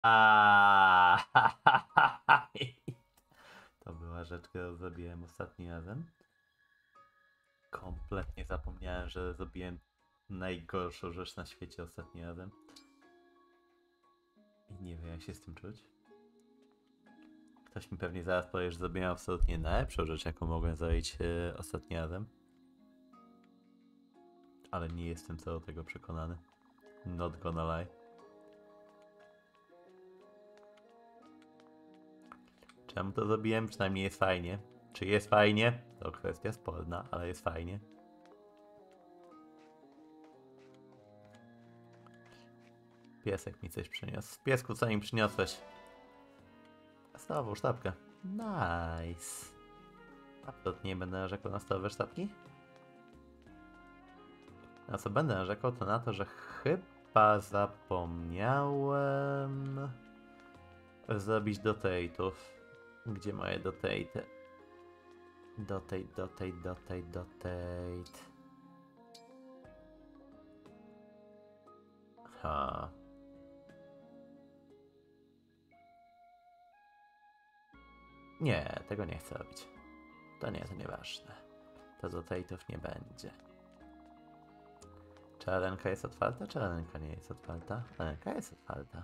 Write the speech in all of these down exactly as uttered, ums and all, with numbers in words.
A, to była rzecz, którą zrobiłem ostatnim razem. Kompletnie zapomniałem, że zrobiłem najgorszą rzecz na świecie ostatnim razem. I nie wiem, jak się z tym czuć. Ktoś mi pewnie zaraz powie, że zrobiłem absolutnie najlepszą rzecz, jaką mogłem zrobić yy, ostatnim razem. Ale nie jestem co do tego przekonany. Not gonna lie. Czemu to zrobiłem? Przynajmniej jest fajnie. Czy jest fajnie? To kwestia sporna, ale jest fajnie. Piesek mi coś przyniósł. Piesku, co mi przyniosłeś? Stałową sztabkę. Nice. Absolutnie nie będę narzekał na stałowe sztabki. Na co będę narzekał, to na to, że chyba zapomniałem zrobić dotate'ów. Gdzie moje dotate'y? Dotate, dotate, dotate, dotate. Ha. Nie, tego nie chcę robić. To nie, to nieważne. To dotate'ów nie będzie. Czy arenka jest otwarta, czy arenka nie jest otwarta? Arenka jest otwarta.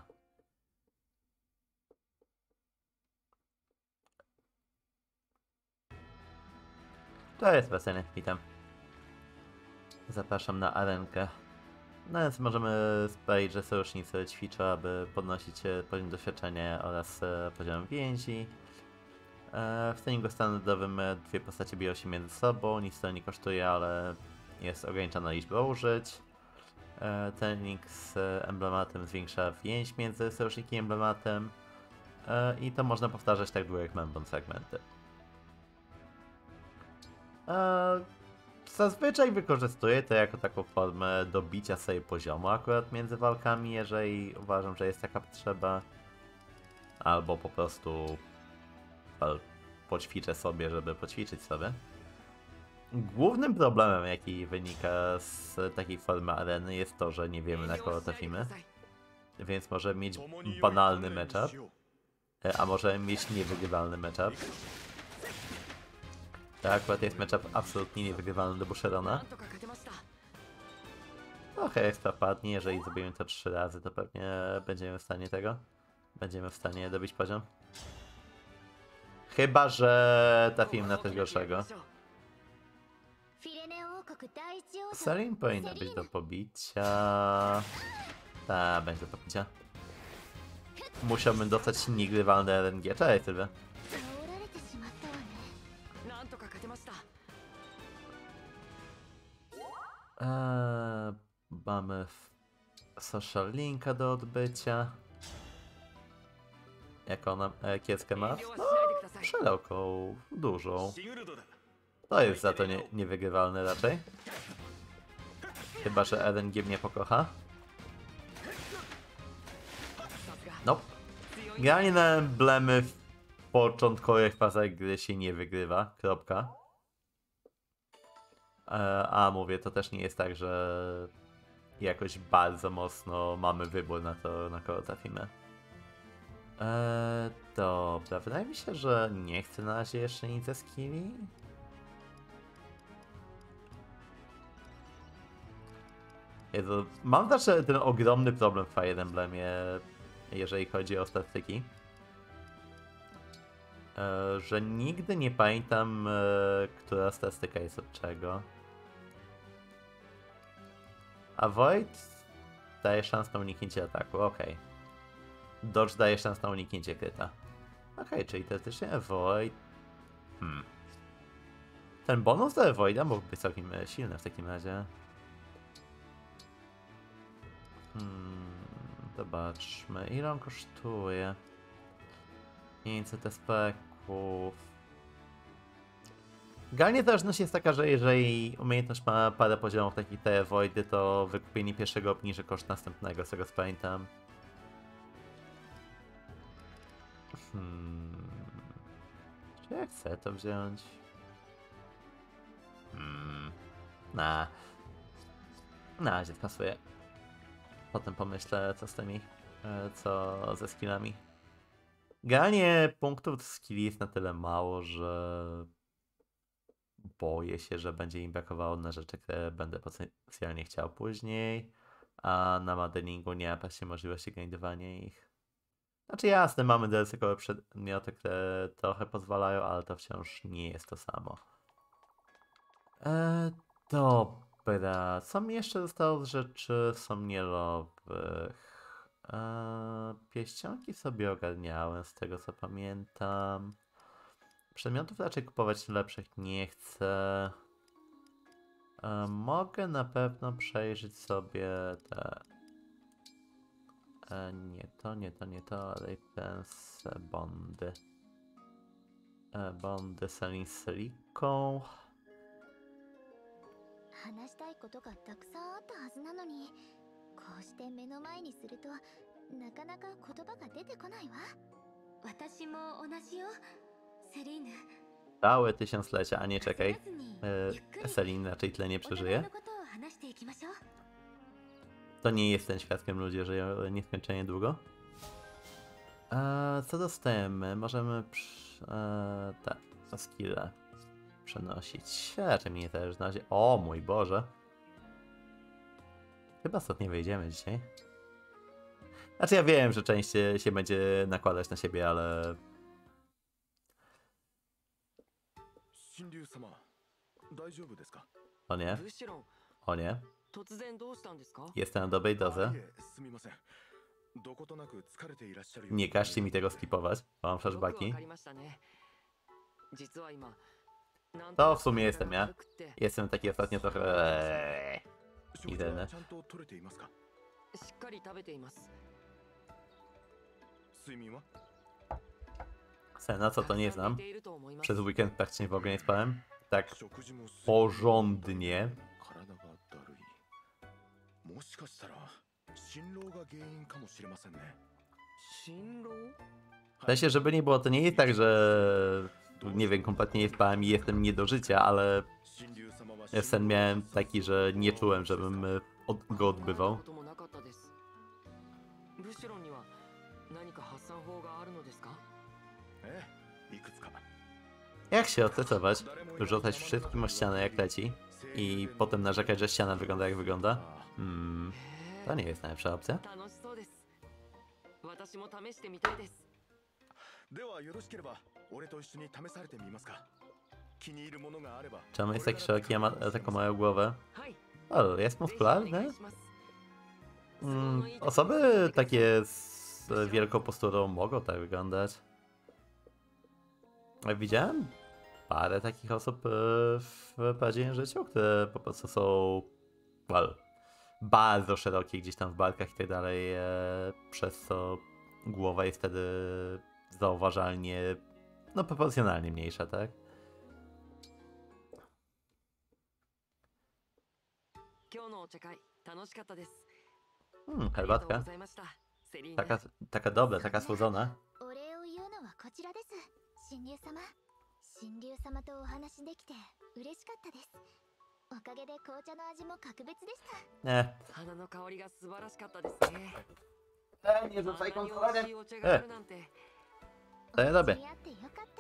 To jest baseny, witam. Zapraszam na arenkę. No więc możemy sprawić, że sojusznicy ćwiczą, aby podnosić poziom doświadczenia oraz poziom więzi. W treningu standardowym dwie postacie biją się między sobą, nic to nie kosztuje, ale jest ograniczona liczba użyć. Trening z emblematem zwiększa więź między sojusznikiem i emblematem. I to można powtarzać tak długo jak będą segmenty. Zazwyczaj wykorzystuję to jako taką formę dobicia sobie poziomu akurat między walkami, jeżeli uważam, że jest taka potrzeba. Albo po prostu poćwiczę sobie, żeby poćwiczyć sobie. Głównym problemem, jaki wynika z takiej formy areny, jest to, że nie wiemy, na kogo trafimy. Więc możemy mieć banalny matchup, a możemy mieć niewygrywalny matchup. To akurat jest matchup absolutnie niewygrywalny do Busherona. Trochę ekstra padnie, jeżeli zrobimy to trzy razy, to pewnie będziemy w stanie tego. Będziemy w stanie dobić poziom. Chyba że trafimy na coś gorszego. Serin powinna być do pobicia. Ta, będzie do pobicia. Musiałbym dostać niegrywalne R N G. Cześć sobie. Eee, mamy social linka do odbycia. Jaką nam e, kieckę ma? No, szeroką, dużą. To jest za to nie, niewygrywalne raczej. Chyba że R N G mnie pokocha. Nope. Granie na emblemy w początkowych fazach gry się nie wygrywa. Kropka. E, a mówię, to też nie jest tak, że jakoś bardzo mocno mamy wybór na to, na kogo trafimy. Eee, dobra, wydaje mi się, że nie chcę na razie jeszcze nic ze skilli. Jezu, mam zawsze ten ogromny problem w Fire Emblemie, jeżeli chodzi o statystyki. Eee, że nigdy nie pamiętam, e, która statystyka jest od czego. Avoid daje szansę na uniknięcie ataku, okej. Okay. Dodge daje szansę na uniknięcie kryta. Okej, okay, czyli teoretycznie Avoid... Hmm. Ten bonus do Avoida mógłby być całkiem silny w takim razie. Hmm, zobaczmy, ile on kosztuje. pięćset espeków. Generalnie zależność jest taka, że jeżeli umiejętność ma parę poziomów takich te Avoidy, to wykupienie pierwszego obniży koszt następnego, z tego co pamiętam. Hmm. Czy ja chcę to wziąć? Hmm. Na. Na razie pasuje. Potem pomyślę, co z tymi e, co ze skillami. Generalnie punktów skilli jest na tyle mało, że boję się, że będzie im brakowało na rzeczy, które będę potencjalnie chciał później, a na modelingu nie ma praktycznie możliwości grindowania ich. Znaczy jasne, mamy D L C-kowe przedmioty, które trochę pozwalają, ale to wciąż nie jest to samo. E, dobra, co mi jeszcze zostało z rzeczy somnielowych? E, pieścionki sobie ogarniałem, z tego co pamiętam. Przedmiotów raczej kupować lepszych nie chcę. E, mogę na pewno przejrzeć sobie te... E, nie to, nie to, nie to, ale pense bondy. E, bondy Selin z Seliką. 話したいことがたくさんあったはずなのに、こうして目の前にするとなかなか言葉が出てこないわ。私も同じよ、セリーヌ。 Całe tysiąclecia, a nie czekaj. E, Selin raczej tyle nie przeżyje. To nie jest ten świat, w którym ludzie żyją nieskończenie długo. E, co dostajemy? Możemy przy, e, te skille przenosić. Raczej mi nie zależy na razie. O mój Boże. Chyba stąd nie wyjdziemy dzisiaj. Znaczy ja wiem, że część się będzie nakładać na siebie, ale... O nie. O nie. Jestem na dobrej drodze. Nie każcie mi tego skipować, bo mam flashbacki. To w sumie jestem ja. Jestem taki ostatnio trochę... Eee, idealny. Sena, co to nie znam. Przez weekend praktycznie w ogóle nie spałem. Tak porządnie. W sensie, żeby nie było, to nie jest tak, że nie wiem, kompletnie nie spałem i jestem nie do życia, ale sen miałem taki, że nie czułem, żebym od, go odbywał. Jak się odtestować? Rzucać wszystkim o ścianę jak leci i potem narzekać, że ściana wygląda jak wygląda? Hmm, to nie jest najlepsza opcja. Czemu jest taki szeroki, ja ma taką małą głowę? O, jest muskularny? Hmm, osoby takie z wielką posturą mogą tak wyglądać. Widziałem parę takich osób w prawdziwym życiu, które po prostu są well, bardzo szerokie gdzieś tam w barkach i tak dalej, przez co głowa jest wtedy zauważalnie, no proporcjonalnie mniejsza, tak? Hmm, herbatka. Taka, taka dobra, taka słodzona. 神竜様とお話できて嬉しかったです。おかげで紅茶の味も格別でした。 Nie. 花の香りが素晴らしかったですね。 E, nie rzucaj konsolę. E, と ja robię. よかった。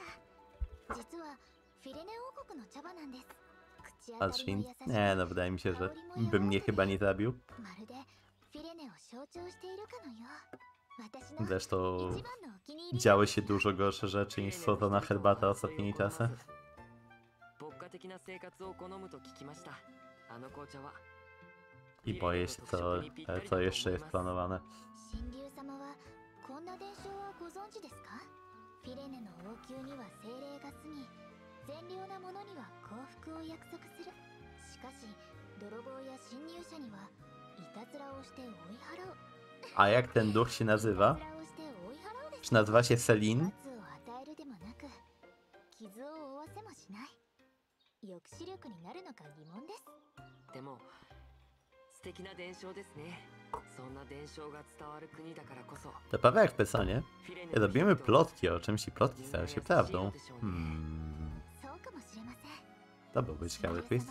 実はフィレネ王国の茶葉なんです。口当たりの Alszin? 優しさ Nie, no wydaje mi się, że by mnie chyba nie zabił. まるでフィレネを象徴しているかのよう。私の Zresztą 一番のお気に入り działy się dużo gorsze rzeczy niż słodzona herbata ostatnimi czasy. 牧歌的な生活を好むと聞きました。あの紅茶は I boję się, co, co jeszcze jest planowane. 神竜様はこんな伝承はご存知ですか？フィレネの王宮には精霊が住み、善良な者には幸福を約束する。しかし泥棒や侵入者にはいたずらをして追い払う。 A jak ten duch się nazywa? Czy nazywa się Selin? でも素敵な伝承ですね。そんな伝承が伝わる国だからこそ。 To prawie jak w Personie. Robimy plotki o czymś i plotki stają się prawdą. Hmm. To byłby ciekawy twist.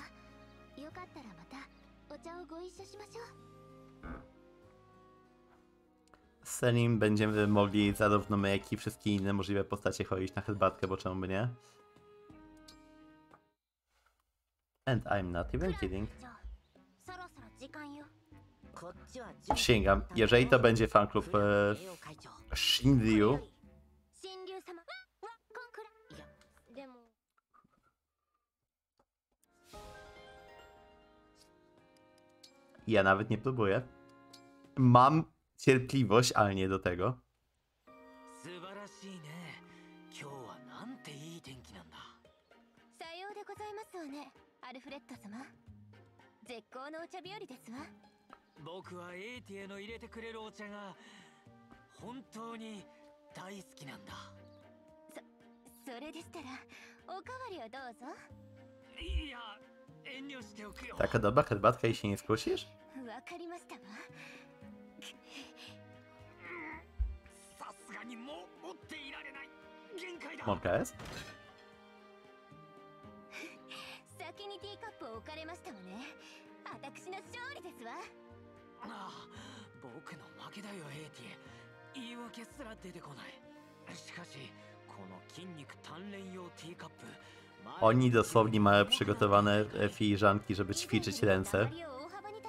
Selim będziemy mogli zarówno my, jak i wszystkie inne możliwe postacie chodzić na herbatkę, bo czemu by nie? And I'm not even kidding. じゃあそろそろ時間よ。 Przysięgam, jeżeli to będzie fanklub e, Shinryu, 神竜様はコンクラいやでも ja nawet nie próbuję. Mam cierpliwość, ale nie do tego. 素晴らしいね。今日はなんていい天気なんだ。 さようでございますわね、アルフレッド様。絶好のお茶日和ですわ。 僕はエイティへの入れてくれるお茶が本当に大好きなんだ。 それでしたらおかわりをどうぞ。 いや、遠慮しておくよ。 Taka dobra herbatka i się nie skusisz? わかりましたわ。 さすがにもう持っていられない。限界だ。 Mąka jest? 先にティーカップを置かれましたわね。私の勝利ですわ。 ああ、僕の負けだよエイティ。言い訳すら出てこない。しかしこの筋肉鍛錬用ティーカップ Oni dosłownie mają przygotowane e, filiżanki, żeby ćwiczyć ręce. 通りで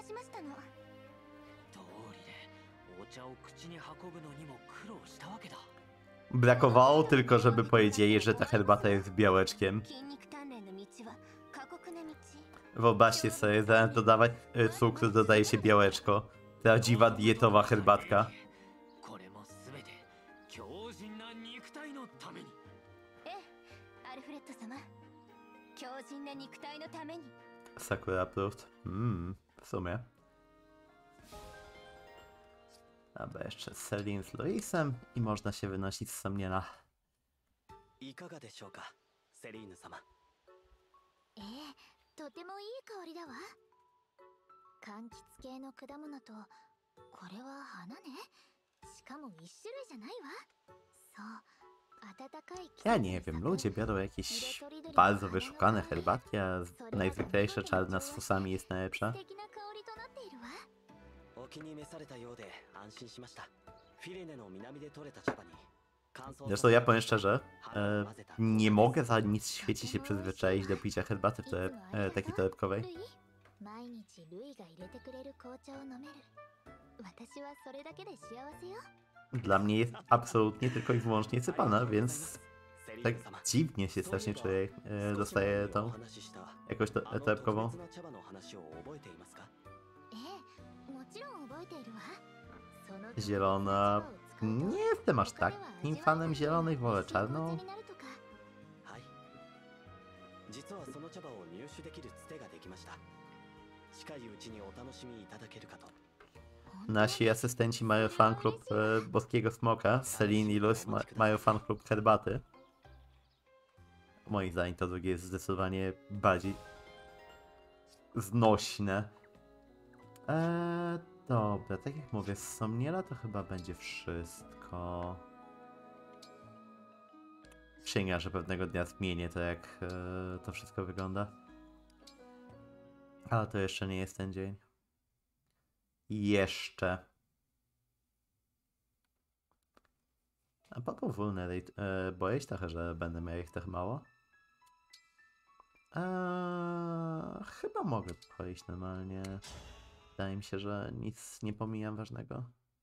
お茶を口に運ぶのにも苦労したわけだ。 Brakowało tylko, żeby powiedzieli, że ta herbata jest białeczkiem. 筋肉鍛錬の道は過酷な道。 Wyobraźcie sobie, zamiast dodawać e, cukru, dodaje się białeczko. Prawdziwa dietowa herbatka. これもすべて強靭な肉体のために。 ええ、アルフレッド様。強靭な肉体のために。 Sakura approved. Mmm, w sumie. Dobra, jeszcze Selin z Luisem i można się wynosić z Somniela. いかがでしょうか、セリーヌ様。 ええ、とてもいい香りだわ。柑橘系の果物と、これは花ね。しかも一種類じゃないわ。そう、暖かい季節 Ja nie wiem, ludzie biorą jakieś bardzo wyszukane herbatki, a najzwyklejsza czarna z fusami jest najlepsza. 素敵な香りとなっているわ。 お気に召されたようで安心しました。フィレネの南で採れた茶葉に乾燥 Zresztą ja powiem szczerze, e, nie mogę za nic w świecie się przyzwyczaić do picia herbaty w tore, e, takiej torebkowej. 毎日ルイが入れてくれる紅茶を飲める。私はそれだけで幸せよ。 Dla mnie jest absolutnie tylko i wyłącznie sypana, więc セリー tak ヌ様。 dziwnie się strasznie czuję, jak e, dostaję tą お話しした jakąś to, あの torebkową. 特別な茶葉の話を覚えていますか。 ええ、もちろん覚えているわ。その Zielona... Nie jestem aż takim fanem zielonej, wolę czarną. はい。実はその茶葉を入手できるつてができました。近いうちにお楽しみいただけるかと。 Nasi asystenci mają fanklub e, Boskiego Smoka, Selin i Luis ma, mają fanklub herbaty. Moim zdaniem to drugie jest zdecydowanie bardziej znośne. Eee, dobra, tak jak mówię, z Somniela to chyba będzie wszystko. Przysięgam, że pewnego dnia zmienię to, jak e, to wszystko wygląda. Ale to jeszcze nie jest ten dzień. Jeszcze. A po powolne e, boję się trochę, że będę miał ich tak mało. Eee, chyba mogę pochodzić normalnie. Wydaje mi się, że nic nie pomijam ważnego.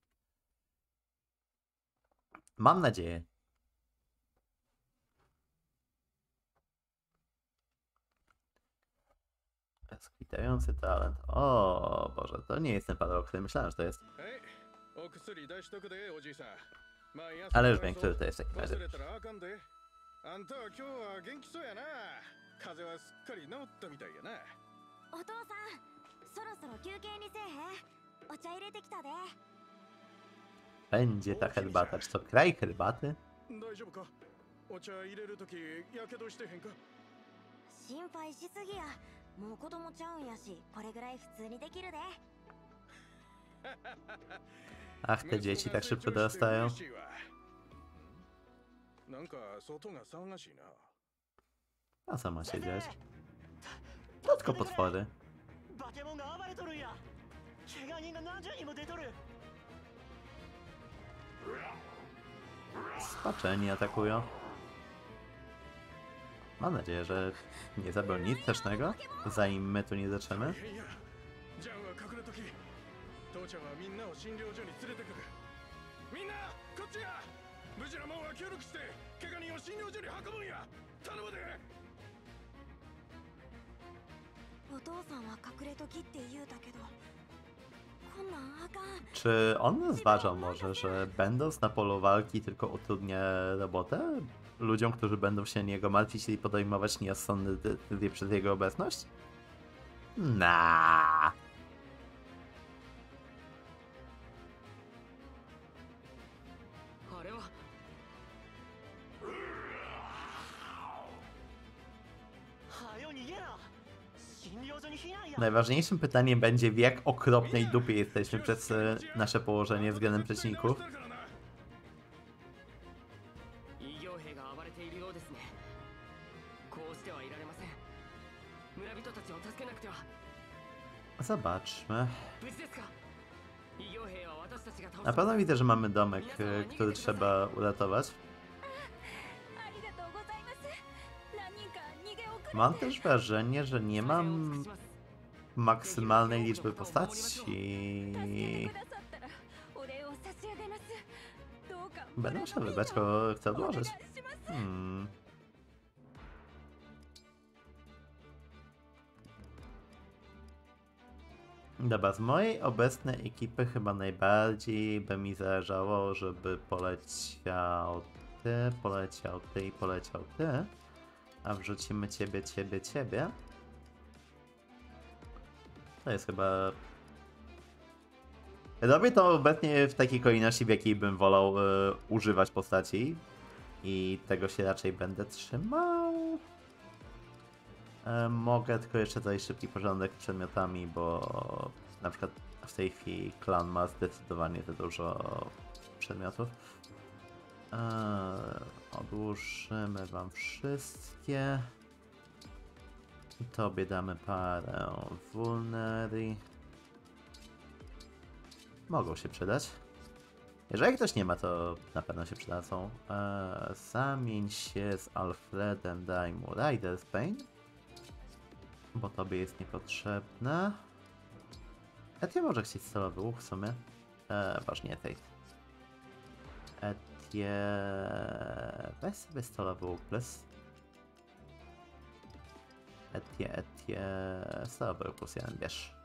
Mam nadzieję. Skwitający talent. O Boże, to nie jest ten padał, który myślałem, że to jest. Ale już wiem, który to jest taki razie. あんたは今日は元気そうやな。風邪はすっかり治ったみたいやな。 お父さん、そろそろ休憩にせえへん。お茶入れてきたで。 Będzie ta herbata. Czy to kraj herbaty? 大丈夫か。お茶入れるときやけどしてへんか。 心配しすぎや。もう子供ちゃうんやし、これぐらい普通にできるで。 Ach, te dzieci tak szybko dorastają. なんか外が騒がしいな。 A co ma się dziać? To tylko potwory. バケモンが暴れとるんや。怪我人が何十人も出とる。 Spaczeni atakują. Mam nadzieję, że nie zabrał nic strasznego, zanim my tu nie zaczniemy. 大変やジャンは隠れとき父ちゃんはみんなを診療所に連れてくるみんなこっちや無事なもんは協力して怪我人を診療所に運ぶんや頼むでお父さんは隠れときって言うたけどこんなんあかん Czy on zważał może, że będąc na polu walki tylko utrudnia robotę ludziom, którzy będą się niego martwić i podejmować nierozsądne decyzje przez jego obecność? Nah. あれははよ逃げな診療所に避難や Najważniejszym pytaniem będzie, w jak okropnej dupie jesteśmy przez e, nasze położenie względem przeciwników. 異形兵が暴れているようですね。こうしてはいられません。村人たちを助けなくては。 Zobaczmy. 無事ですか？異形兵は私たちが倒し Na た。 pewno widzę, że mamy domek, e, który trzeba uratować. ありがとうございます何人か逃げ遅れて Mam też wrażenie, że nie それをお mam 尽くします。 maksymalnej liczby 助けて postaci. くださったらお礼を差し上げますどうか Będę 村 musiał のみん wybrać, なを kogo chcę お願い odłożyć. します Hmm. Dobra, z mojej obecnej ekipy chyba najbardziej by mi zależało, żeby poleciał ty, poleciał ty i poleciał ty. A wrzucimy ciebie, ciebie, ciebie. To jest chyba... Robię to obecnie w takiej kolejności, w jakiej bym wolał y, używać postaci. I tego się raczej będę trzymał. E, mogę tylko jeszcze zajść szybki porządek z przedmiotami, bo na przykład w tej chwili klan ma zdecydowanie za dużo przedmiotów. E, odłożymy wam wszystkie. Tobie damy parę vulnery. Mogą się przydać. Jeżeli ktoś nie ma, to na pewno się przydadzą. Eee, zamień się z Alfredem, daj mu Rider's Pain, bo tobie jest niepotrzebne. Etie może chcieć celowy łuk w sumie. Eee, ważnie tej. Etie... Weź sobie celowy łuk, please. Etie, Etie... Celowy łuk plus jeden, bierz.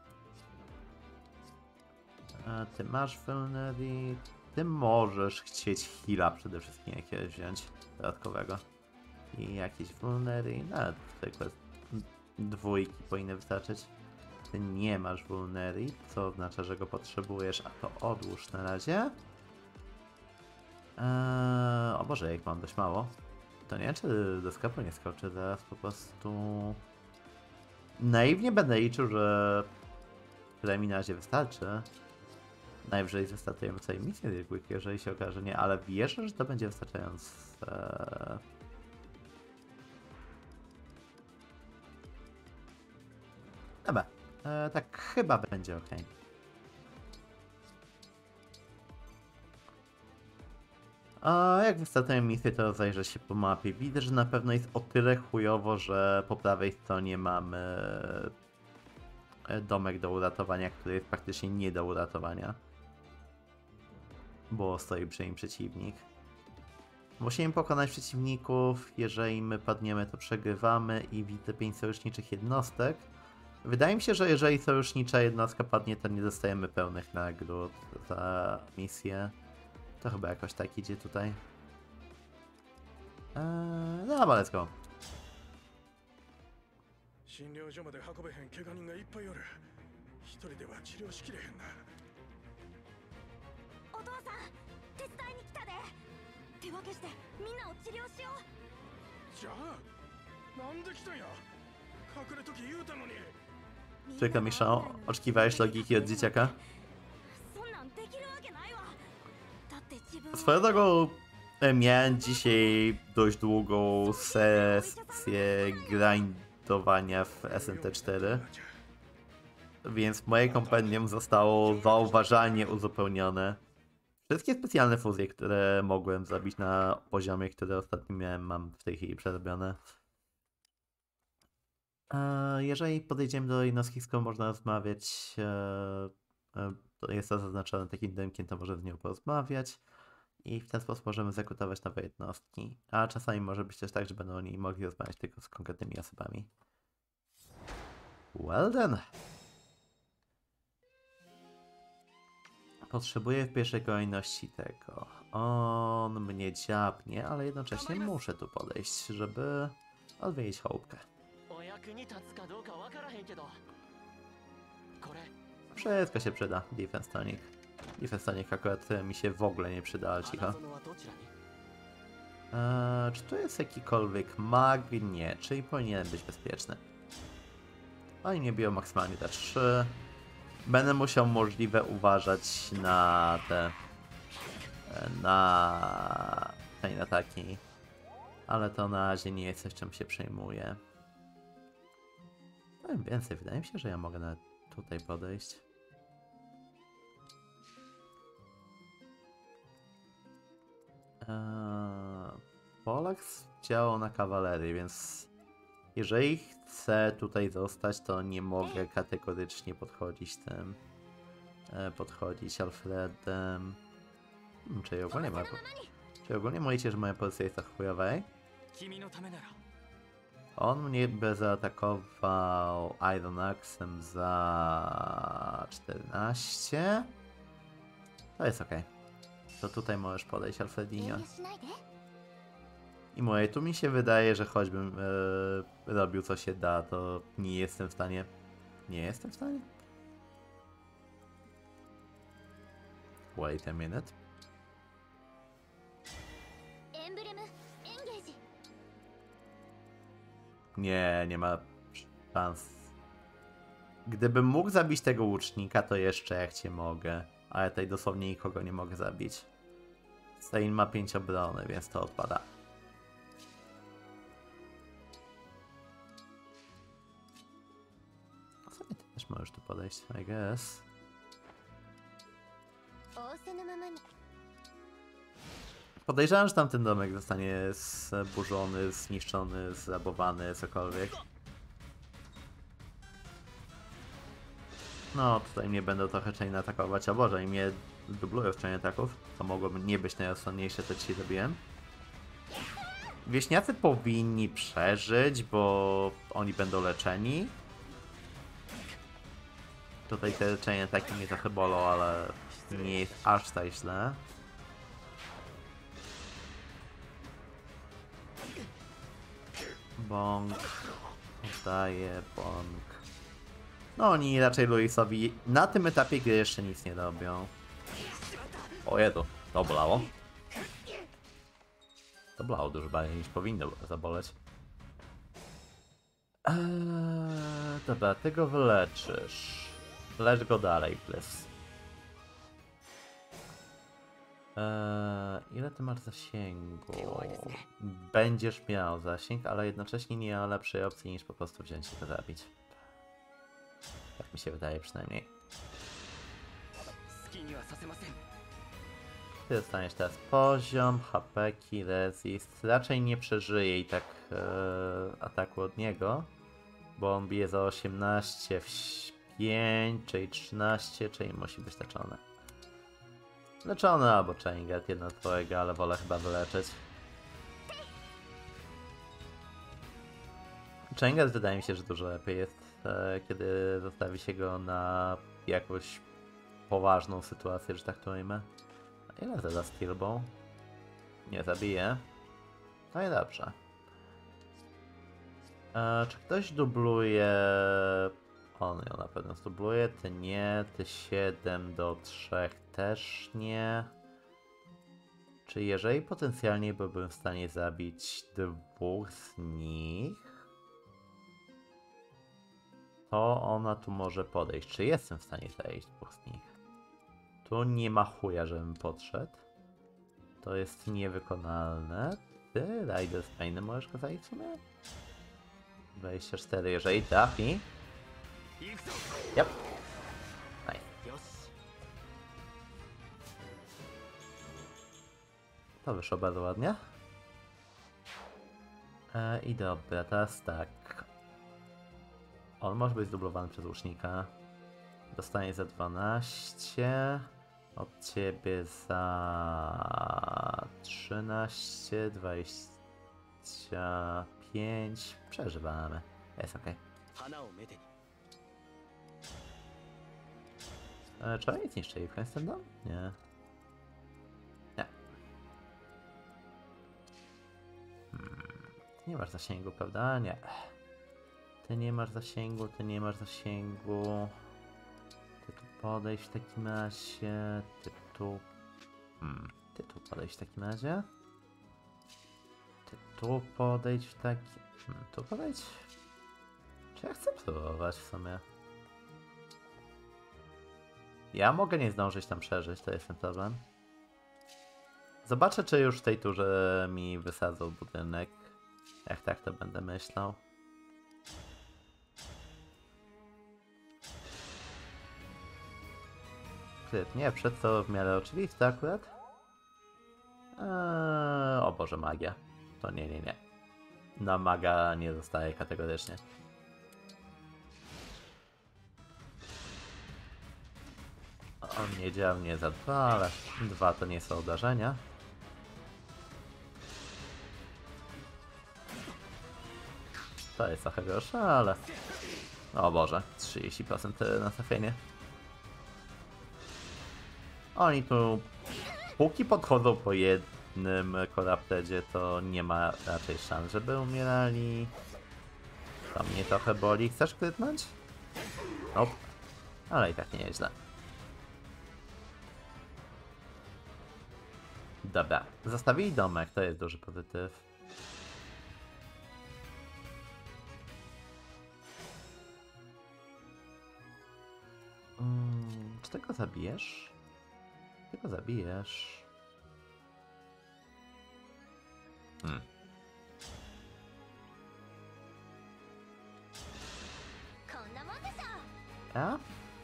Eee, ty masz vulnerity. Ty możesz chcieć heala przede wszystkim jakiegoś wziąć dodatkowego. I jakieś vulnery, nawet zwykłe dwójki powinny wystarczyć. Ty nie masz vulnery, co oznacza, że go potrzebujesz, a to odłóż na razie. Eee, o Boże, jak mam dość mało. To nie wiem, czy do sklepu nie skoczy zaraz po prostu. Naiwnie będę liczył, że tyle mi na razie wystarczy. Najwyżej wystartujemy całej misji zwykłych, jeżeli się okaże nie, ale wierzę, że to będzie wystarczające. Dobra, e, tak chyba będzie ok. A jak wystartuję misję, to zajrzę się po mapie. Widzę, że na pewno jest o tyle chujowo, że po prawej stronie mamy domek do uratowania, który jest praktycznie nie do uratowania. Bo stoi przy nim przeciwnik. Musimy pokonać przeciwników. Jeżeli my padniemy, to przegrywamy i widzę pięć sojuszniczych jednostek. Wydaje mi się, że jeżeli sojusznicza jednostka padnie, to nie dostajemy pełnych nagród za misję. To chyba jakoś tak idzie tutaj. Eee, no, ale let's go. 診療所まで運べへん怪我人がいっぱいおる一人では治療しきれへんなお父さん手伝いに来たで手分けしてみんなを治療しようじゃあなんで来たんや隠れとき言うたのに Czekam, Michał. Oczekiwałeś logiki od dzieciaka? そんなんできるわけないわだって自分は Swoją drogą e, miałem dzisiaj dość długą sesję grindowania w S N T cztery, więc moje kompendium zostało zauważalnie uzupełnione Wszystkie specjalne fuzje, które mogłem zabić na poziomie, który ostatnio miałem, mam w tej chwili przerobione. E, jeżeli podejdziemy do jednostki, z którą można rozmawiać, e, e, to jest to zaznaczone takim dymkiem, to może z nią porozmawiać. I w ten sposób możemy zakrutować nowe jednostki. A czasami może być też tak, że będą oni mogli rozmawiać tylko z konkretnymi osobami. Well then. Potrzebuję w pierwszej kolejności tego. On mnie dziabnie, ale jednocześnie muszę tu podejść, żeby odwiedzić chałupkę. お役に立つかどうかわからへんけどこれ Wszystko się przyda, Defense Tonic. Defense Tonic akurat mi się w ogóle nie przyda, ale cicho. 花園はどちらに Eee, czy tu jest jakikolwiek mag? Nie, czyli powinien być bezpieczny. Oni mnie biją maksymalnie za trzy. Będę musiał możliwe uważać na te... na... ten ataki. Ale to na razie nie jest coś, czym się przejmuję. Powiem więcej, wydaje mi się, że ja mogę nawet tutaj podejść. Eee, Polak działał na kawalerii, więc jeżeli chcę tutaj zostać, to nie mogę kategorycznie podchodzić tym. E, podchodzić Alfredem. Hmm, czyli ogólnie ma. Czy ogólnie mówicie, że moja pozycja jest tak chujowej? 君のためなら On mnie by zaatakował Iron Axem za czternaście. To jest ok. To tutaj możesz podejść, 遠 Alfredinho. 慮しないで。 I mówię, tu mi się wydaje, że choćbym e, robił co się da, to nie jestem w stanie. Nie jestem w stanie? Wait a minute. エンブレムエンゲージ。 Nie, nie ma szans. Gdybym mógł zabić tego łucznika, to jeszcze jak cię mogę. Ale tutaj dosłownie nikogo nie mogę zabić. Stein ma pięć obrony, więc to odpada. A sobie ty też możesz tu podejść, I guess. 仰せのままに。 Podejrzewam, że tamten domek zostanie zburzony, zniszczony, zrabowany, cokolwiek. No, tutaj mnie będą trochę chain atakować, a Boże, i mnie dublują w chain ataków, to mogłoby nie być najosłonniejsze, to ci zrobiłem. Wieśniacy powinni przeżyć, bo oni będą leczeni. Tutaj te chain ataki mnie trochę bolą, ale nie jest aż tak źle. Bong. Oddaję, bong. No oni raczej Luisowi na tym etapie gry jeszcze nic nie robią. O jedu, to bolało. To bolało dużo bardziej niż powinno zaboleć. Eee, dobra, ty go wyleczysz. Lecz go dalej, please. Eee, ile ty masz zasięgu? Będziesz miał zasięg, ale jednocześnie nie ma lepszej opcji niż po prostu wziąć i to zabić. Tak mi się wydaje przynajmniej. 好きにはさせません Ty dostaniesz teraz poziom, hapeki, resist. Raczej nie przeżyje i tak e, ataku od niego, bo on bije za osiemnaście w pięć, czyli trzynaście, czyli musi być leczony. Leczony albo Chaingat, jedno twojego, ale wolę chyba wyleczyć. Chaingat wydaje mi się, że dużo lepiej jest, e, kiedy zostawi się go na jakąś poważną sytuację, że tak to ujmę. A ile to za skillbow? Nie zabije. No i dobrze. E, czy ktoś dubluje... On ją na pewno zdubluje, ty nie, ty siedem do trzech też nie. Czy jeżeli potencjalnie byłbym w stanie zabić dwóch z nich, to ona tu może podejść. Czy jestem w stanie zajść dwóch z nich? Tu nie ma chuja, żebym podszedł. To jest niewykonalne. Ty, Rider z Painem możesz go zajść w sumie? dwadzieścia cztery, jeżeli trafi. Yep. Nice. よし To wyszło bardzo ładnie. E, I dobra, teraz tak. On może być zdublowany przez łucznika. Dostanie za dwanaście. Od ciebie za trzynaście, dwadzieścia pięć. Przeżywamy. Jest okej. 花をめでに Okay. Czy oni nic niszczyli w końcu ten dom? Nie. Nie. Hmm. Ty nie masz zasięgu, prawda? Nie. Ty nie masz zasięgu, ty nie masz zasięgu. Ty tu podejść w takim razie. Ty tu... Hmm. Ty tu podejść w takim razie. Ty tu podejść w taki... Hmm. Tu podejść? Czy ja chcę spróbować w sumie? Ja mogę nie zdążyć tam przeżyć, to jest ten problem. Zobaczę, czy już w tej turze mi wysadzą budynek. Jak tak, to będę myślał. Kryt, nie, przed to w miarę oczywiste akurat. Eee, o Boże, magia. To nie, nie, nie. Na maga nie zostaje kategorycznie. On nie działa mnie za dwa, ale dwa to nie są uderzenia. To jest trochę gorsze, ale... O Boże, trzydzieści procent na trafienie. Oni tu... Póki podchodzą po jednym koraptedzie, to nie ma raczej szans, żeby umierali. To mnie trochę boli. Chcesz krytnąć? Nope. Ale i tak nie jest źle. Dobra, zostawili domek, to jest duży pozytyw. Hmm, czy tego zabijesz? Tego zabijesz. Hmm. A?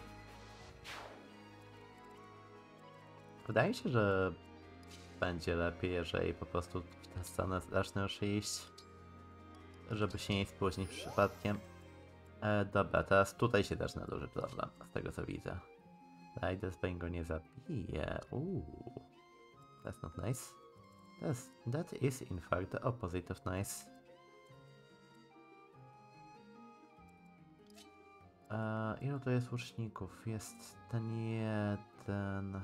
Wydaje mi się, że będzie lepiej, jeżeli po prostu w tę stronę zacznę już iść, żeby się nie spóźnić przypadkiem. E, dobra, teraz tutaj się zaczyna duży problem, z tego co widzę. Riders Bane go nie zabije. Uuu. That's not nice. That's, that is in fact the opposite of nice. E, ilu to jest łuczników? Jest ten jeden...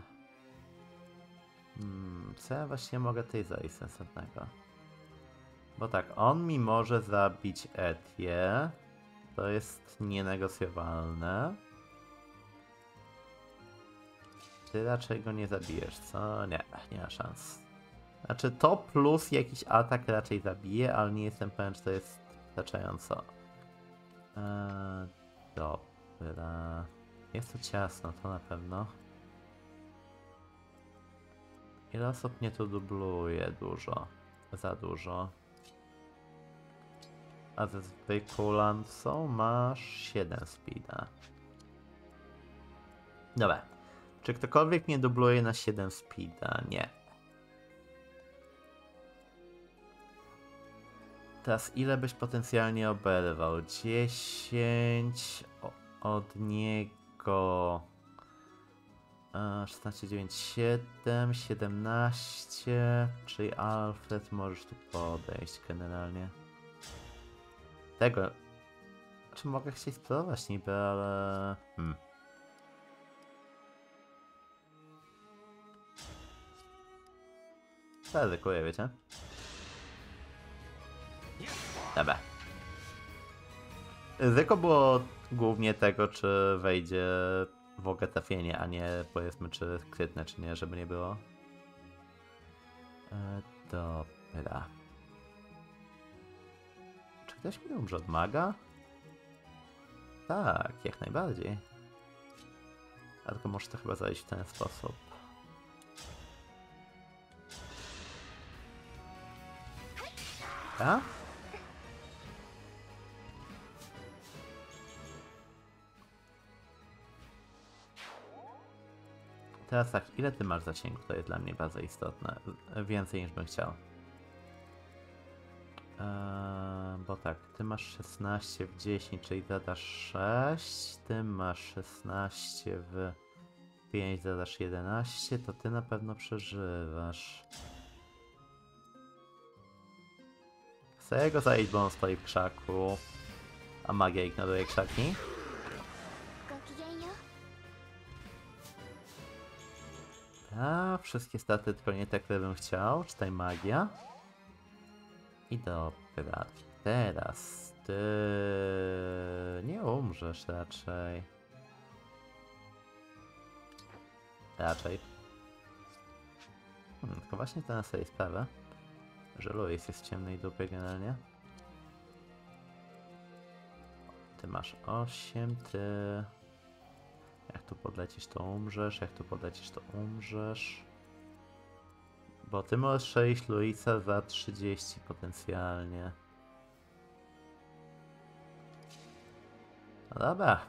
Hmm, co ja właśnie mogę tutaj zrobić sensownego? Bo tak, on mi może zabić Etię. To jest nienegocjowalne. Ty raczej go nie zabijesz, co? Nie, nie ma szans. Znaczy to plus jakiś atak raczej zabije, ale nie jestem pewien, czy to jest wystarczająco. Eee, dobra. Jest tu ciasno, to na pewno. Ile osób mnie tu dubluje? Dużo. Za dużo. A ze zwykłą lancą masz siedem speeda. Dobra. Czy ktokolwiek mnie dubluje na siedem speeda? Nie. Teraz ile byś potencjalnie oberwał? dziesięć od niego. szesnaście, dziewięć, siedem, siedemnaście. Czyli Alfred możesz tu podejść generalnie. Tego. Czy mogę chcieć spróbować niby, ale... Hmm. Zaryzykuję, wiecie? Dobra. Ryzyko było głównie tego, czy wejdzie w ogóle trafienie, a nie powiedzmy, czy krytne, czy nie, żeby nie było. E, dobra. Czy ktoś mi umrze od maga? Tak, jak najbardziej. A tylko może to chyba zrobić w ten sposób. A? teraz tak, ile ty masz zasięgu? To jest dla mnie bardzo istotne. Więcej niż bym chciał. Eee, bo tak, ty masz szesnaście w dziesięć, czyli zadasz sześć. Ty masz szesnaście w pięć, zadasz jedenaście. To ty na pewno przeżywasz. Chcę go zajść, bo on stoi w krzaku. A magia ignoruje krzaki. ごきげんよう。 A, wszystkie staty tylko nie te, które bym chciał. Czytaj magia. I dobra, teraz ty nie umrzesz raczej. Raczej. Hmm, tylko właśnie teraz sobie sprawę, że Louis jest w ciemnej dupie generalnie. Ty masz osiem, ty... Jak tu podlecisz, to umrzesz, jak tu podlecisz, to umrzesz. Bo ty możesz przejść Louisa za trzydzieści potencjalnie. No dobra.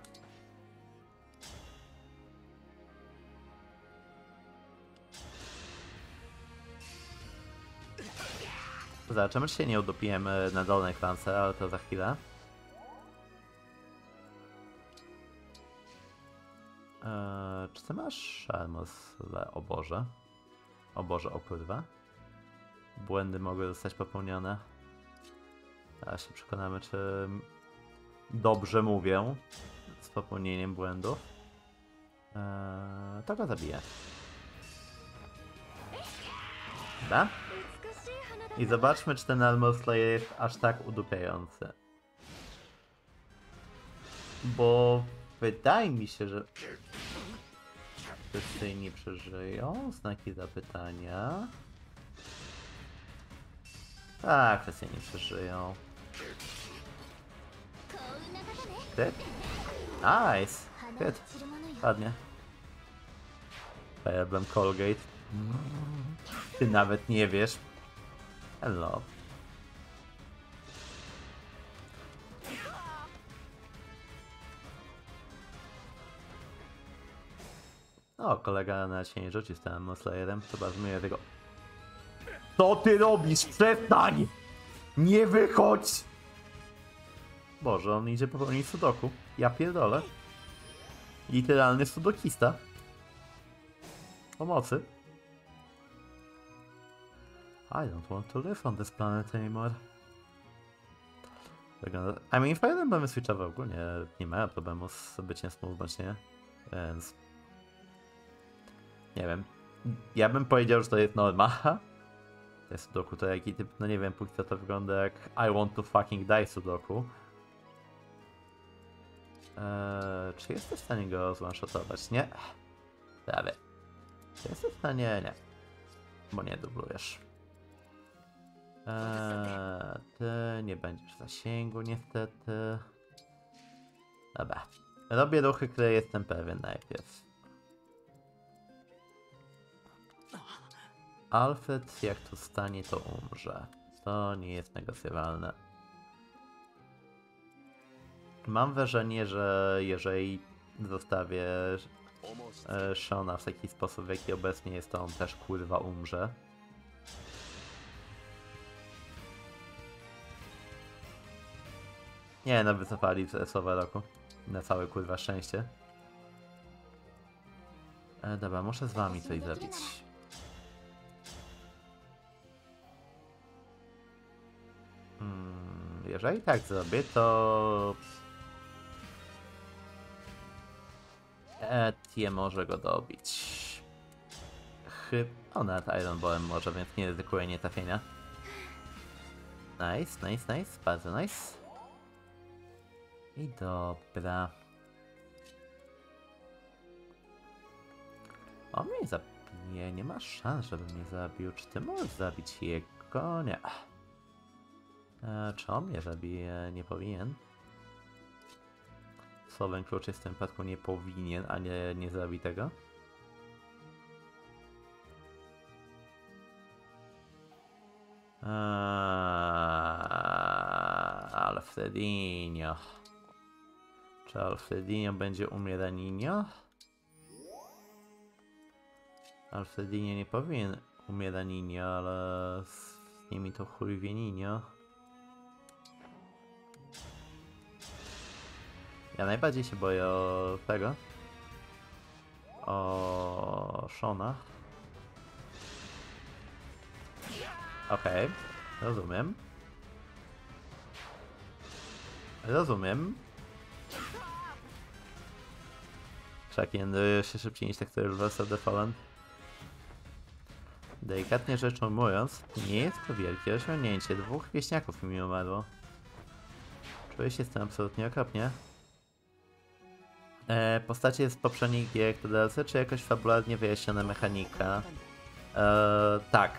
Zobaczymy, czy się nie udupijemy na dolnej klance, ale to za chwilę. Eee, czy ty masz szarmos w oborze? O Boże, o kurwa. Błędy mogły zostać popełnione. Teraz się przekonamy, czy dobrze mówię z popełnieniem błędów. Eee, to go zabiję. Da? I zobaczmy, czy ten Armor Slayer jest aż tak udupiający. Bo wydaje mi się, że wszyscy nie przeżyją. Znaki zapytania. Tak, wszyscy nie przeżyją. Kryt? Nice! Kryt. Ładnie. Problem Colgate. Ty nawet nie wiesz. Hello. O, kolega na się nie rzuci z tym Slayerem. Chyba zmyję tego. Co ty robisz? Przestań! Nie wychodź! Boże, on idzie popełnić sudoku. Ja pierdolę. Literalny sudokista. Pomocy. I don't want to live on this planet anymore. I mean, Fire Emblem Switchowe ogólnie nie mają problemu z byciem smooth bądź, więc... Nie wiem. Ja bym powiedział, że to jest norma. To jest sudoku, to jaki typ, no nie wiem, póki co to wygląda jak I want to fucking die sudoku. Eee, czy jesteś w stanie go zwanshotować? Nie. Prawie. Czy jesteś w stanie? Nie. Bo nie dublujesz. Eee, ty nie będziesz w zasięgu niestety. Dobra. Robię ruchy, które jestem pewien najpierw. Alfred jak tu stanie, to umrze. To nie jest negocjowalne. Mam wrażenie, że jeżeli zostawię e, Shona w taki sposób, w jaki obecnie jest, to on też kurwa umrze. Nie, no wycofali z Sowa roku. Na całe kurwa szczęście. E, dobra, muszę z wami coś zrobić. Hmm, jeżeli tak zrobię, to... Etie może go dobić. Chyba... O, nawet Iron Ballem może, więc nie ryzykuję nietrafienia. Nice, nice, nice, bardzo nice. I dobra. On mnie zabije, nie ma szans, żeby mnie zabił. Czy ty możesz zabić jego? Nie. E, czy on mnie zabije? Nie powinien. Słowem klucz jest w tym przypadku nie powinien, a nie, nie zrobi tego. Eee, Alfredinho. Czy Alfredinho będzie umieraninie? Alfredinio nie powinien umiera Ninio, ale z nimi to chuj wie Ninio. Ja najbardziej się boję o tego. O Shona. Okej, okay, rozumiem. Rozumiem. Shakin się szybciej niż tektury Reverse of the Fallen. Delikatnie rzecz ujmując, nie jest to wielkie osiągnięcie. Dwóch wieśniaków mi umarło. Czuję się z tym absolutnie okropnie. E, postacie z poprzednich gier to D L C, czy jakoś fabularnie wyjaśniona mechanika? E, tak.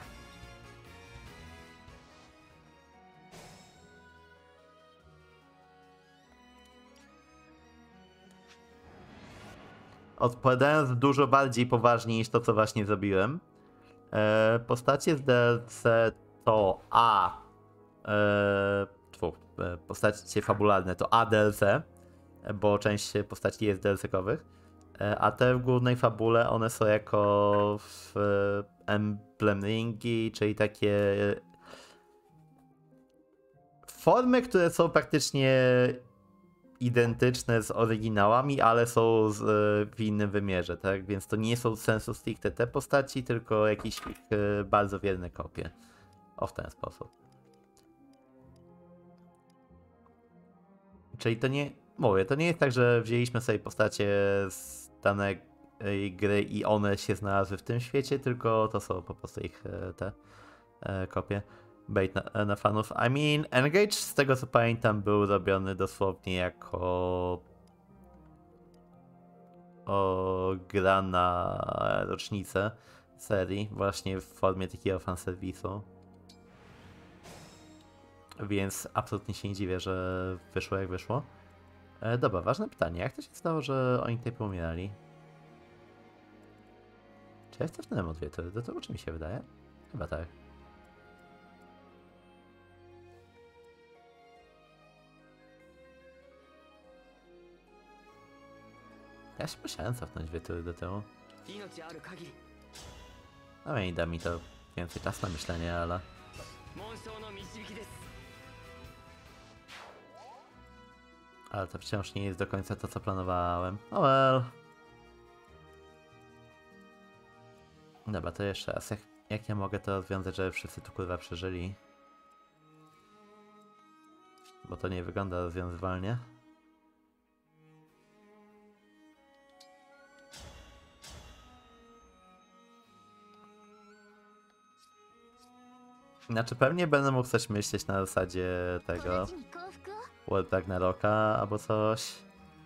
Odpowiadając dużo bardziej poważnie niż to, co właśnie zrobiłem. E, postacie z D L C to A. E, tfu, e, postacie fabularne to A D L C, bo część postaci jest D L C-kowych. E, a te w głównej fabule one są jako w, e, emblem ringi, czyli takie formy, które są praktycznie identyczne z oryginałami, ale są z, w innym wymiarze, tak? Więc to nie są sensu stricte te postaci, tylko jakieś ich bardzo wierne kopie. O, w ten sposób. Czyli to nie, mówię, to nie jest tak, że wzięliśmy sobie postacie z danej gry i one się znalazły w tym świecie, tylko to są po prostu ich te kopie. Bait na, na fanów. I mean, Engage, z tego co pamiętam, był robiony dosłownie jako o gra na rocznicę serii, właśnie w formie takiego fanserwisu. Więc absolutnie się nie dziwię, że wyszło jak wyszło. E, dobra, ważne pytanie. Jak to się stało, że oni tutaj pomierali? Czy ja cofnąłem od wietru? Do tego, czy mi się wydaje? Chyba tak. Ja się musiałem cofnąć wietru do tyłu. No i da mi to więcej czasu na myślenie, ale... Ale to wciąż nie jest do końca to, co planowałem. Oh well. Dobra, to jeszcze raz. Jak, jak ja mogę to rozwiązać, żeby wszyscy tu kurwa przeżyli? Bo to nie wygląda rozwiązywalnie. Znaczy pewnie będę mógł coś myśleć na zasadzie tego World Ragnaroka albo coś.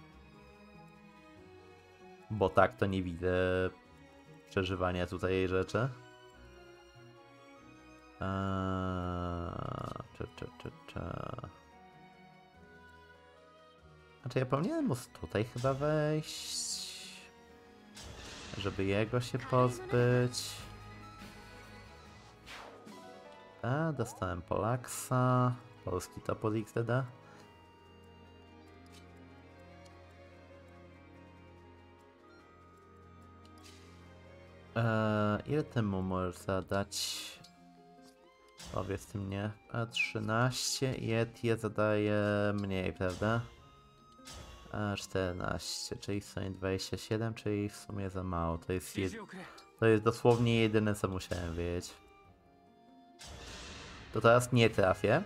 Bo tak to nie widzę przeżywania tutaj jej rzeczy. Eee, czy, czy, czy, czy. Znaczy ja powinienem móc tutaj chyba wejść, żeby jego się pozbyć. A, dostałem Polaksa, polski topór X D D. Eee, ile temu możesz zadać? Powiedz mnie. A trzynaście i Etie zadaje mniej, prawda? A czternaście, czyli w sumie dwadzieścia siedem, czyli w sumie za mało. To jest, jed... to jest dosłownie jedyne, co musiałem wiedzieć. To teraz nie trafię.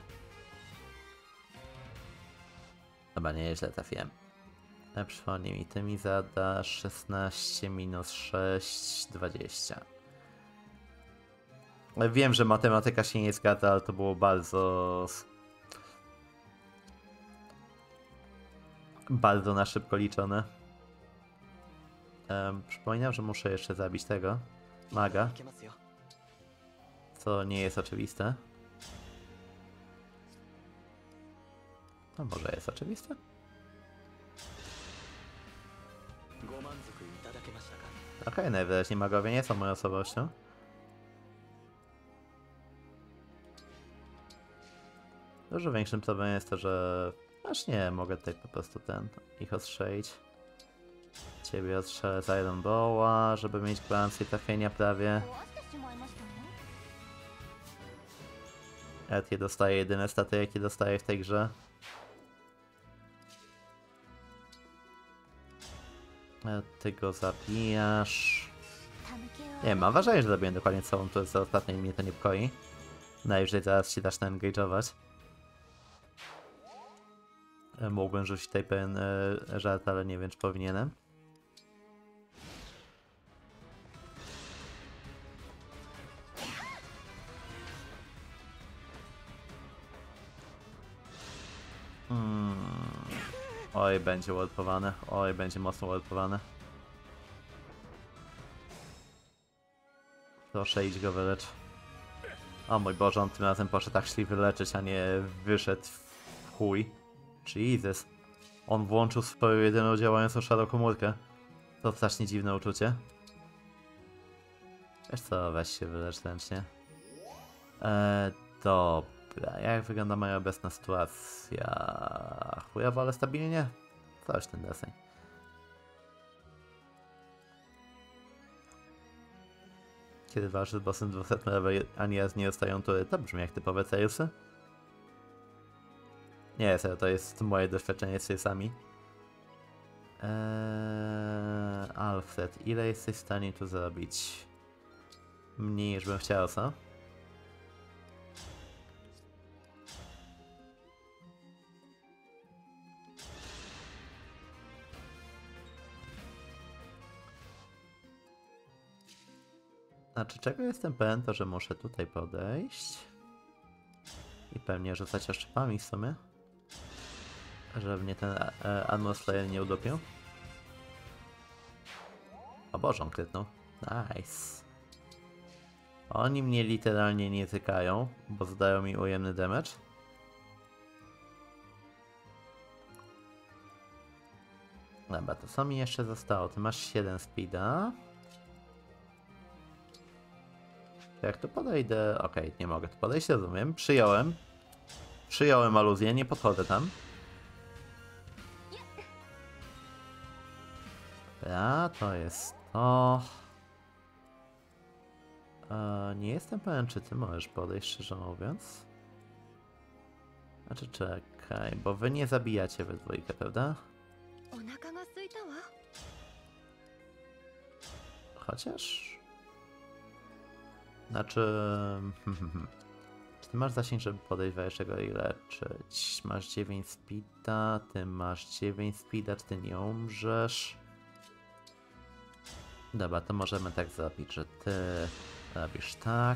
Chyba nie, źle trafiłem. A przypomnij mi, ty mi zadasz szesnaście minus sześć, dwadzieścia. Wiem, że matematyka się nie zgadza, ale to było bardzo... Bardzo na szybko liczone. Um, przypominam, że muszę jeszcze zabić tego maga. Co nie jest oczywiste. No może jest oczywiste? Okej, okay, najwyraźniej magowie nie są moją osobowością. Dużo większym problemem jest to, że aż nie mogę tutaj po prostu ten ich ostrzelić. ciebie odstrzelę z Iron Bowla, żeby mieć gwarancję trafienia prawie. 壊してしまいましたね。 Etie dostaje jedyne staty, jakie dostaje w tej grze. E, Ty go zabijasz. 手向けを Nie wiem, mam wrażenie, że zrobiłem dokładnie całą turę z ostatniej i mnie to niepokoi. Najwyżej zaraz się zacznę engage'ować. E, Mógłbym rzucić tutaj pewien e, żart, ale nie wiem, czy powinienem. Hmm. Oj, będzie warpowane. Oj, będzie mocno warpowane. Proszę, idź go wylecz. O mój Boże, on tym razem poszedł tak szli wyleczyć, a nie wyszedł w chuj. Jesus. On włączył swoją jedyną działającą szarą komórkę. To strasznie dziwne uczucie. Wiesz co, weź się wylecz ręcznie. Eee, dobra. Jak wygląda moja obecna sytuacja? Chujowo, ale stabilnie? Coś ten deseń. Kiedy walczysz z bossem dwieście level, ani raz nie dostają tury, to brzmi jak typowe Ceusy. Nie, serio, to jest moje doświadczenie z Ceusami. Eee, Alfred, ile jesteś w stanie tu zrobić? Mniej niż bym chciał, co? Znaczy, czego jestem pewien, to że muszę tutaj podejść i pewnie rzucać oszczepami w sumie, żeby mnie ten e, Armor Slayer nie udopił. O Boże, on krytnął. Nice. Oni mnie literalnie nie tykają, bo zadają mi ujemny damage. Dobra, to co mi jeszcze zostało? Ty masz siedem speeda. Jak tu podejdę... Okej, okay, nie mogę tu podejść, rozumiem. Przyjąłem. Przyjąłem aluzję, nie podchodzę tam. Ja, to jest to. E, nie jestem pewien, czy ty możesz podejść, szczerze mówiąc. Znaczy, czekaj, bo wy nie zabijacie we dwójkę, prawda? お腹が空いたわ。 Chociaż... Znaczy... Czy ty masz zasięg, żeby podejść wejrzego i leczyć? Masz dziewięć speeda, ty masz dziewięć speeda, czy ty nie umrzesz? Dobra, to możemy tak zrobić, że ty robisz tak.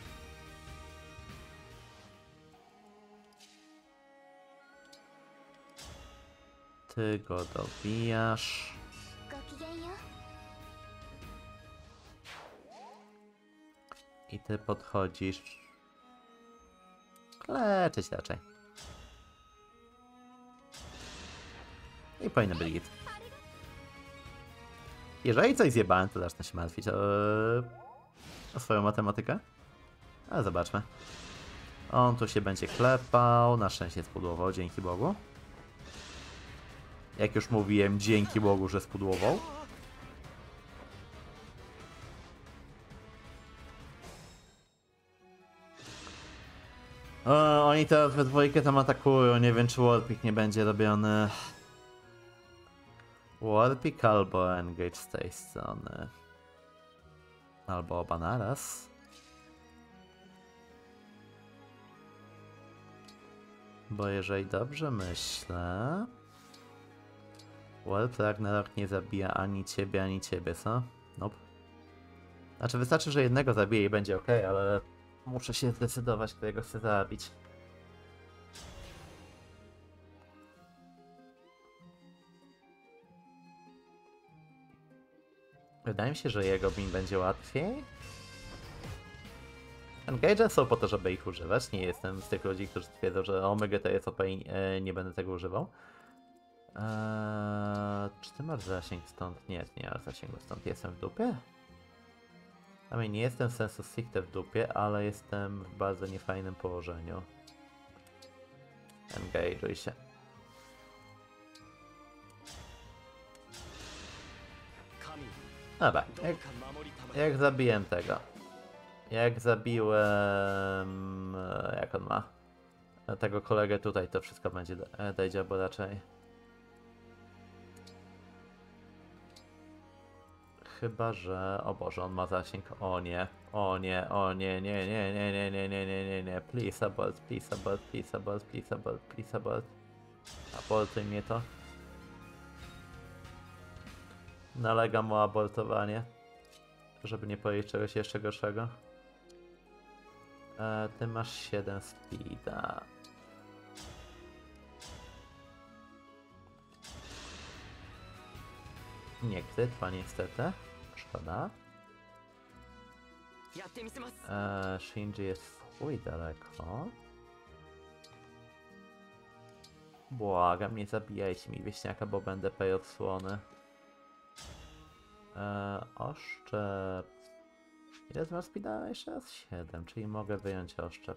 Ty go dobijasz. ごきげんよう。 I ty podchodzisz. Leczyć raczej. I powinno być git. Jeżeli coś zjebałem, to zacznę się martwić o, o swoją matematykę. Ale zobaczmy. On tu się będzie klepał. Na szczęście spudłował, dzięki Bogu. Jak już mówiłem, dzięki Bogu, że spudłował. O, oni teraz we dwójkę tam atakują, nie wiem czy warpik nie będzie robiony. Warpik albo engage z tej strony. Albo oba naraz. Bo jeżeli dobrze myślę... Warp Ragnarok nie zabija ani ciebie, ani ciebie, co? Nope. Znaczy wystarczy, że jednego zabije i będzie ok, ale... Muszę się zdecydować, którego chcę zabić. Wydaje mi się, że jego mi będzie łatwiej. Engage są po to, żeby ich używać. Nie jestem z tych ludzi, którzy twierdzą, że Omega to jest O P i e, nie będę tego używał. Eee, czy ty masz zasięg stąd? Nie, nie masz zasięgu stąd. Jestem w dupie? A mnie nie jestem sensu stricte w dupie, ale jestem w bardzo niefajnym położeniu. Engage'uj się. Dobra, どう jak, か守りたまえ。 jak zabiłem tego. Jak zabiłem... e, jak on ma? E, Tego kolegę tutaj, to wszystko będzie e, dojdzie, bo raczej... Chyba, że... O Boże, on ma zasięg. O nie, o nie, o nie, nie, nie, nie, nie, nie, nie, nie, nie, nie. Please abort, please abort, please abort, please abort, please abort. Abortuj mnie to. Nalegam o abortowanie. Żeby nie powiedzieć czegoś jeszcze gorszego. E, ty masz siedem speeda. Nie krytwa niestety. Szkoda. やってみせます。 E, Shinji jest w chuj daleko. Błagam, nie zabijajcie mi wieśniaka, bo będę pej odsłony. E, oszczep. Ile z was speeda? Jeszcze raz siedem, czyli mogę wyjąć oszczep.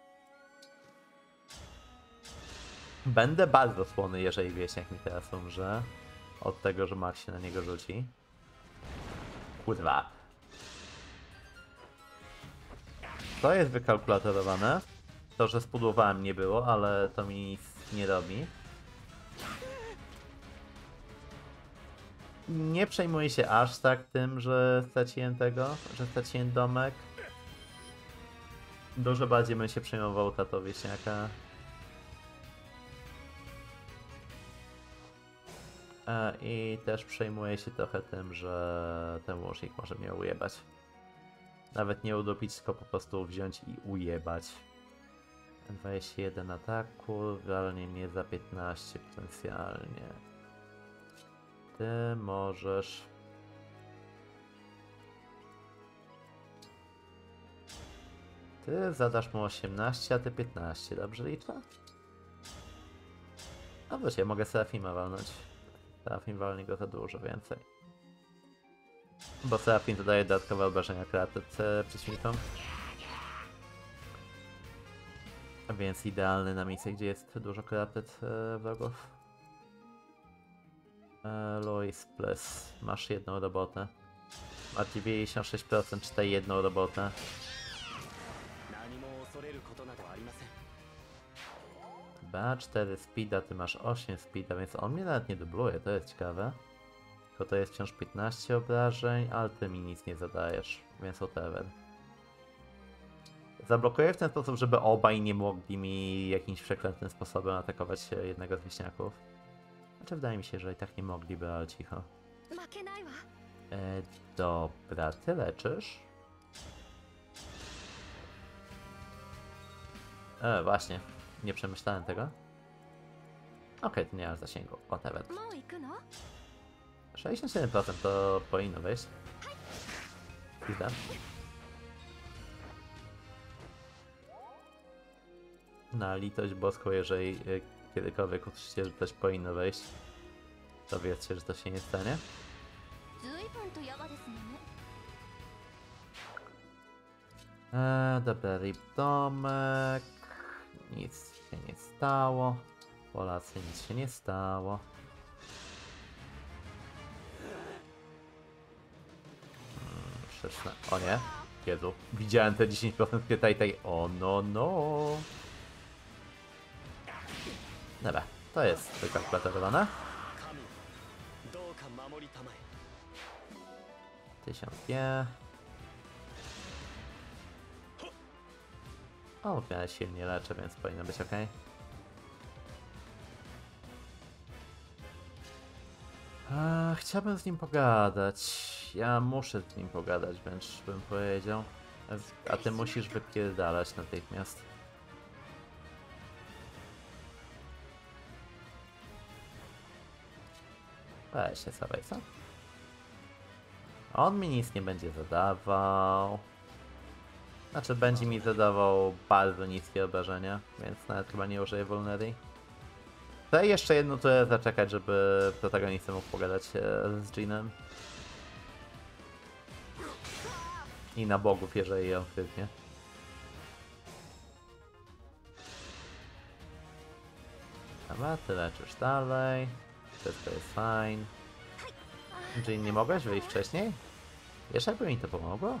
Będę bardzo słony, jeżeli wieśniak mi teraz umrze. Od tego, że Max się na niego rzuci. Kurwa. To jest wykalkulatorowane. To, że spudłowałem nie było, ale to mi nic nie robi. Nie przejmuję się aż tak tym, że straciłem tego, że straciłem domek. Dużo bardziej bym się przejmował tato wieśniaka. E, I też przejmuję się trochę tym, że ten łucznik może mnie ujebać. Nawet nie udupić, tylko po prostu wziąć i ujebać. dwadzieścia jeden ataku, realnie mnie za piętnaście potencjalnie. Ty możesz... Ty zadasz mu osiemnaście, a ty piętnaście, dobrze liczę? No wiesz, ja mogę Serafima walnąć. Serafim walnie go za dużo więcej. Bo Serafim dodaje dodatkowe obrażenia kratet przeciwnikom. Więc idealny na miejsce, gdzie jest dużo kratet e, wrogów. E, Lois plus. Masz jedną robotę. Masz dziewięćdziesiąt sześć procent, czytaj jedną robotę. 何も恐れることなどありません。 B cztery speeda, ty masz osiem speeda, więc on mnie nawet nie dubluje, to jest ciekawe. Tylko to jest wciąż piętnaście obrażeń, ale ty mi nic nie zadajesz, więc whatever. Zablokuję w ten sposób, żeby obaj nie mogli mi jakimś przeklętym sposobem atakować jednego z wieśniaków. Znaczy wydaje mi się, że i tak nie mogliby, ale cicho. 負けないわ。 E, dobra, ty leczysz? E, właśnie, nie przemyślałem tego. Okej, to nie ma zasięgu, whatever. もう行くの？ sześćdziesiąt siedem procent to powinno wyjść. Chwilę. Na litość boską, jeżeli y, kiedykolwiek usłyszycie, że coś powinno wejść, to wiedzcie, że to się nie stanie. 随分とヤバですね。 Eee, dobra, rip domek. Nic się nie stało. Polacy, nic się nie stało. Hmm, szesnaście. O nie. Jezu. Widziałem te dziesięć procent tej tej. O no no. Dobra, to jest wykalkulatorowane. 神、どうか守りたまえ。 tysiąc G. O, w miarę silnie leczę, więc powinno być ok. A, chciałbym z nim pogadać. Ja muszę z nim pogadać, wręcz bym powiedział. A ty musisz wypierdalać natychmiast. Weź się sobie, co? On mi nic nie będzie zadawał. Znaczy, będzie mi zadawał bardzo niskie obrażenia, więc nawet chyba nie użyję Vulnery. Chcę jeszcze jedną turę zaczekać, żeby protagonista mógł pogadać się z Jeanem. I na bogów, jeżeli ją chwytnie. Dobra, ty leczysz dalej. Wszystko jest fine. Jean, nie mogłeś wyjść wcześniej? Wiesz, jakby mi to pomogło?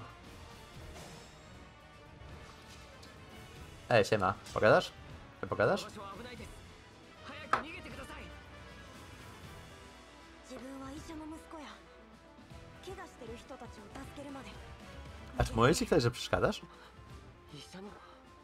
Ej, siema. Pogadasz? Ty pogadasz? 場所は危ないです早く逃げてください自分は医者の息子や怪我してる人たちを助けるまで A czy mówię ci ktoś, że przeszkadzasz? 医者の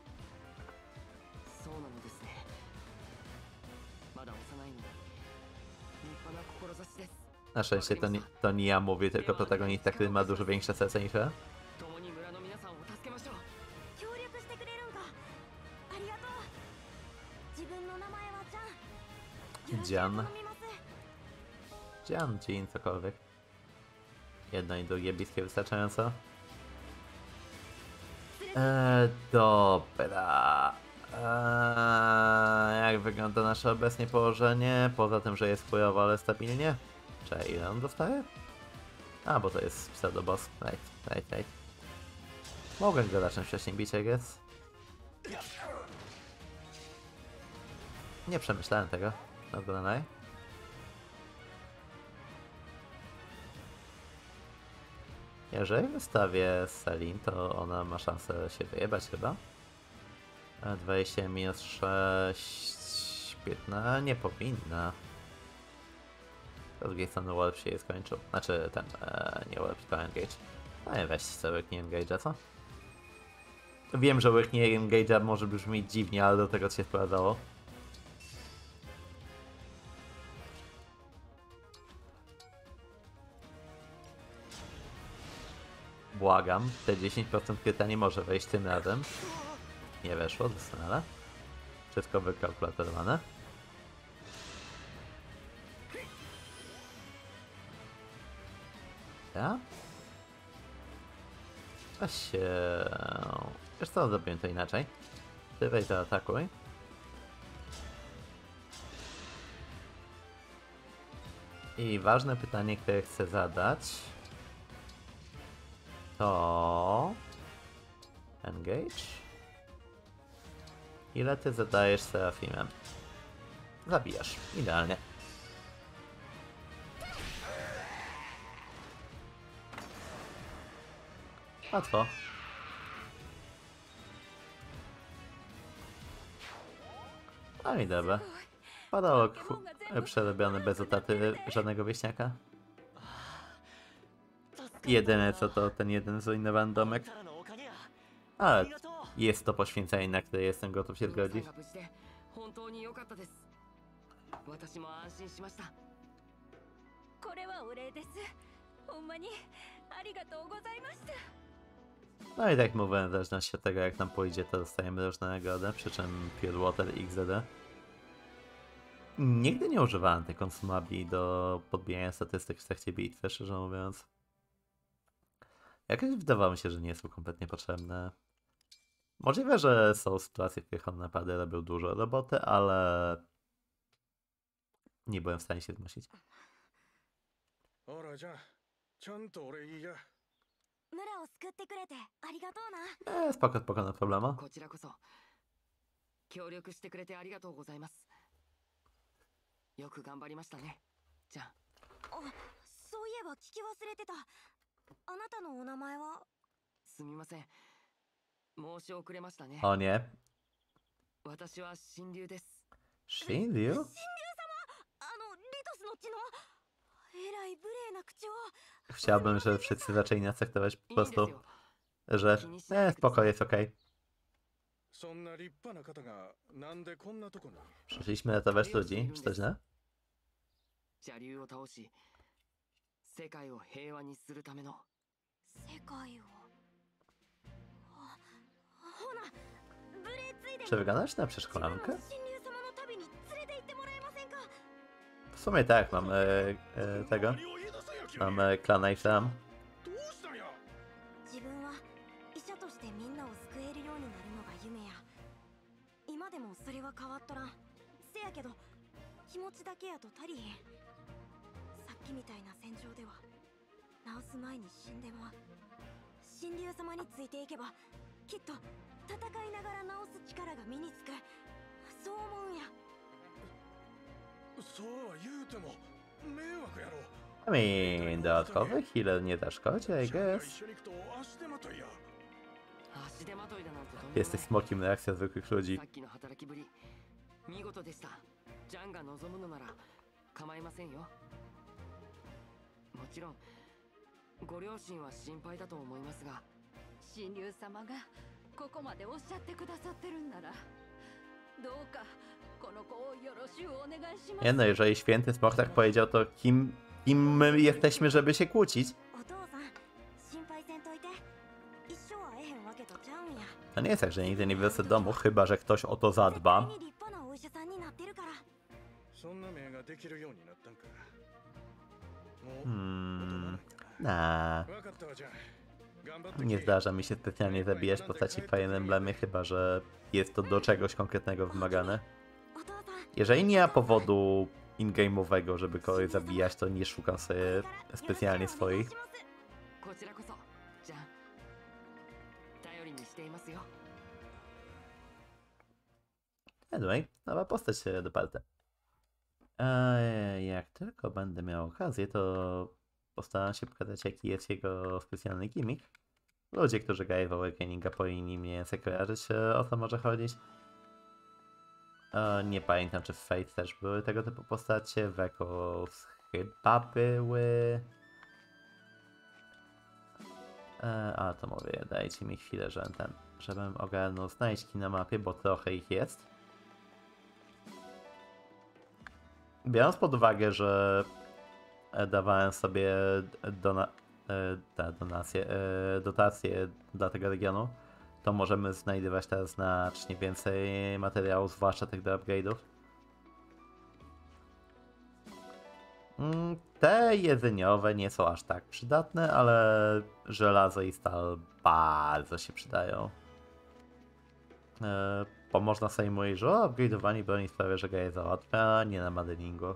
そうなのですねまだ幼いのに立派な志です Na szczęście to nie, to nie ja mówię, tylko protagonista, który ma dużo większe serce niż ja. 共に村の皆さんを助けましょう協力してくれるんかありがとう自分の名前はジャンよろしく Jan. 頼みます Dzian, Jean, cokolwiek. Jedno i drugie bliskie wystarczająco. Eee, dobra. Eee, jak wygląda nasze obecnie położenie? Poza tym, że jest chujowo, ale stabilnie. Czekaj, ile on dostaje? A, bo to jest pseudoboss. Right, right, right. Mogłem go zacząć wcześniej bić, jak jest. Nie przemyślałem tego. Not gonna lie. Jeżeli wystawię Selin, to ona ma szansę się wyjebać chyba. A dwadzieścia minus sześć... piętnaście... nie powinna. Z drugiej strony Warp się jej skończył. Znaczy ten... E, nie Warp, tylko Engage. No nie weź sobie łyknie Engage'a, co? Wiem, że łyknie Engage'a może brzmieć dziwnie, ale do tego się sprowadzało. Błagam, te dziesięć procent kryta nie może wejść tym razem. Nie weszło, doskonale. Wszystko wykalkulowane. Ja? Weź się... Wiesz co, zrobiłem to inaczej. Ty weź zaatakuj. I ważne pytanie, które chcę zadać... To... Engage? Ile ty zadajesz Serafimem? Zabijasz. Idealnie. Łatwo. No i dobra. Padał przerobiony bez utraty żadnego wieśniaka. Jedyne co to ten jeden zrujnowany domek. Ale jest to poświęcenie, na które jestem gotów się zgodzić. 本当に良かったです私も安心しましたこれはお礼ですほんまにありがとうございました No i tak jak mówiłem, w zależności od tego jak nam pójdzie, to dostajemy różne nagrody, przy czym Pure Water i X D D. Nigdy nie używałem tej konsumabli do podbijania statystyk w trakcie bitwy, szczerze mówiąc. Jakoś wydawało mi się, że nie są kompletnie potrzebne. Możliwe, że są sytuacje, w których one naprawdę robią dużo roboty, ale nie byłem w stanie się zmusić. あらじゃあちゃんと俺いいや村を救ってくれてありがとうな Eee, spoko, spoko, no problemu. こちらこそ協力してくれてありがとうございますよく頑張りましたねじゃああそういえば聞き忘れてたあなたのお名前はすみません申し遅れましたね O nie. 私は神竜です Shinryu? あのリトスの血のえらい無礼な口を Chciałbym, żeby wszyscy zaczęli nas traktować po prostu, że e, spoko, jest okej. そんな立派な方がなんでこんなとこに Przyszliśmy ratować ludzi, czy to źle? 邪竜を倒し世界を平和にするための世界をあほな無礼ついで Czy wyglądasz na 自分 przeszkolankę? の神竜様の旅に連れて行ってもらえませんか W sumie tak, mam e, e, tego. 何を言い出すんや君 Mam e, klana i sam. どうしたんや自分は医者としてみんなを救えるようになるのが夢や今でもそれは変わっとらんせやけど気持ちだけやと足りへんさっきみたいな戦場では治す前に死んでも神竜様についていけばきっと戦いながら治す力が身につくそう思うんやそうは言うても迷惑やろ I mean, dodatkowy healer nie zaszkodzi, I シャアが guess. 一緒に行くと足手まといや。 足手まといだなんてとんでもない Jesteś smokiem reakcja zwykłych ludzi. さっきの働きぶり見事でした。ジャンが望むのなら構いませんよ。もちろんご両親は心配だと思いますが、 神竜様がここまでおっしゃってくださってるんなら、どうかこの子をよろしゅうお願いします。 Nie no, jeżeli święty smok tak powiedział, to kim, kim my jesteśmy, żeby się kłócić? お父さん心配せんといて、一生は会えへんわけとちゃうんや。 To nie jest tak, że nigdy nie wrócę do domu, chyba że ktoś o to zadba. 絶対に立派なお医者さんになってるから。 そんな命ができるようになったんか。もう、 Hmm, nah. 分かったわじゃあ。頑張って Nie zdarza mi się specjalnie zabijać postaci w Fire Emblemie, chyba że jest to do czegoś konkretnego wymagane. お父さん Jeżeli nie ma powodu in-game'owego, żeby kogoś zabijać, to nie szukam sobie specjalnie swoich. こちらこそじゃん頼りにしていますよ。 Anyway, nowa postać się doparta. Eee, jak tylko będę miał okazję, to postaram się pokazać, jaki jest jego specjalny gimmick. Ludzie, którzy grają w Awakeninga, powinni mniej więcej kojarzyć, o co może chodzić. E, nie pamiętam, czy w Fate też były tego typu postacie. W Echoes chyba były. E, a to mówię, dajcie mi chwilę, że ten, żebym ogarnął znajdźki na mapie, bo trochę ich jest. Biorąc pod uwagę, że dawałem sobie dona te donacje, dotacje dla tego regionu, to możemy znajdywać teraz znacznie więcej materiałów, zwłaszcza tych do upgrade'ów. Te jedzeniowe nie są aż tak przydatne, ale żelazo i stal bardzo się przydają. Bo można sobie mówić, że upgrade'owanie broni sprawia, że gra jest załatwia, nie na modelingu.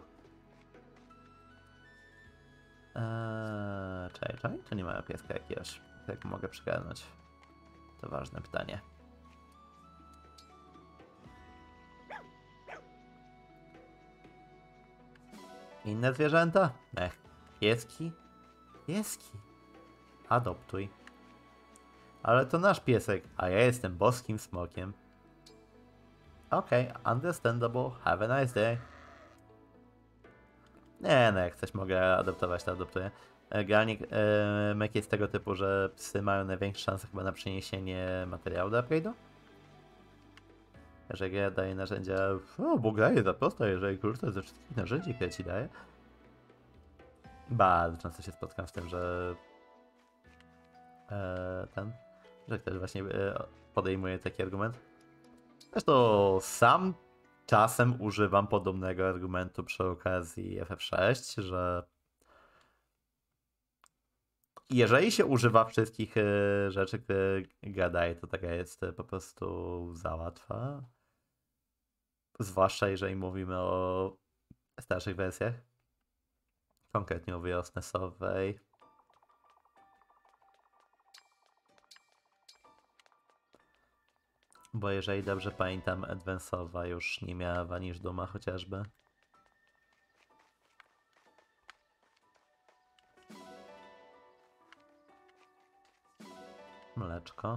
Eee, czekaj, czekaj, to nie mają pieska jakiegoś, jak mogę przygarnąć? To ważne pytanie. Inne zwierzęta? Ech, pieski? Pieski? Adoptuj. Ale to nasz piesek, a ja jestem boskim smokiem. Okej, okay, understandable, have a nice day. Nie, no jak coś mogę adoptować, to adoptuję. Generalnie e, mek jest tego typu, że psy mają największe szanse chyba na przeniesienie materiału do upgrade'u. Jeżeli gra daje narzędzia, o, bo gra jest za prosta, jeżeli korzystasz ze wszystkich narzędzi, które ci daje. Bardzo często się spotkam z tym, że e, ten, że ktoś właśnie e, podejmuje taki argument. Zresztą sam czasem używam podobnego argumentu przy okazji F F sześć, że jeżeli się używa wszystkich y, rzeczy, które gra daje, to taka jest y, po prostu za łatwa. Zwłaszcza jeżeli mówimy o starszych wersjach. Konkretnie mówię o S N E S-owej. Bo jeżeli dobrze pamiętam, Advance'owa już nie miała Vanish Duma chociażby. Mleczko.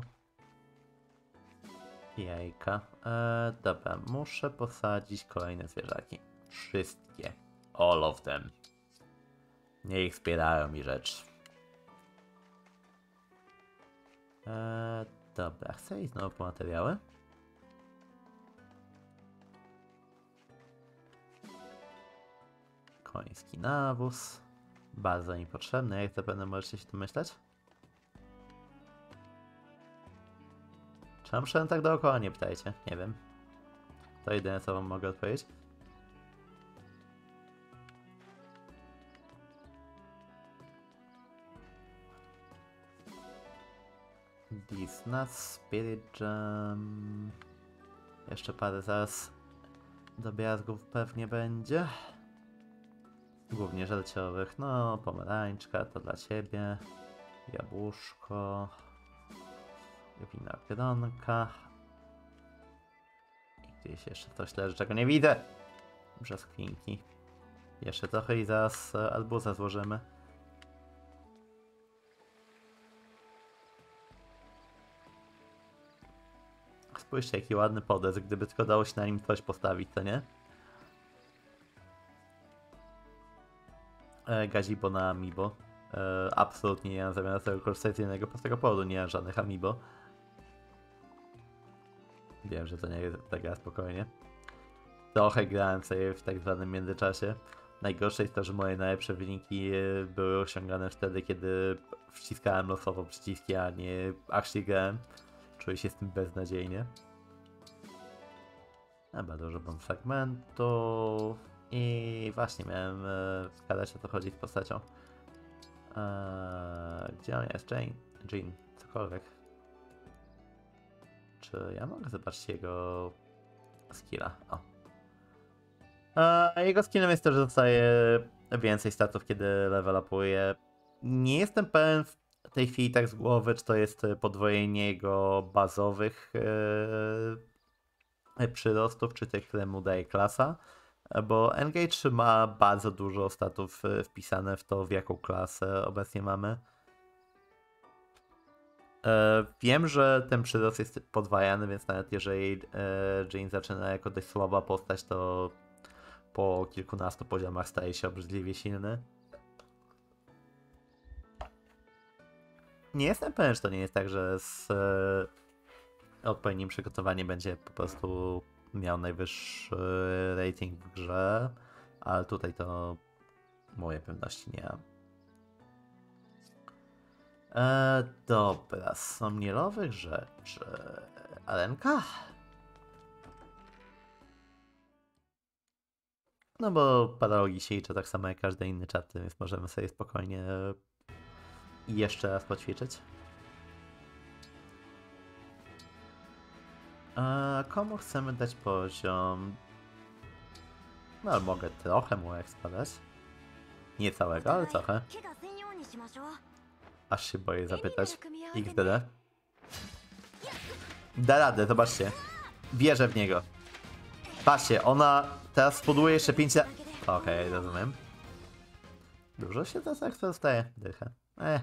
Jajka. Eee, dobra, muszę posadzić kolejne zwierzaki. Wszystkie. All of them. Niech zbierają mi rzecz. Eee, dobra, chcę iść znowu po materiały. Koński nawóz. Bardzo niepotrzebny, jak zapewne możecie się domyślać. Czemu szedłem tak dookoła? Nie pytajcie, nie wiem. To jedyne, co wam mogę odpowiedzieć. Disna, Spirit Gem. Jeszcze parę zaraz drobiazgów pewnie będzie. Głównie żelciowych. No, pomarańczka to dla ciebie. Jabłuszko. Winogronka. I gdzieś jeszcze coś leży, czego nie widzę. Brzoskwinki. Jeszcze trochę i zaraz e, arbuza złożymy. Spójrzcie, jaki ładny podest, gdyby tylko dało się na nim coś postawić, to nie? E, Gazibo na Amiibo. E, absolutnie nie mam zamiaru z tego korzystać z jednego prostego powodu, nie mam żadnych Amiibo. Wiem, że to nie jest tak gra spokojnie. Trochę grałem sobie w tak zwanym międzyczasie. Najgorsze jest to, że moje najlepsze wyniki były osiągane wtedy, kiedy wciskałem losowo przyciski, a nie actually grałem. Czuję się z tym beznadziejnie. Chyba dużo mam fragmentów. I właśnie miałem e, wskazać, o co chodzi z postacią. Eee, gdzie on jest? Jane? Jean? Cokolwiek. Czy ja mogę zobaczyć jego skilla? O. Eee, jego skillem jest to, że dostaje więcej statów, kiedy level upuje. Nie jestem pewien w tej chwili tak z głowy, czy to jest podwojenie jego bazowych e, przyrostów, czy tych, które mu daje klasa. Bo Engage ma bardzo dużo statów wpisane w to, w jaką klasę obecnie mamy. E, wiem, że ten przyrost jest podwajany, więc nawet jeżeli e, Jane zaczyna jako dość słaba postać, to po kilkunastu poziomach staje się obrzydliwie silny. Nie jestem pewien, że to nie jest tak, że z e, odpowiednim przygotowaniem będzie po prostu miał najwyższy rating w grze, ale tutaj to mojej pewności nie mam. E, dobra, z somnielowych rzeczy. Arenka? No bo paralogi się liczy tak samo jak każde inne czaty, więc możemy sobie spokojnie jeszcze raz poćwiczyć. A komu chcemy dać poziom? No mogę trochę mu spadać. Nie całego, ale trochę. Aż się boję zapytać. X D D. Da radę, zobaczcie. Wierzę w niego. Patrzcie, ona teraz spoduje jeszcze pięć lat. Okej, okay, rozumiem. Dużo się teraz jak to zostaje. Dychę. Eh.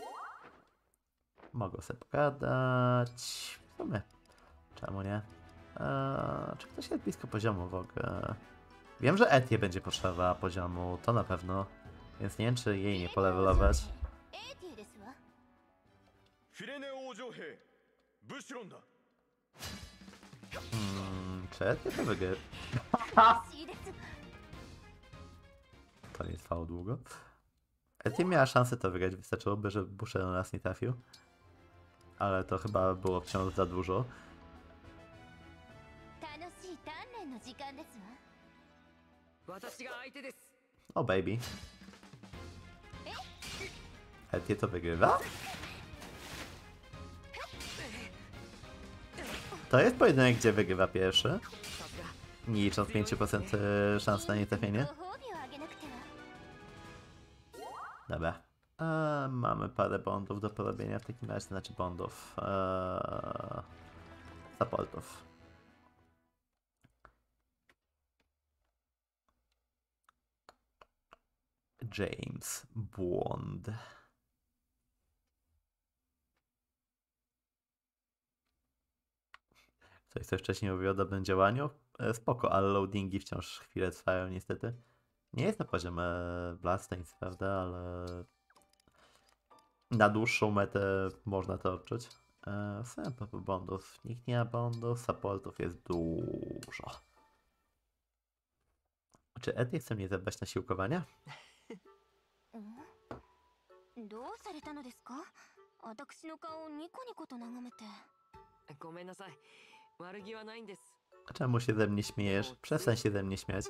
Mogę sobie pogadać. W sumie. Czemu nie? Eee, czy ktoś jest blisko poziomu w ogóle? Wiem, że Etię będzie potrzebowała poziomu, to na pewno. Więc nie wiem, czy jej nie polewelować. Hmm, czy Etię to wygry? To nie trwało długo. Etię miała szansę to wygrać, wystarczyłoby, że Busher na nas nie trafił. Ale to chyba było wciąż za dużo. O baby. Etię to wygrywa? To jest pojedynek, gdzie wygrywa pierwszy. Nie licząc pięć procent szans na nietrafienie. Dobra. Eee, mamy parę bondów do porobienia w takim razie, znaczy bondów. Eee, supportów. James Bond. Coś, co wcześniej mówił o dobrym działaniu? E, spoko, ale loadingi wciąż chwilę trwają niestety. Nie jest na poziomie Bloodstains, prawda, ale na dłuższą metę można to odczuć. E, Sam bondów. Nikt nie ma bondów, supportów jest dużo. Czy Etię chce mnie zabrać na siłkowania? A czemu się ze mnie śmiejesz? Przestań się ze mnie śmiać.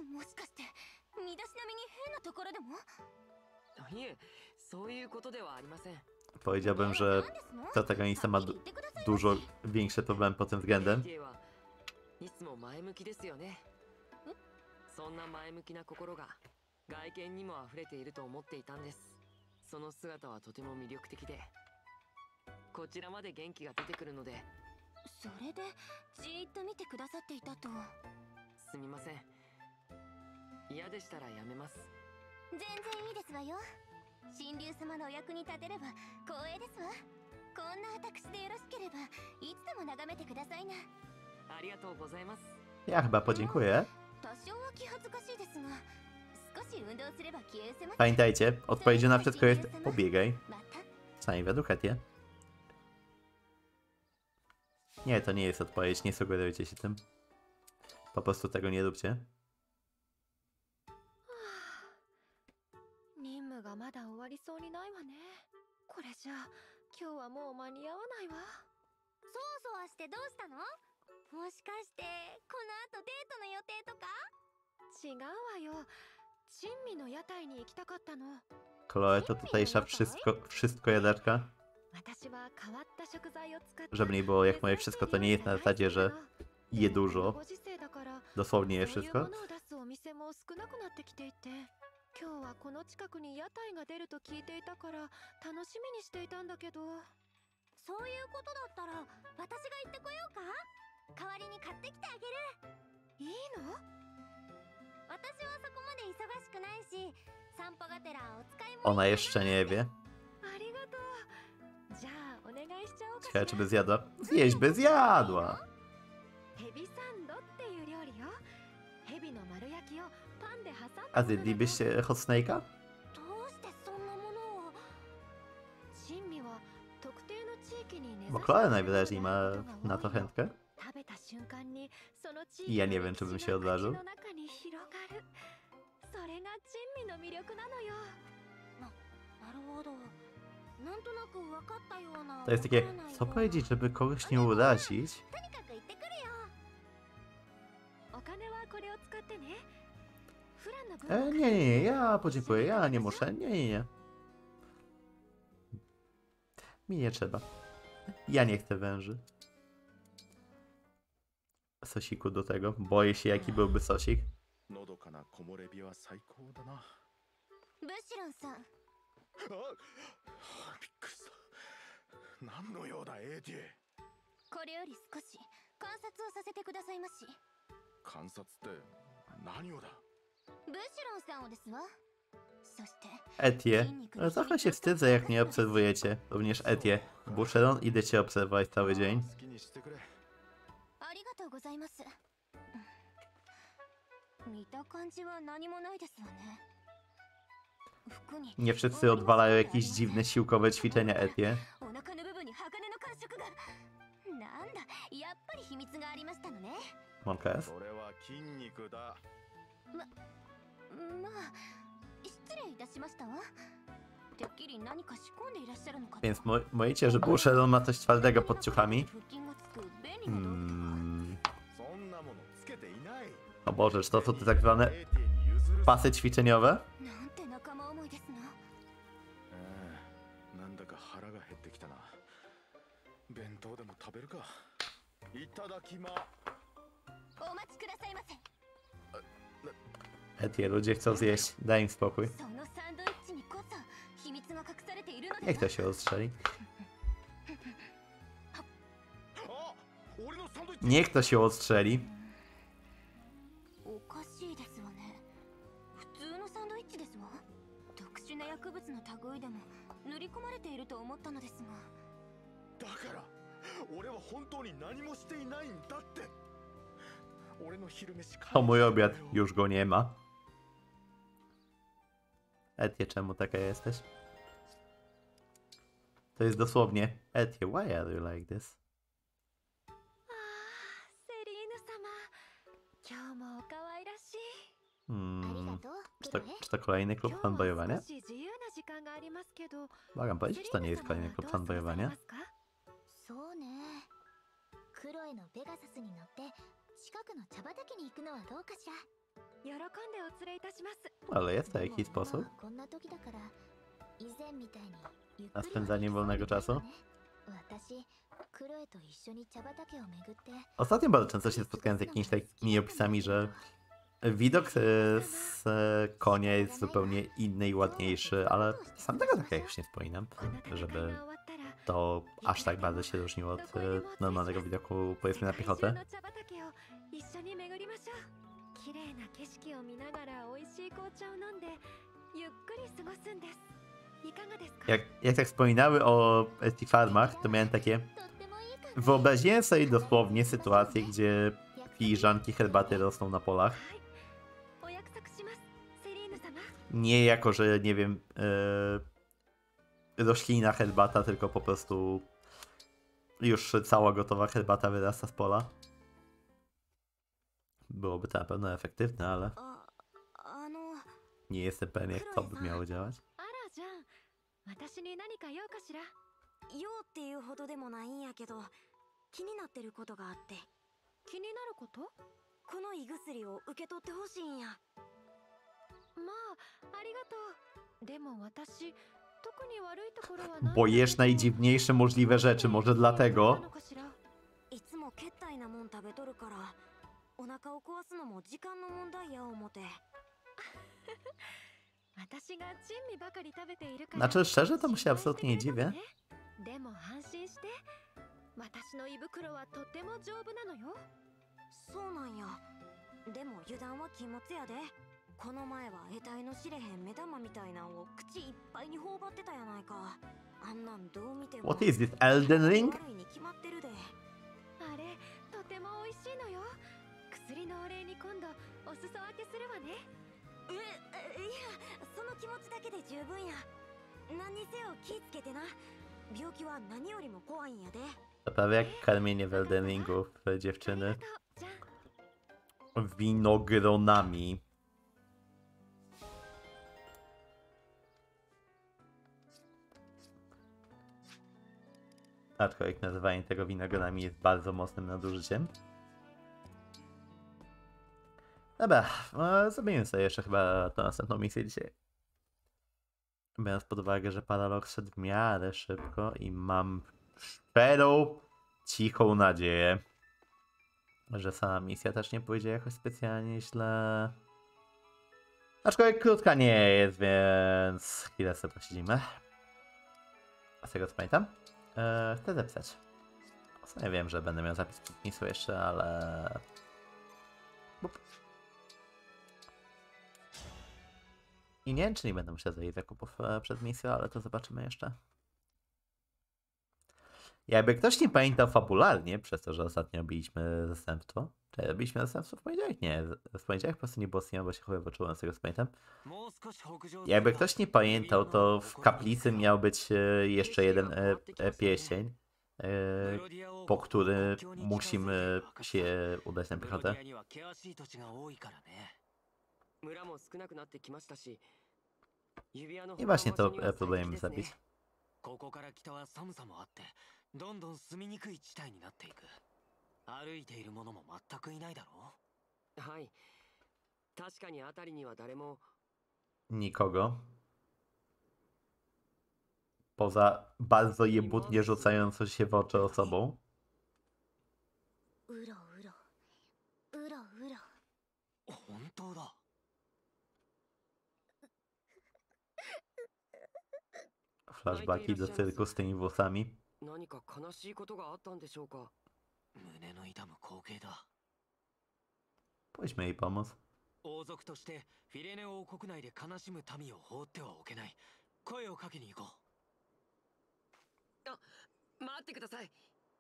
Powiedziałbym, że protagonista ma du dużo większe problemy pod tym względem. 嫌でしたらやめます。 全然いいですわよ。神竜様のお役に立てれば光栄ですわ。こんな私でよろしければいつでも眺めてくださいな。 ありがとうございます。 Ja chyba podziękuję. 多少は気恥ずかしいですが、少し運動すれば消え失せます。 Pamiętajcie, odpowiedzią na wszystko jest pobiegaj. また Przynajmniej według Etie. Nie, to nie jest odpowiedź, nie sugerujcie się tym. Po prostu tego nie róbcie. 任務がまだ終わりそうにないわね。これじゃあ今日はもう間に合わないわ。 そわそわしてどうしたの？もしかしてこの後デートの予定とか？ 違うわよ。珍味の屋台に行きたかったの。 Chloe to tutejsza wszystko, wszystko jadaczka. 私は変わった食材を使って Żeby nie było jak moje wszystko, to nie jest na zasadzie, że je dużo. Dosłownie je wszystko. 今日はこの近くに屋台が出ると聞いていたから楽しみにしていたんだけど。 そういうことだったら私が行ってこようか？代わりに買ってきてあげる。 いいの？ 私はそこまで忙しくないし、散歩がてらお使い物。 Ona jeszcze nie wie. ありがとう。じゃあお願いしちゃおうかし Ciekawe, ら。 czy by zjadła. Zjeść by zjadła. ヘビサンドっていう料理よ。ヘビの丸焼きをパンで挟んだ。 A zjedlibyście hot snake'a? どうしてそんなものを？ 珍味は特定の地域に根 Bo ざし Chloe najwyraźniej ma na to chętkę. 食べた瞬間にその地 I 域 ja の nie wiem, czy bym się 歴史が odważył. 口の中に広がる。それが珍味の魅力なのよ。 なるほど。なんとなく分かったような。 To jest takie, co powiedzieć, żeby kogoś nie urazić? とにかく行ってくるよ。 お金はこれを使ってね。フランの分 E, nie, nie, nie, ja podziękuję, ja nie muszę, nie, nie, nie. Mi nie trzeba. Ja nie chcę węży. Sosiku do tego. Boję się, jaki byłby sosik. のどかな木漏れ日は最高だな。 ブシロンさん。 あ、びっくりした。何の用だ、エーティエ。 これより少し観察をさせてくださいまし。 観察って何をだ。 ブシロンさんをですわ。そして Etie. Trochę się wstydzę, jak nie obserwujecie. Również Etie. Busheron, idę cię obserwować cały dzień. 好きにしてくれ。 ありがとうございます。見た感じは何もないですわね。服に Nie wszyscy odwalają jakieś dziwne siłkowe ćwiczenia Etie. お腹の部分に鋼の感触が。なんだ、やっぱり秘密がありましたのね。 Monka それは筋肉だ。 ま、まあ、失礼いたしましたわ。てっきり何か仕込んでいらっしゃるのかと。 Więc mo mówicie, że Busheron ma coś twardego pod ciuchami? 腹筋がつく便利な道具とか。 Hmm. そんなものつけていない。 O Boże, czy to są te tak zwane pasy ćwiczeniowe? なんて仲間思いですな。 ええ、なんだか腹が減ってきたな。弁当でも食べるか。いただきま。 お待ちくださいませ。 Etie, ludzie chcą zjeść. Daj im spokój. そのサンドイッチにこそ秘密が隠されているのです。 Niech to się odstrzeli. あ、俺のサンドイッチ。 Niech to się odstrzeli. おかしいですわね。普通のサンドイッチですわ。特殊な薬物の類でも塗り込まれていると思ったのですが。 だから俺は本当に何もしていないんだって。俺の昼飯。 To mój obiad. Już go nie ma. Etie, czemu taka jesteś? To jest dosłownie Etie, why are you like this? ああ、セリーヌ様、今日もお可愛らしい。 Hmm. Czy to, czy to kolejny klub fanboyowania? 少し自由な時間がありますけど、 Mogę powiedzieć, że to nie jest kolejny klub fanboyowania. そうね。クロエのペガサスに乗って近くの茶畑に行くのはどうかしら。 喜んでお連れいたします。 Ale jest to jakiś sposób こんな時だから以前みたいにゆっ na くり spędzanie wolnego czasu. 私クロエと一緒に茶畑を巡って Ostatnio bardzo często się spotkałem z jakimiś takimi opisami, że widok z, z konia jest zupełnie inny i ładniejszy, ale sam tego tak jakoś nie wspominam, żeby to aż tak bardzo się różniło od e, normalnego widoku, powiedzmy, na piechotę. 一緒に巡りましょう。き綺麗な景色を見ながら美味しい紅茶を飲んでゆっくり過ごすんです。いかがですか？ Jak, jak tak wspominały o tych farmach, to miałem takie... とってもいい感じ。 Wyobraziłem sobie dosłownie sytuację, gdzie filiżanki herbaty rosną na polach. はい、お約束します、セリーヌ様。 Nie jako, że nie wiem, yy, roślina herbata, tylko po prostu już cała gotowa herbata wyrasta z pola. Byłoby to na pewno efektywne, ale あ、あの、 nie jestem pewien, jak to by miało działać. あらじゃん、私に何か用かしら？用っていうほどでもないんやけど、気になってることがあって。気になること？この胃薬を受け取ってほしいんや。まあ、ありがとう。でも私、特に悪いところはない。 Bo jesz najdziwniejsze możliwe rzeczy, może dlatego. いつもけったいなもん食べとるから、お腹を壊すのも時間の問題や思て。私が珍味ばかり食べているから。 Znaczy, szczerze, to mu się absolutnie nie dziwię. でも安心して。私の胃袋はとても丈夫なのよ。そうなんや。でも油断は禁物やで。この前は得体の知れへん目玉みたいなんを口いっぱいに頬張ってたやないか。あんなんどう見ても。 What is this, Elden Ring? 悪いに決まってるで。あれ、とても美味しいのよ。薬のお礼に今度お裾分けするわね。え、いや、その気持ちだけで十分や。何にせよ気ぃつけてな。病気は何よりも怖いんやで。 To prawie jak karmienie w Elden Ringu dziewczyny. Winogronami. Aczkolwiek nazywanie tego winogronami jest bardzo mocnym nadużyciem. Dobra, no, zrobimy sobie jeszcze chyba tą następną misję dzisiaj. Biorąc pod uwagę, że paralog szedł w miarę szybko i mam szczerą, cichą nadzieję, że sama misja też nie pójdzie jakoś specjalnie źle. Aczkolwiek krótka nie jest, więc chwilę sobie posiedzimy. Z tego co pamiętam. Eee, chcę zapisać. W sumie wiem, że będę miał zapis podpisu jeszcze, ale... Bup. I nie wiem, czy nie będę musiał zrobić zakupów e, przed misją, ale to zobaczymy jeszcze. Jakby ktoś nie pamiętał fabularnie, przez to, że ostatnio robiliśmy zastępstwo. Czy robiliśmy zastępstwo w poniedziałek? Nie, w poniedziałek po prostu nie było streama, bo się chyba poczułem, z tego co pamiętam. Jakby ktoś nie pamiętał, to w kaplicy miał być e, jeszcze jeden e, e, pieścień, e, po który musimy się udać na piechotę. I właśnie to e, próbujemy zabić. ここから北は寒さもあってどんどん住みにくい地帯になっていく。歩いている者も全くいないだろう。 はい、確かに辺りには誰も Nikogo. Poza bardzo jebutnie rzucającą się w oczy osobą. うろうろうろうろ。 本当だ。 Flashbacki do cyrku z tymi włosami. 何か悲しいことがあったんでしょうか。 胸の痛む光景だ。 Pójdźmy jej pomóc. 王族としてフィレネ王国内で悲しむ民を放ってはおけない。声をかけに行こう。 あ、待ってください。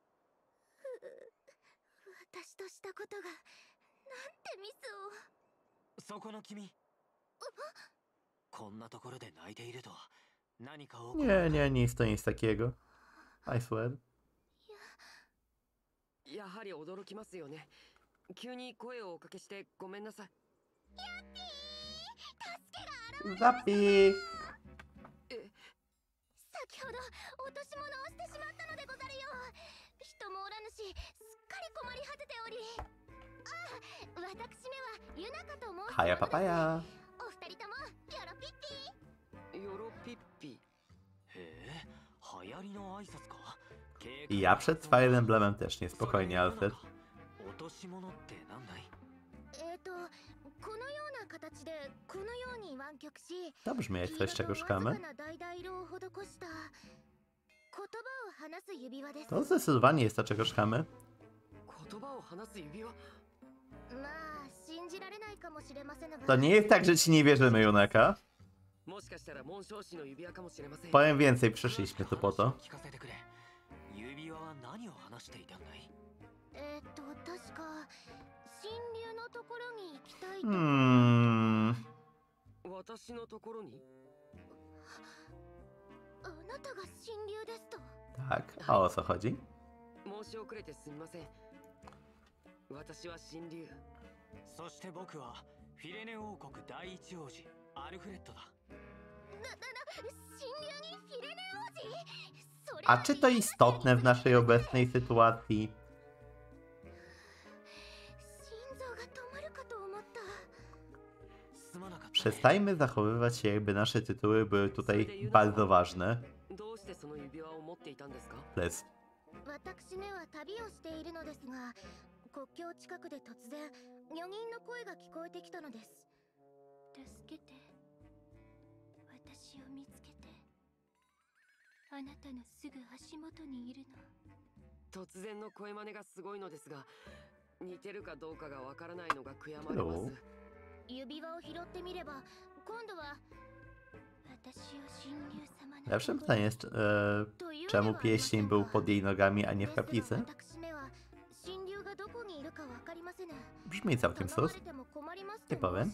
私としたことがなんてミスを。 そこの君。こんなところで泣いているとは。 Nie, nie, nic, to nic takiego. I swear. やはり驚きますよね。急に声をおかけしてごめんなさい。 ヤッピー、助けが現れザッピー。 え、 先ほど落とし物をしてしまったのでござるよ。人もおらぬし、すっかり困り果てており。あ、私めはユナカと申す。 はやパパヤ。 お二人ともよろぴっぴー。 ヨロピッピ。 へえ、流行りの挨拶か。 I ja przed Fire Emblemem też nie, spokojnie, Alfred. 落とし物ってなんだい？ えっと、このような形でこのように湾曲し、 To brzmi jak coś, czego szukamy. To zdecydowanie jest to, czego szukamy. 言葉を話す指輪。 まあ、信信じられないかもしれませんが To nie jest tak, że ci nie wierzymy, Junaka. もしかしたら紋章師の指輪かもしれません。 Powiem więcej, przyszliśmy tu po to. 聞かせてくれ。指輪は何を話していたんだい？ えーっと確か神竜のところに行きたいと、 Hmm. 私のところに？ あなたが神竜ですと。 Tak, a o co chodzi? 申し遅れてすみません。私は神竜。 そして僕はフィレネ王国第一王子アルフレッドだ。 な、な、な、神竜にフィレネ王子？それ A czy to istotne w naszej obecnej sytuacji? 心臓が止まるかと思った。 すまなかったね。 Przestajmy zachowywać się, jakby nasze tytuły były tutaj bardzo ważne. どうしてその指輪を持っていたんですか？ Ples. 私めは旅をしているのですが、国境近くで突然女人の声が聞こえてきたのです。助けて、私を見つけて、あなたのすぐ足元にいるの。 突然の声真似がすごいのですが、似てるかどうかがわからないのが悔やまれます。 指輪を拾ってみれば、今度は私を神竜様の。 Lepsze pytanie jest, e, czemu pieścień był pod jej nogami, a nie w kaplicy? Brzmi całkiem sus. Nie powiem.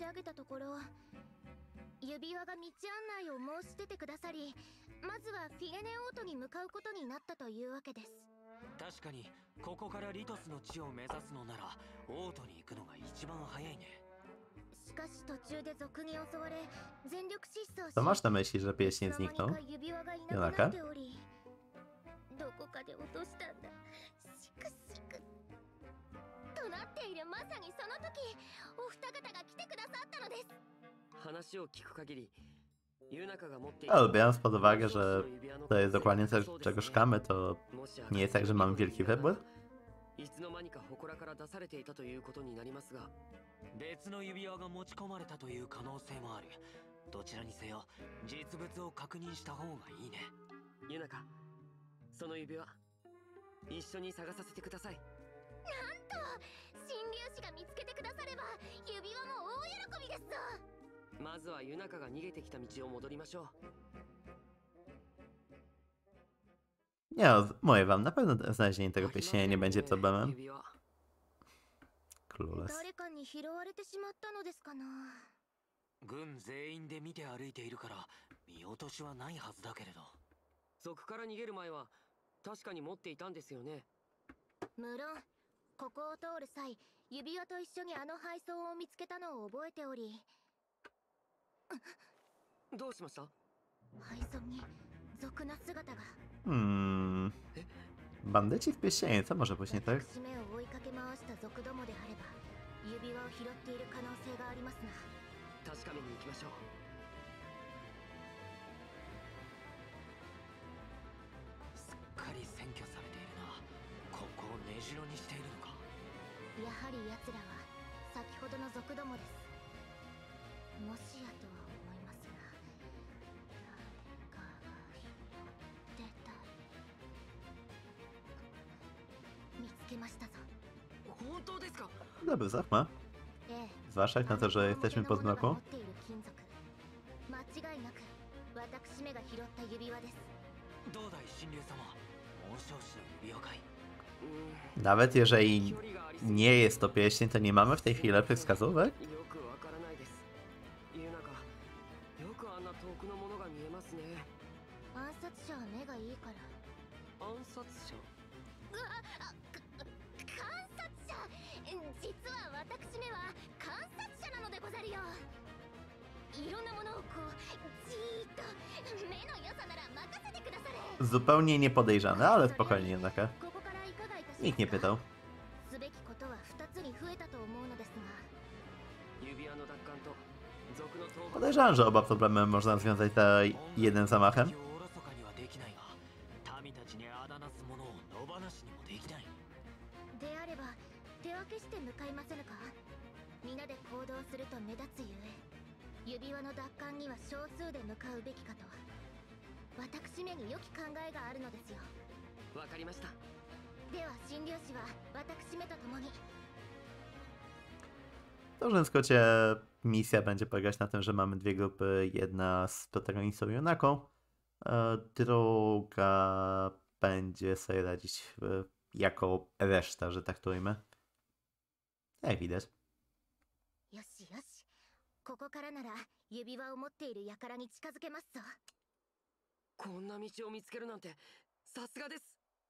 指輪が道案内を申し出てくださり、まずはフィレネオートに向かうことになったというわけです。 確かにここからリトスの地を目指すのならオートに行くのが一番早いね。 しかし途中で賊に襲われ全力疾走し、 To masz na myśli, że pieścień zniknął? 夜中どこかで落としたんだ。しくしくとなっているまさにその時、お二方が来てくださったのです。 話を聞く限り、ユナカが持ってい Ale biorąc pod uwagę, że to jest dokładnie to, czego szukamy, to nie jest tak, że mamy wielki wybór. いつの間にか祠から出されていたということになりますが、 別の指輪が持ち込まれたという可能性もある。どちらにせよ実物を確認した方がいいね。 ユナカ、その指輪一緒に探させてください。 なんと神竜士が見つけてくだされば指輪も大喜びですぞ。 まずはユナカが逃げてきた道を戻りましょう。 Nie no, mówię wam, na pewno znalezienie tego pieścienia nie będzie problemem. Clueless. 誰かに拾われてしまったのですかな。 軍全員で見て歩いているから見落としはないはずだけれど。 賊から逃げる前は確かに持っていたんですよね。 無論ここを通る際、指輪と一緒にあの配送を見つけたのを覚えており。 どうしました？ 配送に賊の姿が。 Hmm. Bandyci w pieścieniu, co może być nie tak? 私めを追いかけ回した賊どもであれば、指輪を拾っている可能性がありますな。 確かめに行きましょう。 すっかり占拠されているな。ここを根城にしているのか。 やはり奴らは先ほどの賊どもです。もしやとは思いますが、誰かが拾ってた。見つけましたぞ。 本当ですか？ Dobry zachma. ええ。 Zwłaszcza jak na to, że jesteśmy pod bloku. 間違いなく私めが拾った指輪です。 どうだい神竜様、紋章師の指輪かい。 Nawet jeżeli nie jest to pieścień, to nie mamy w tej chwili lepszych wskazówek? よくわからないです。ユナカ、よくあんな遠くのものが見えますね。 暗殺者は目がいいから。 暗殺者？ うわあ、観察者。実は私めは観察者なのでござるよ。いろんなものをこうじーっと目の良さなら任せてくだされ。 Zupełnie niepodejrzane, ale spokojnie jednak. Nikt nie pytał. すべきことはふたつに増えたと思うのですが。 指輪の奪還と賊の逃亡。 Podejrzewam, że oba problemy można rozwiązać za jednym zamachem. であれば手分けして向かいませぬか。皆で行動すると目立つゆえ、指輪の奪還には少数で向かうべきかと。私めに良き考えがあるのですよ。 わかりました。では神竜士は私めと共に。 W dużym skrócie misja będzie polegać na tym, że mamy dwie grupy. Jedna z protagonistą Junaką, e, druga będzie sobie radzić e, jako reszta, że tak to ujmę. Jak widać. よしよし、ここからなら指輪を持っている輩に近づけますぞ。 こんな道を見つけるなんてさすがです。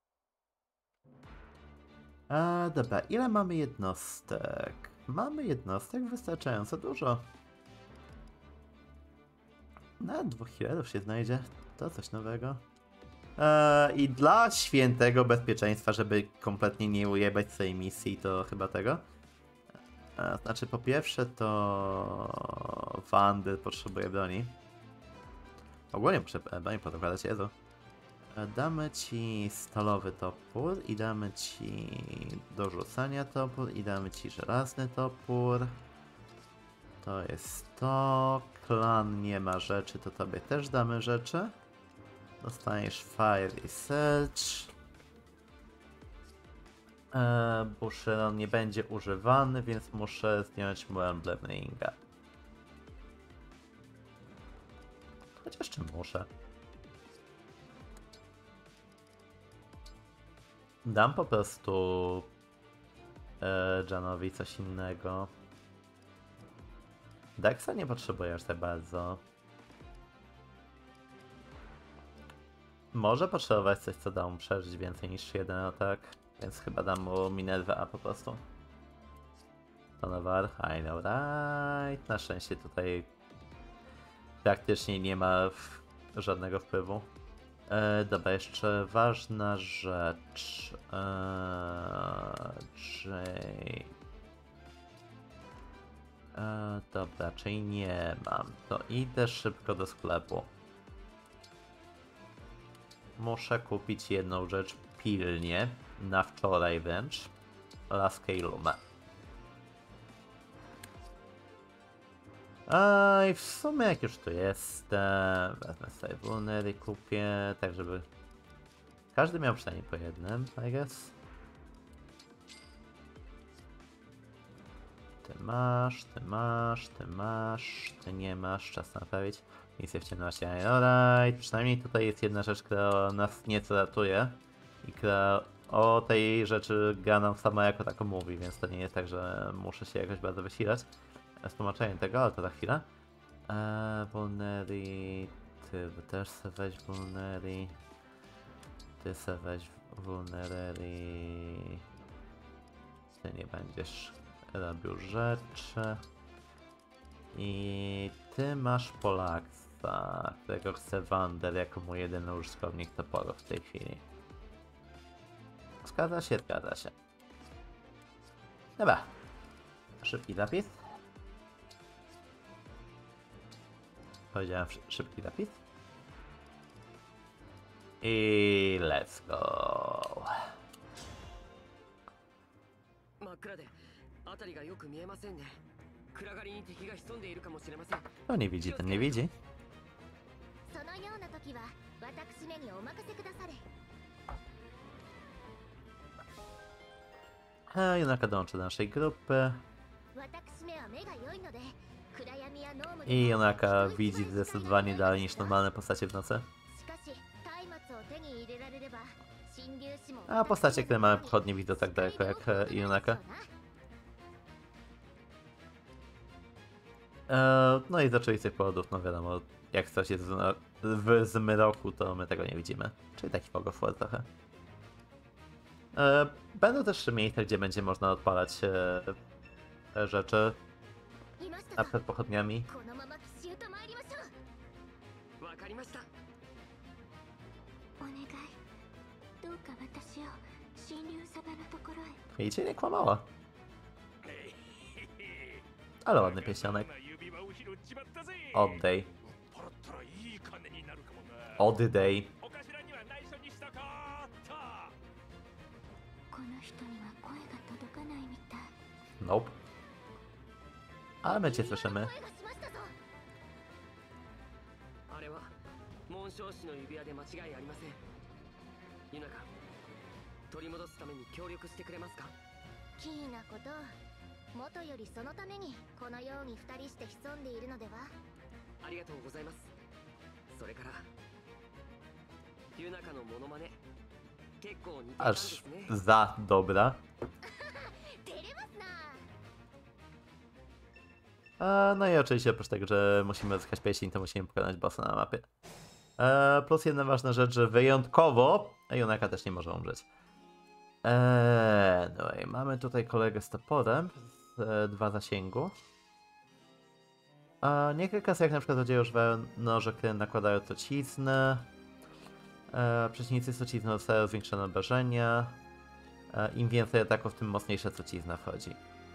A dobra, ile mamy jednostek? Mamy jednostek wystarczająco dużo. Na dwóch healerów się znajdzie. To coś nowego. Eee, I dla świętego bezpieczeństwa, żeby kompletnie nie ujebać tej misji, to chyba tego. Eee, znaczy, po pierwsze to Wandy potrzebuje broni. Ogólnie muszę broni podkładać, Jezu. Eee, damy ci stalowy topór i damy ci do rzucania topór i damy ci żelazny topór. To jest to. Klan nie ma rzeczy, to tobie też damy rzeczy. Dostaniesz Fire i Search. Eee, Bushiron nie będzie używany, więc muszę zdjąć mu Emblemringa. Chociaż czy muszę? Dam po prostu e, Janowi coś innego. Dexa nie potrzebuję aż tak bardzo. Może potrzebować coś, co da mu przeżyć więcej niż jeden atak, więc chyba dam mu Minerva A po prostu. Tonowar, I know right. Na szczęście tutaj praktycznie nie ma żadnego wpływu. E, dobra, jeszcze ważna rzecz. E, J... E, dobra, czyli nie mam. To idę szybko do sklepu. Muszę kupić jedną rzecz pilnie, na wczoraj wręcz. Laskę i lumę. A i w sumie jak już tu jestem, wezmę sobie Vulnery, kupię, tak żeby każdy miał przynajmniej po jednym, I guess. Ty masz, ty masz, ty masz, ty nie masz, czas naprawić. Misję w ciemności, alright. Przynajmniej tutaj jest jedna rzecz, która nas nieco ratuje i która o tej rzeczy gra nam sama jako taką mówi, więc to nie jest tak, że muszę się jakoś bardzo wysilać z tłumaczeniem tego, ale to za chwilę. Eee, Vulnery, ty też se weź Vulnery, ty se weź Vulnery, ty nie będziesz robił rzeczy i ty masz Polaksa, którego chce Wander jako mój jedyny użytkownik toporu w tej chwili. Zgadza się, zgadza się. Dobra. Szybki zapis. Powiedziałem szybki zapis. I let's go. 真っ暗で辺りがよく見えませんね。暗がりに敵が潜んでいるかもしれません。 To nie widzi, ten nie widzi. そのような時は私めにお任せくだされ。 A Junaka dołączy do naszej grupy. 私めは目が良いので暗闇やノーム I Junaka widzi zdecydowanie dalej niż normalne postacie w nocy. しかし松明を手に入れられれば神竜士も A postacie, które mamy pochodnie, widzą tak daleko jak Junaka. Eee, no i z oczywistych powodów, no wiadomo, jak coś jest w, w zmroku, to my tego nie widzimy. Czyli taki Fog of War trochę. Eee, będą też miejsca, gdzie będzie można odpalać e, rzeczy, a przed pochodniami. このまま奇襲と参りましょう。 わかりました。 お願いどうか私を神竜様のところへ。 Widzicie, nie kłamała. Ale ładny pieścionek. Oddej. Oddej. この人には声が届かないみたい。 Nope. Ale my cię słyszymy. 声がしましたぞ。 あれは紋章師の指輪で間違いありません。ユナカ、取り戻すために協力してくれますか？ キーなこともとよりそのためにこのように二人して潜んでいるのでは。 ありがとうございます。それからユナカのモノマネ結構似てたんで Aż すね。 za dobra. 照れますな。 E, no i oczywiście oprócz tego, że musimy uzyskać pieśń, to musimy pokonać bossa na mapie. E, plus jedna ważna rzecz, że wyjątkowo Junaka też nie może umrzeć. E, no i mamy tutaj kolegę z toporem, z e, dwa zasięgu. E, niektóre klasy jak na przykład złodzieje używają noże, które nakładają trucizny. E, przeciwnicy z trucizny dostają zwiększone obrażenia. E, Im więcej ataków, tym mocniejsza trucizna wchodzi.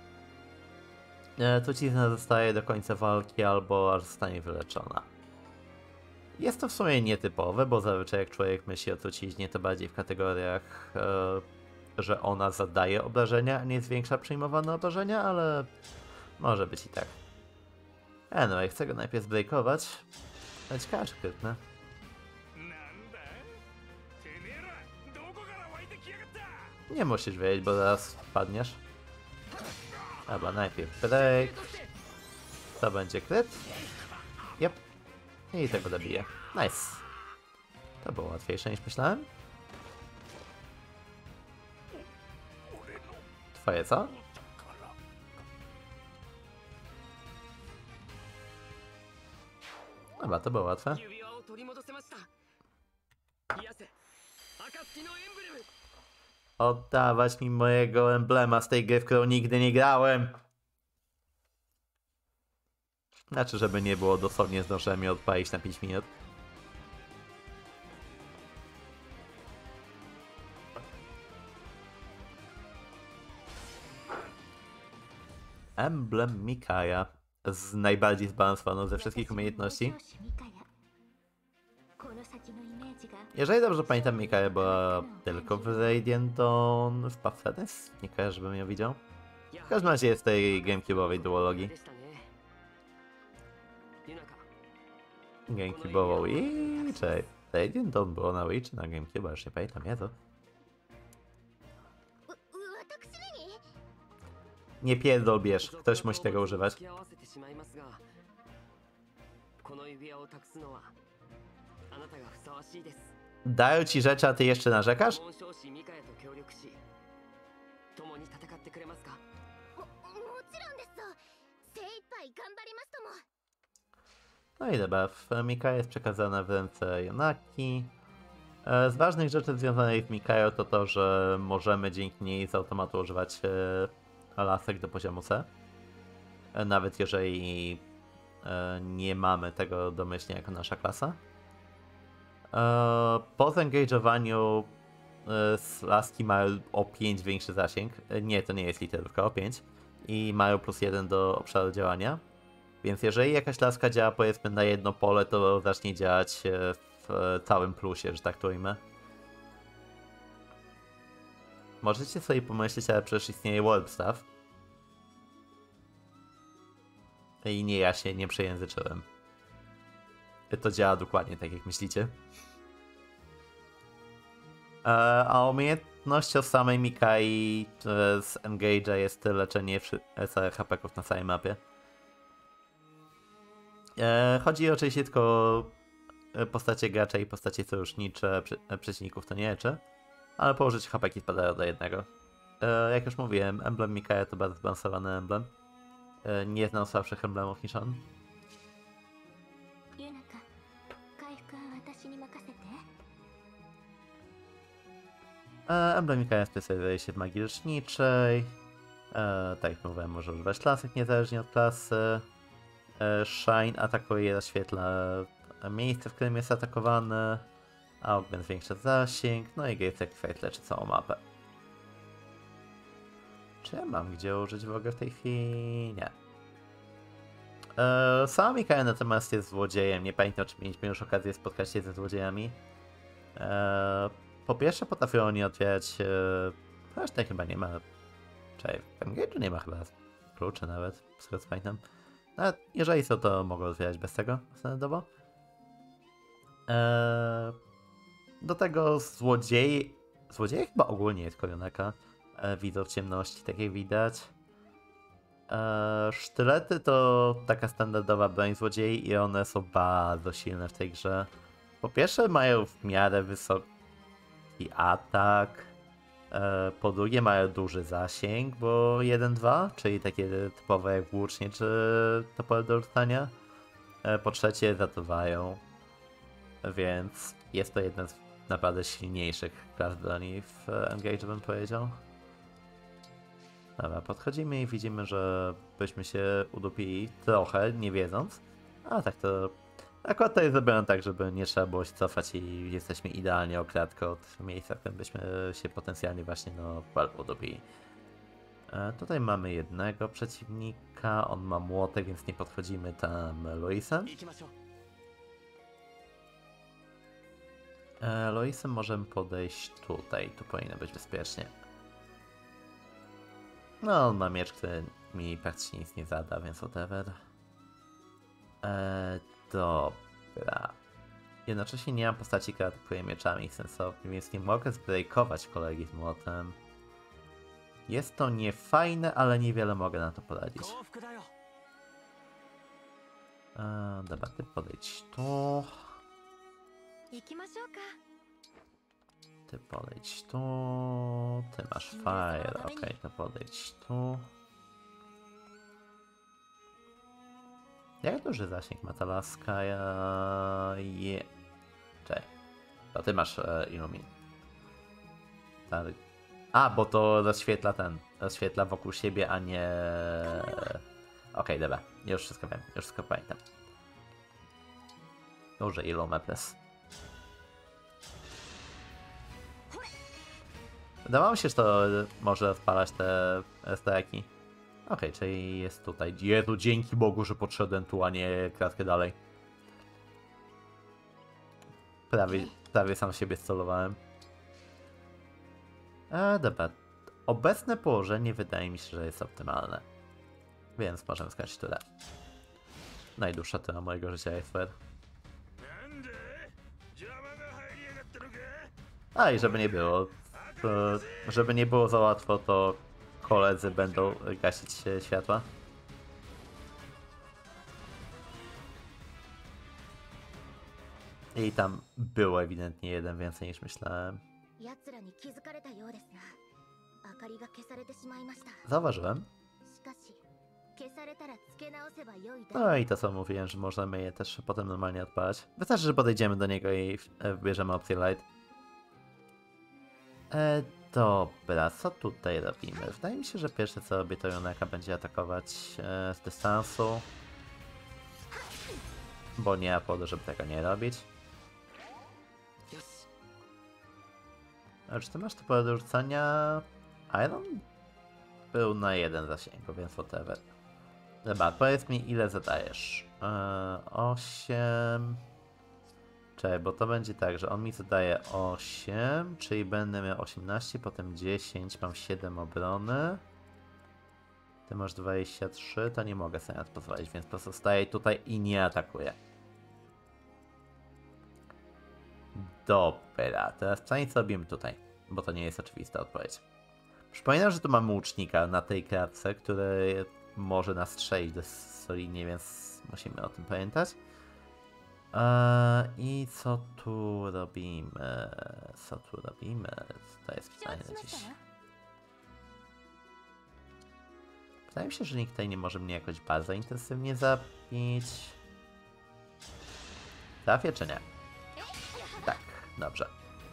E, trucizna zostaje do końca walki albo aż zostanie wyleczona. Jest to w sumie nietypowe, bo zazwyczaj jak człowiek myśli o truciźnie, to bardziej w kategoriach, e, że ona zadaje obrażenia, a nie zwiększa przyjmowane obrażenia, ale może być i tak. Anyway, chcę go najpierw zbrejkować. Ale ciekawe, czy krytne. Nie musisz wiedzieć, bo zaraz wpadniesz. Dobra, najpierw break. To będzie kryt. Yep. I tego dobiję. Nice. To było łatwiejsze niż myślałem. Twoje co? Dobra, to było łatwe. Oddawać mi mojego emblema z tej gry, w którą nigdy nie grałem. Znaczy, żeby nie było, dosłownie zdążyłem je odpalić na pięć minut. Emblem Mikaja. Z najbardziej zbalansowaną ze wszystkich umiejętności. Jeżeli dobrze pamiętam, Mikaja była tylko w Radiant Dawn, w Pathfitness? Nie kojarzę, żebym ją widział. W każdym razie jest tej GameCube'owej duologii. GameCube'ową i... Czekaj, Radiant Dawn było na Wii czy na GameCube? Już nie pamiętam, Jezu. Nie pierdol bierz, ktoś musi tego używać. Dają ci rzeczy, a ty jeszcze narzekasz? No i dobra, Mikaja jest przekazana w ręce Junaki. Z ważnych rzeczy związanych z Mikają to to, że możemy dzięki niej z automatu używać lasek do poziomu C. Nawet jeżeli nie mamy tego domyślnie jako nasza klasa. Po zengage'owaniu laski mają o pięć większy zasięg. Nie, to nie jest literówka, o pięć. I mają plus jeden do obszaru działania. Więc jeżeli jakaś laska działa powiedzmy na jedno pole, to zacznie działać w całym plusie, że tak to ujmę. Możecie sobie pomyśleć, ale przecież istnieje Warp Staff. I nie, ja się nie przejęzyczyłem. To działa dokładnie tak, jak myślicie. A umiejętnością samej Mikai z Engage'a jest leczenie całych H P-ków na całej mapie. Chodzi oczywiście tylko o postacie gracza i postacie sojusznicze przeciwników to nie leczy, ale po użyciu H P-ki spadają do jednego. Jak już mówiłem, emblem Mikaja to bardzo zbalansowany emblem. Nie znam słabszych emblemów niż on. Emblem Mikaja specjalizuje się w magii leczniczej. Tak jak mówiłem, może używać lasek niezależnie od klasy. Shine atakuje i rozświetla miejsce, w którym jest atakowany. Augment zwiększa zasięg. No i Great Sacrifice leczy całą mapę. Czy ja mam gdzie użyć w ogóle w tej chwili? Nie. Eee, sama Mikaja natomiast jest złodziejem. Nie pamiętam, czy mieliśmy już okazję spotkać się ze złodziejami. Eee, po pierwsze potrafią oni otwierać... Eee, zresztą chyba nie ma... Czekaj, w Engage'u nie ma chyba kluczy nawet, z tego co pamiętam. Nawet jeżeli są, to mogą otwierać bez tego standardowo. Eee, do tego złodziei... Złodzieje chyba ogólnie jest Korionaka. Widzą w ciemności, tak jak widać. Eee, sztylety to taka standardowa broń złodziei i one są bardzo silne w tej grze. Po pierwsze mają w miarę wysoki atak, eee, po drugie mają duży zasięg, bo jeden dwa, czyli takie typowe jak włócznie czy topory do rzucania. Eee, po trzecie zatruwają, więc jest to jedna z naprawdę silniejszych klas broni w Engage, bym powiedział. Dobra, podchodzimy i widzimy, że byśmy się udupili trochę, nie wiedząc. A tak to... Akurat to jest zrobione tak, żeby nie trzeba było się cofać i jesteśmy idealnie o kratkę od miejsca, w którym byśmy się potencjalnie właśnie no udupili. E, tutaj mamy jednego przeciwnika, on ma młotek, więc nie podchodzimy tam Luisem. E, Luisem możemy podejść tutaj, tu powinno być bezpiecznie. No, on ma miecz, który mi praktycznie nic nie zada, więc whatever. Eee, dobra. Jednocześnie nie mam postaci, która atakuje mieczami sensownymi, więc nie mogę zbrejkować kolegi z młotem. Jest to niefajne, ale niewiele mogę na to poradzić. Eee, dobra, ty podejdź tu. Ty podejdź tu, ty masz fire, okej, okay, to podejdź tu. Jak duży zasięg ma ta laska? Ja... Je... Czekaj, to ty masz e, Illumin. Tak. A, bo to rozświetla ten, rozświetla wokół siebie, a nie... Okej, okay, dobra, już wszystko wiem, już wszystko pamiętam. Duży Illumepres. Wydawało mi się, że to może odpalać te stajaki. Okej, okay, czyli jest tutaj. Jezu, dzięki Bogu, że podszedłem tu, a nie kratkę dalej. Prawie, prawie sam siebie scelowałem. E, dobra. Obecne położenie wydaje mi się, że jest optymalne. Więc możemy skończyć tyle. Najdłuższa tura mojego życia jest fair. A i żeby nie było, to, żeby nie było za łatwo, to koledzy będą gasić światła. I tam było ewidentnie jeden więcej niż myślałem. Zauważyłem. No i to co mówiłem, że możemy je też potem normalnie odpalać. Wystarczy, że podejdziemy do niego i wybierzemy opcję light. E, dobra, co tutaj robimy? Wydaje mi się, że pierwsze co robię, to Junaka będzie atakować e, z dystansu. Bo nie ma powodu, żeby tego nie robić. A czy ty masz to pole do rzucania? Iron? Był na jeden zasięgu, więc whatever. Dobra, powiedz mi, ile zadajesz? E, osiem... Czekaj, bo to będzie tak, że on mi zadaje osiem, czyli będę miał osiemnaście, potem dziesięć, mam siedem obrony. Ty masz dwadzieścia trzy, to nie mogę sobie na to pozwolić, więc po prostu staję tutaj i nie atakuję. Dobra, teraz pytanie co robimy tutaj, bo to nie jest oczywista odpowiedź. Przypominam, że tu mamy łucznika na tej klatce, który może nas strzelić dość solidnie, więc musimy o tym pamiętać. Eee, I co tu robimy? Co tu robimy? To jest pytanie na dziś. Wydaje mi się, że nikt tutaj nie może mnie jakoś bardzo intensywnie zabić. Trafię czy nie? Tak, dobrze.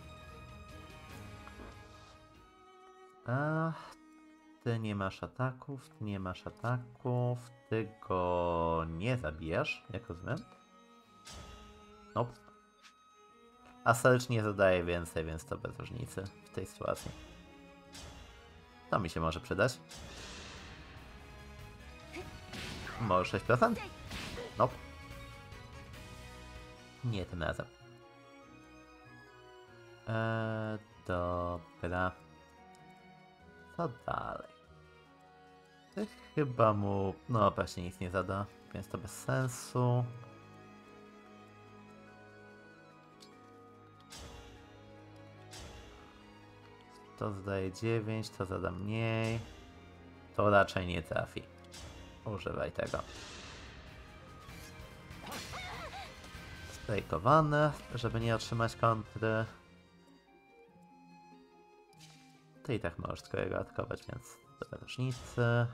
A, ty nie masz ataków, ty nie masz ataków, ty go nie zabijasz, jak rozumiem? Nope. A Search nie zadaje więcej, więc to bez różnicy w tej sytuacji. To mi się może przydać. Może sześć procent? Nope. Nie tym razem. Eee, dobra. Co dalej? Ty chyba mu... No właśnie nic nie zada, więc to bez sensu. To zadaje dziewięć, to zada mniej. To raczej nie trafi. Używaj tego. Strajkowane, żeby nie otrzymać kontry. Ty i tak możesz tylko jego atakować, więc bez różnicy.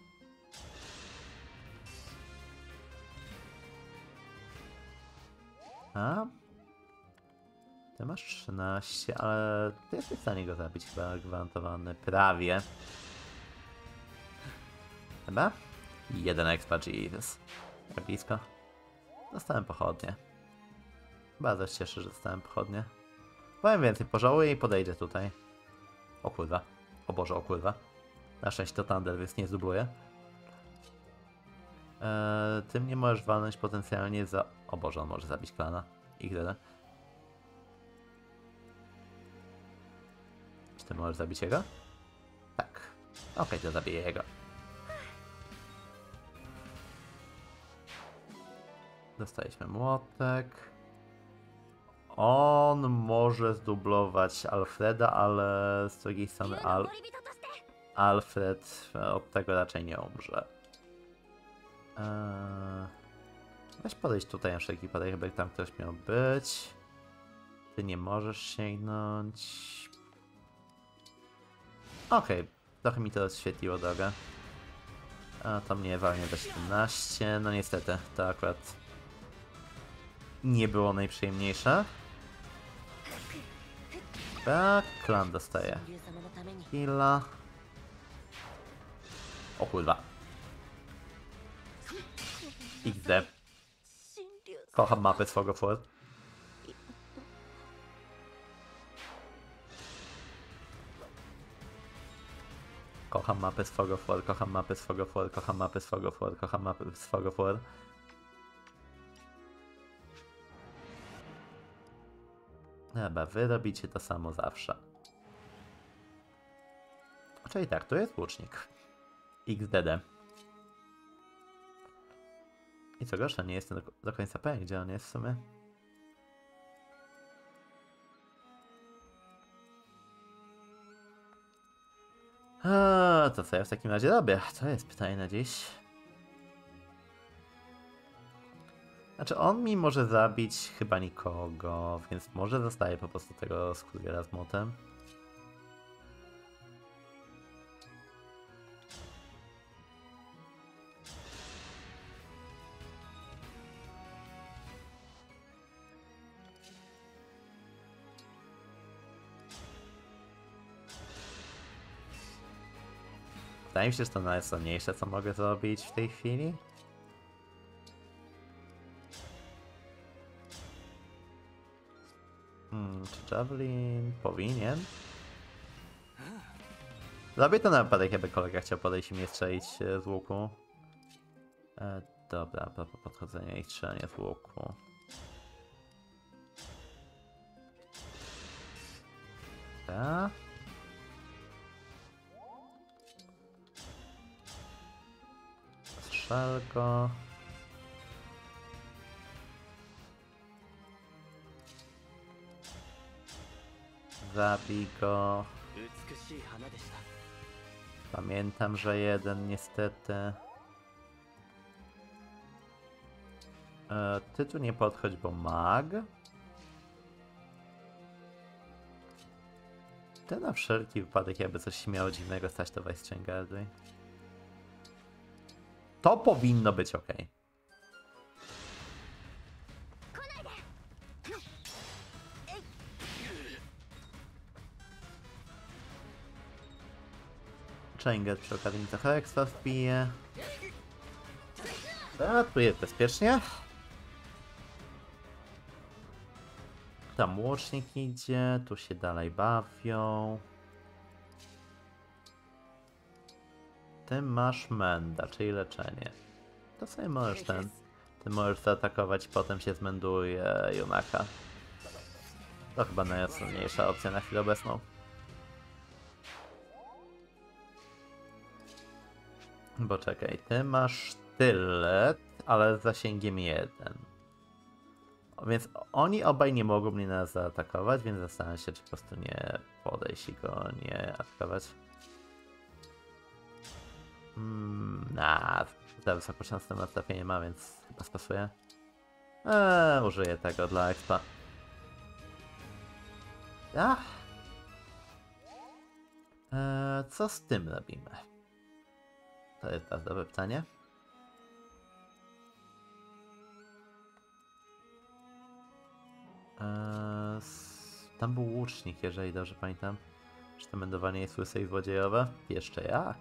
A? Ty masz trzynaście, ale ty jesteś w stanie go zabić chyba gwarantowany. Prawie. Chyba? Jeden expa, Jesus. Jak blisko. Dostałem pochodnie. Bardzo się cieszę, że dostałem pochodnie. Powiem więcej, pożałuję i podejdę tutaj. O kurwa. O Boże, o kurwa. Na szczęście to Thunder, więc nie zdubluje. Eee, ty mnie możesz walnąć potencjalnie za... O Boże, on może zabić klana. I gdy. Czy ty możesz zabić jego? Tak. Okej, okay, to zabiję jego. Dostaliśmy młotek. On może zdublować Alfreda, ale z drugiej strony Al... Alfred od tego raczej nie umrze. Eee... Weź podejść tutaj na wszelki wypadek, jakby tam ktoś miał być. Ty nie możesz sięgnąć. Okej, okay. Trochę mi to rozświetliło drogę. A to mnie walnie za siedemnaście. No niestety, to akurat nie było najprzyjemniejsze. Tak, klan dostaje killa. O kurwa. iks de. Kocham mapę swego for. Kocham mapę swego for, kocham mapę swego for, kocham mapę swego for, kocham mapę swego for. Chyba wy robicie to samo zawsze. Czyli tak, to jest łucznik. iks de de. I co gorsza, nie jestem do, do końca pewien, gdzie on jest w sumie. A, to co ja w takim razie robię? To jest pytanie na dziś. Znaczy on mi może zabić chyba nikogo, więc może zostaje po prostu tego skurwiela z młotem. Wydaje mi się, że to najsłabniejsze, co mogę zrobić w tej chwili. Hmm, czy Javelin powinien? Zrobię to na wypadek, jakby kolega chciał podejść i mnie strzelić z łuku. E, dobra, propos podchodzenia i strzelania z łuku. Tak. Strzel go. Zabij go. Pamiętam, że jeden niestety. E, ty tu nie podchodź, bo mag. Ty na wszelki wypadek, jakby coś śmiało dziwnego stać, to weź strzęgarduj. To powinno być ok. Changer przy okazji mi trochę ekstra wbije. A tu jest bezpiecznie. Tam łucznik idzie, tu się dalej bawią. Ty masz menda, czyli leczenie. To sobie możesz ten... Ty możesz zaatakować i potem się zmenduje Junaka. To chyba najostrożniejsza opcja na chwilę obecną. Bo czekaj, ty masz sztylet, ale z zasięgiem jeden. Więc oni obaj nie mogą mnie nas zaatakować, więc zastanawiam się, czy po prostu nie podejść i go nie atakować. Hmm, nah, za wysoką szansę na trafienie ma, więc chyba spasuje. Eee, użyję tego dla expa. Ach. Eee, co z tym robimy? To jest bardzo dobre pytanie. Eee, tam był łucznik, jeżeli dobrze pamiętam. Czy to mędowanie jest łyse i złodziejowe? Jeszcze jak?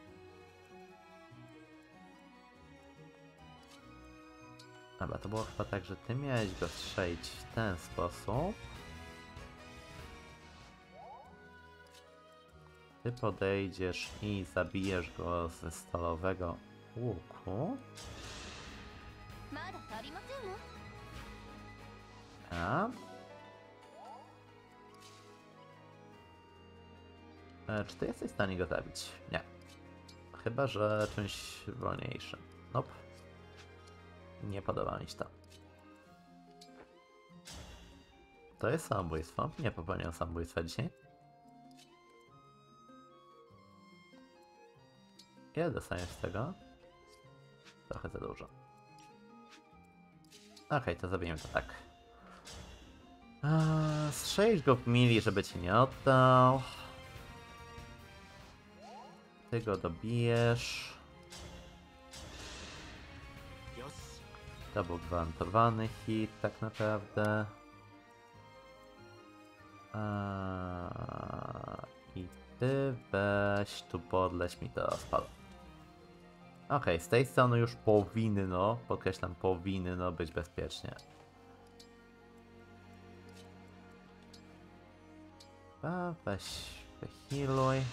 Dobra, to było chyba tak, że ty miałeś go strzelić w ten sposób. Ty podejdziesz i zabijesz go ze stalowego łuku. A? E, czy ty jesteś w stanie go zabić? Nie. Chyba że czymś wolniejszym. Nope. Nie podoba mi się to. To jest samobójstwo. Nie popełniam samobójstwa dzisiaj. Ile dostaniesz z tego? Trochę za dużo. Okej, okay, to zabijemy to tak. Eee, strzelisz go w mili, żeby ci nie oddał. Ty go dobijesz. To był gwarantowany hit, tak naprawdę. Eee, I ty weź tu podleć mi to rozpal. Okej, okay, z tej strony już powinno, podkreślam, powinno być bezpiecznie. A, weź, wyhealuj.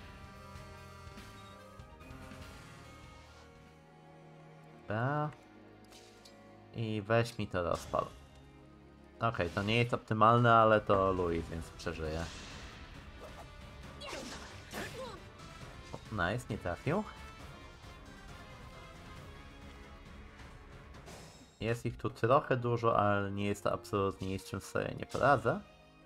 A. I weź mi to rozpal. Okej, okay, to nie jest optymalne, ale to Louis, więc przeżyje. Nice, nie trafił. Jest ich tu trochę dużo, ale nie jest to absolutnie nic, czym sobie nie poradzę.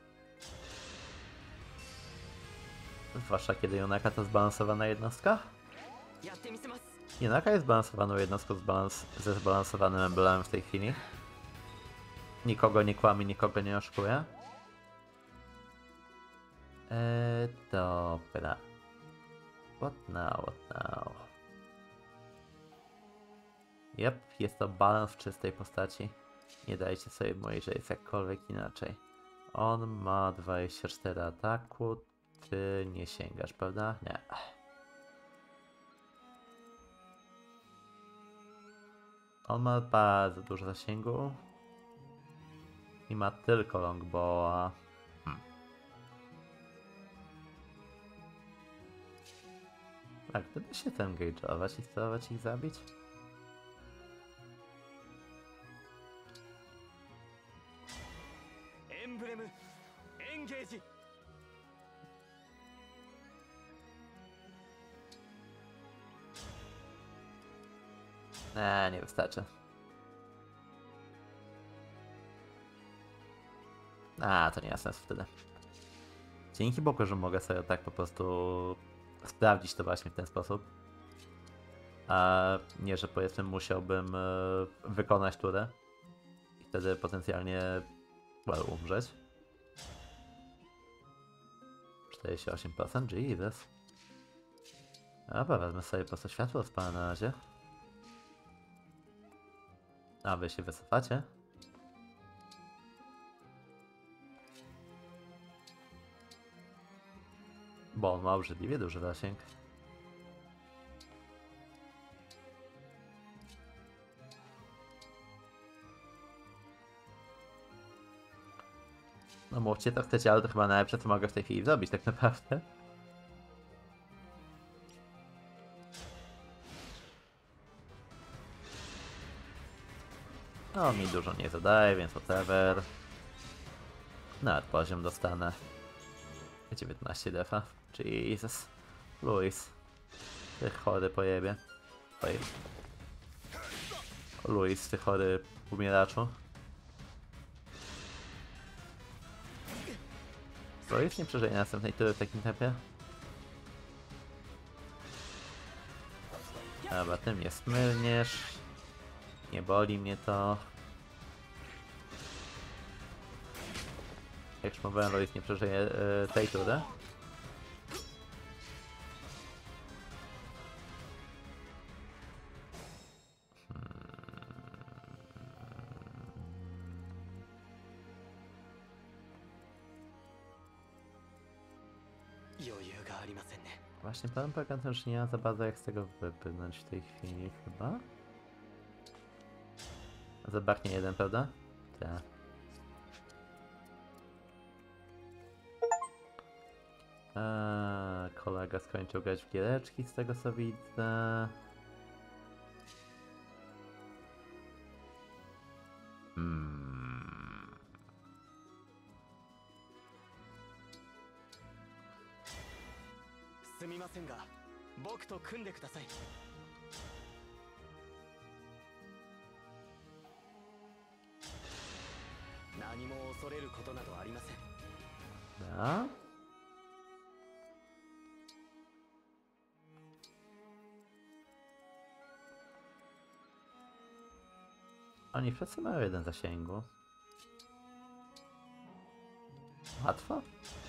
Zwłaszcza kiedy Yonaka to zbalansowana jednostka. Yonaka jest zbalansowaną jednostką zbalans ze zbalansowanym emblemem w tej chwili. Nikogo nie kłamie, nikogo nie oszukuje. Eee, dobra. What now, what now? Yep, jest to balans w czystej postaci. Nie dajcie sobie mówić, że jest jakkolwiek inaczej. On ma dwadzieścia cztery ataku, ty nie sięgasz, prawda? Nie. On ma bardzo dużo zasięgu. I ma tylko longbowa. Hmm. Tak, gdyby się ten engage'ować i spróbować ich zabić? Emblem engage. Eee, nie wystarczy. A, to nie ma sensu wtedy. Dzięki Bogu, że mogę sobie tak po prostu sprawdzić to właśnie w ten sposób. A nie, że powiedzmy musiałbym e, wykonać turę i wtedy potencjalnie well, umrzeć. czterdzieści osiem procent? Jesus. Dobra, wezmę sobie po prostu światło spalę na razie. A wy się wycofacie? Bo on ma obrzydliwie duży zasięg. No mówcie to chcecie, ale to chyba najlepsze co mogę w tej chwili zrobić tak naprawdę. No mi dużo nie zadaje, więc whatever. Nawet poziom dostanę. dziewiętnaście defa. Jesus. Louis. Ty chory pojebie. Oj. Louis, ty chory umieraczu. Louis nie przeżyje następnej tury w takim tempie. Dobra, ty mnie smyrniesz. Nie boli mnie to. Jak już mówiłem, Lois nie przeżyje yy, tej tury. Właśnie problem polega na tym, że nie ma za bardzo jak z tego wypłynąć w tej chwili chyba. Zabraknie jeden, prawda? Tak. Eee, kolega skończył grać w giereczki z tego co widzę. Hmm. すみませんが僕と組んでください。何も恐れることなどありません。 Da? Oni wszyscy mają jeden zasięgu. Łatwo?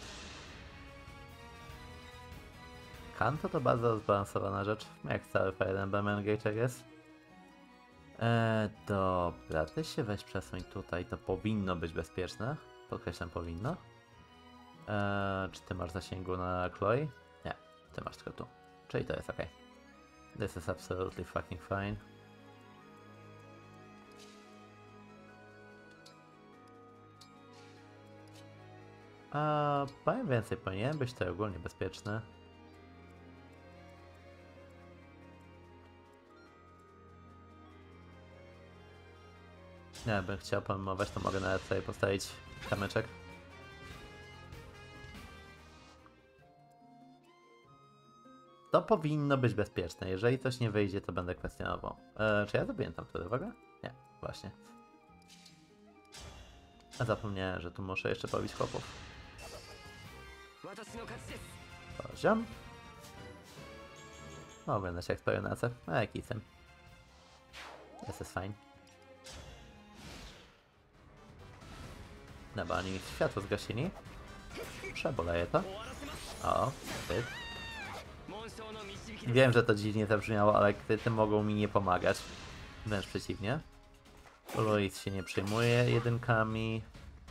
Kanto to bardzo zbalansowana rzecz, jak cały Fire Emblem Engage jest. Eee, dobra, ty się weź przesuń tutaj, to powinno być bezpieczne. Podkreślam, powinno. Eee, czy ty masz zasięgu na Chloe? Nie, ty masz tylko tu. Czyli to jest ok. This is absolutely fucking fine. A powiem więcej, powinien być to ogólnie bezpieczny. Nie, bym chciał pomimować, to mogę nawet sobie postawić kamyczek. To powinno być bezpieczne. Jeżeli coś nie wyjdzie, to będę kwestionował. Eee, czy ja zrobiłem tam wtedy w ogóle? Nie, właśnie. A zapomniałem, że tu muszę jeszcze pobić chłopów. Poziom. O, będę się jak stoję na C. A jaki jestem? This is fine. Dobra, oni mi światło zgasili. Przeboleję to. O, ty. Wiem, że to dziwnie zabrzmiało, ale kryty mogą mi nie pomagać. Wręcz przeciwnie. Lois się nie przejmuje jedynkami.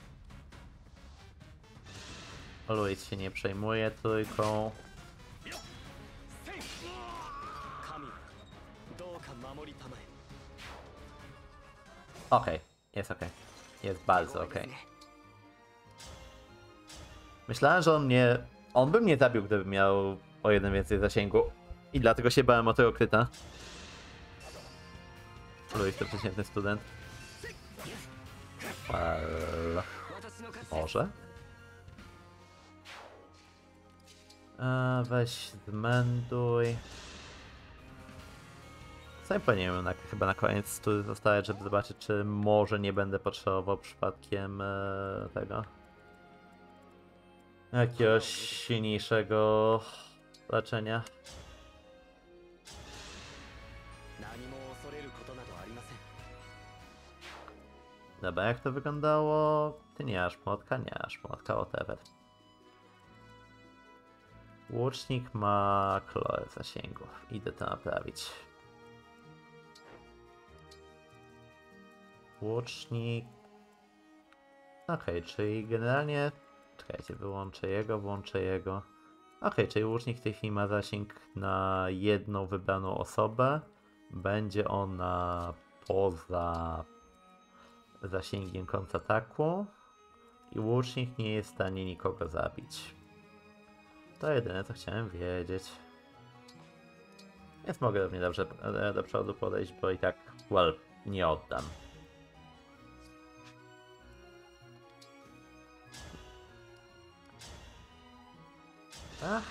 Lois się nie przejmuje trójką. Okej, okay, jest okej. Okay. Jest bardzo okej. Okay. Myślałem, że on mnie... On by mnie zabił, gdyby miał o jeden więcej zasięgu. I dlatego się bałem o tego kryta. Lois to przeciętny student. Well, może? A, weź zmenduj. Sam powinienem na, chyba na koniec tu zostawiać, żeby zobaczyć, czy może nie będę potrzebował przypadkiem e, tego jakiegoś silniejszego leczenia. Dobra, jak to wyglądało? Ty nie masz młotka? Nie masz młotka, whatever. Łucznik ma Chloe zasięgów. Idę to naprawić. Łucznik... Okej, okay, czyli generalnie... Czekajcie, wyłączę jego, włączę jego. Okej, okay, czyli łucznik w tej chwili ma zasięg na jedną wybraną osobę. Będzie ona poza zasięgiem kontrataku. I łucznik nie jest w stanie nikogo zabić. To jedyne, co chciałem wiedzieć. Więc mogę równie dobrze do przodu podejść, bo i tak, well, nie oddam. Ach.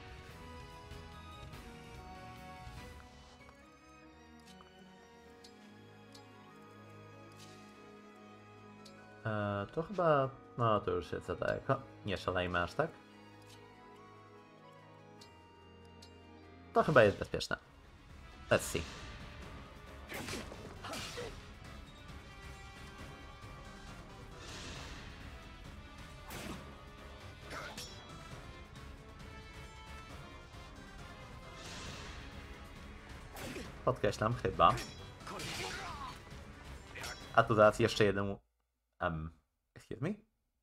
Eee, to chyba... No, to już jest za daleko. Nie szalejmy aż tak. To chyba jest bezpieczne. Let's see. Podkreślam, chyba. A tu zaraz jeszcze jeden... Um, excuse me?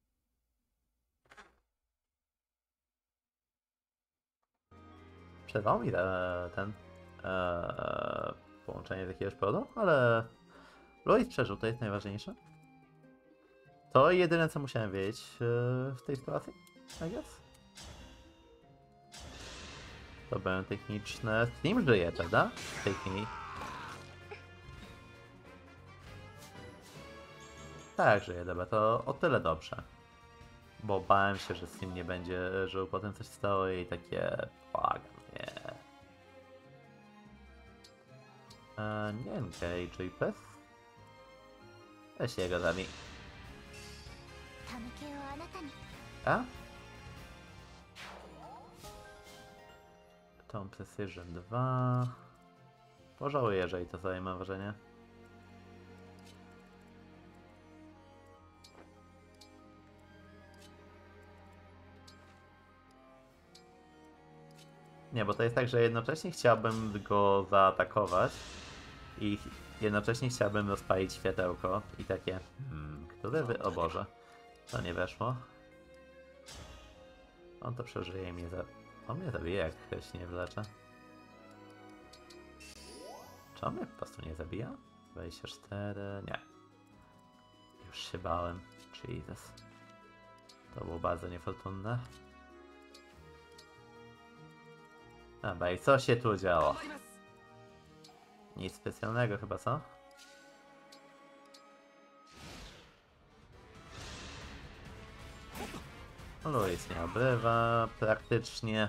Przerwał mi te, ten e, połączenie z jakiegoś powodu, ale Louis przeżył, to jest najważniejsze. To jedyne, co musiałem wiedzieć e, w tej sytuacji, I guess. To były techniczne. Steam żyje, prawda? W tej chwili. Tak, żyje, dobra, to o tyle dobrze. Bo bałem się, że Steam nie będzie żył, potem coś stało i takie... Fuck, nie. E, nie engage i pes. Weź jego zabij. A? Tom Precision dwa. Pożałuję, jeżeli to sobie mam wrażenie. Nie, bo to jest tak, że jednocześnie chciałbym go zaatakować i jednocześnie chciałbym rozpalić światełko i takie... Hmm, które wy... O Boże, to nie weszło. On to przeżyje i mnie za... On mnie zabije, jak się nie wyleczę. Czy on mnie po prostu nie zabija? dwadzieścia cztery... Nie. Już się bałem. Jesus. To było bardzo niefortunne. Dobra, i co się tu działo? Nic specjalnego chyba, co? Louis nie obrywa praktycznie.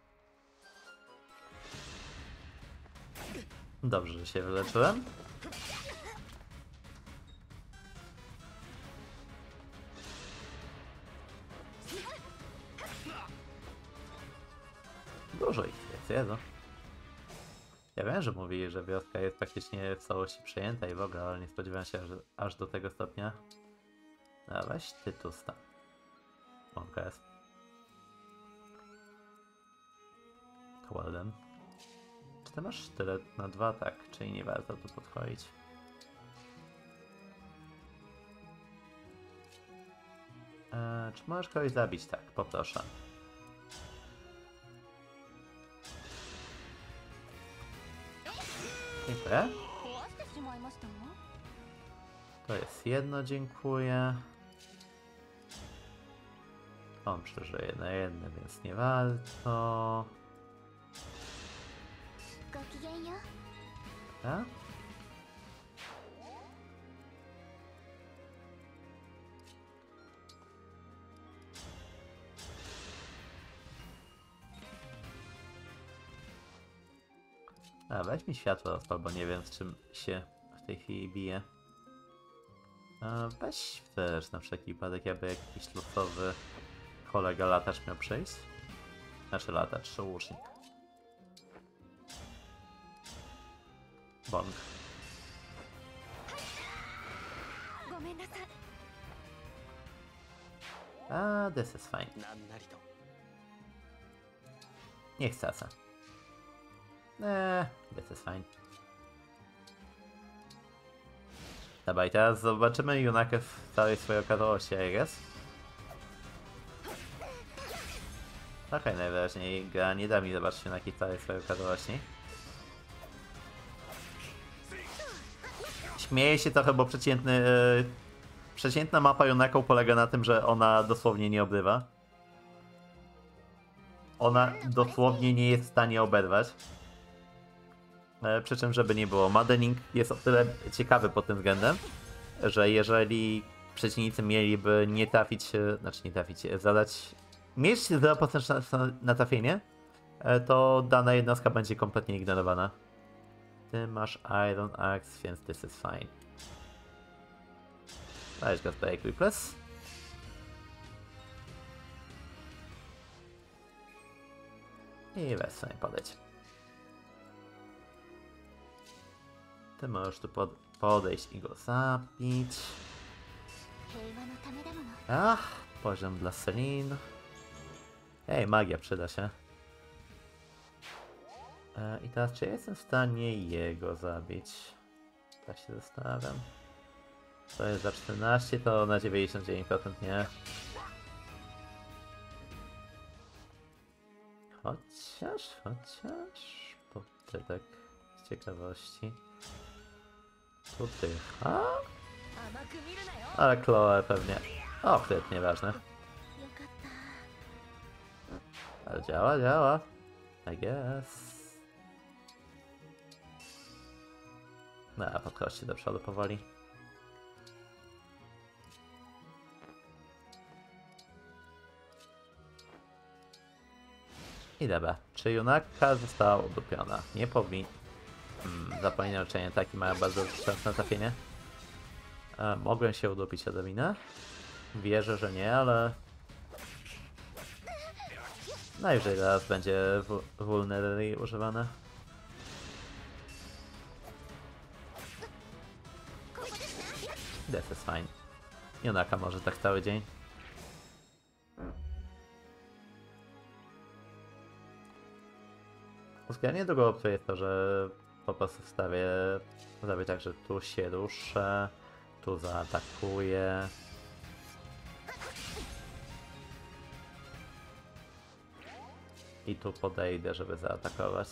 Dobrze, że się wyleczyłem. Dużo ich jest, jedzą. Ja wiem, że mówili, że wioska jest praktycznie w całości przejęta i w ogóle, ale nie spodziewałem się, że aż do tego stopnia. A weź ty tu stań. Mąka jest. Kładem. Czy ty masz sztylet na dwa? Tak, czyli nie warto tu podchodzić. Eee, czy możesz kogoś zabić? Tak, poproszę. Dziękuję. To jest jedno, dziękuję. On przeżyje na jednym, więc nie warto. Tak? A weź mi światło rozpal, bo nie wiem, z czym się w tej chwili bije. A weź też na wszelki wypadek, aby jakiś losowy kolega latacz miał przyjść. Znaczy latacz, łucznik. Bong. A, this is fine. Nie chcę se. Eee, this is fine. Dobra, i teraz zobaczymy Junakę w całej swojej okazałości, I guess. Okej, okay, najwyraźniej gra nie da mi zobaczyć Junaki w całej swojej okazałości. Śmieję się trochę, bo przeciętny, yy, przeciętna mapa Junaką polega na tym, że ona dosłownie nie obrywa. Ona dosłownie nie jest w stanie oberwać. Yy, przy czym, żeby nie było, Maddening jest o tyle ciekawy pod tym względem, że jeżeli przeciwnicy mieliby nie trafić, yy, znaczy nie trafić, zadać, mieć zero procent szans na trafienie, yy, to dana jednostka będzie kompletnie ignorowana. Ty masz Iron Axe, więc this is fine. Weź go z Break Repress. I weź sobie podejść. Ty możesz tu pod podejść i go zabić. 平和のためだもの。 Ach, poziom dla Selin. Ej, magia przyda się. E, I teraz, czy jestem w stanie jego zabić? Tak się zastanawiam. To jest za czternaście, to na dziewięćdziesiąt dziewięć procent nie. Chociaż, chociaż... Tutaj tak z ciekawości. Tutaj, a? Ale Chloe pewnie. O, chwyt, nieważne. よかった。 Ale działa, działa. I guess. No, podchodźcie do przodu powoli. I dobra. Czy Junaka została udupiona? Nie powinien. Hmm, zapomniałem, czy nie taki mają bardzo szans na trafienie. E, mogłem się udupić odrobinę. Wierzę, że nie, ale... Najwyżej teraz będzie vulnerary używane. Death jest fine. Junaka może tak cały dzień. Względnie drugą opcją jest to, że po prostu wstawię, zrobię tak, że tu się ruszę, tu zaatakuję. I tu podejdę, żeby zaatakować.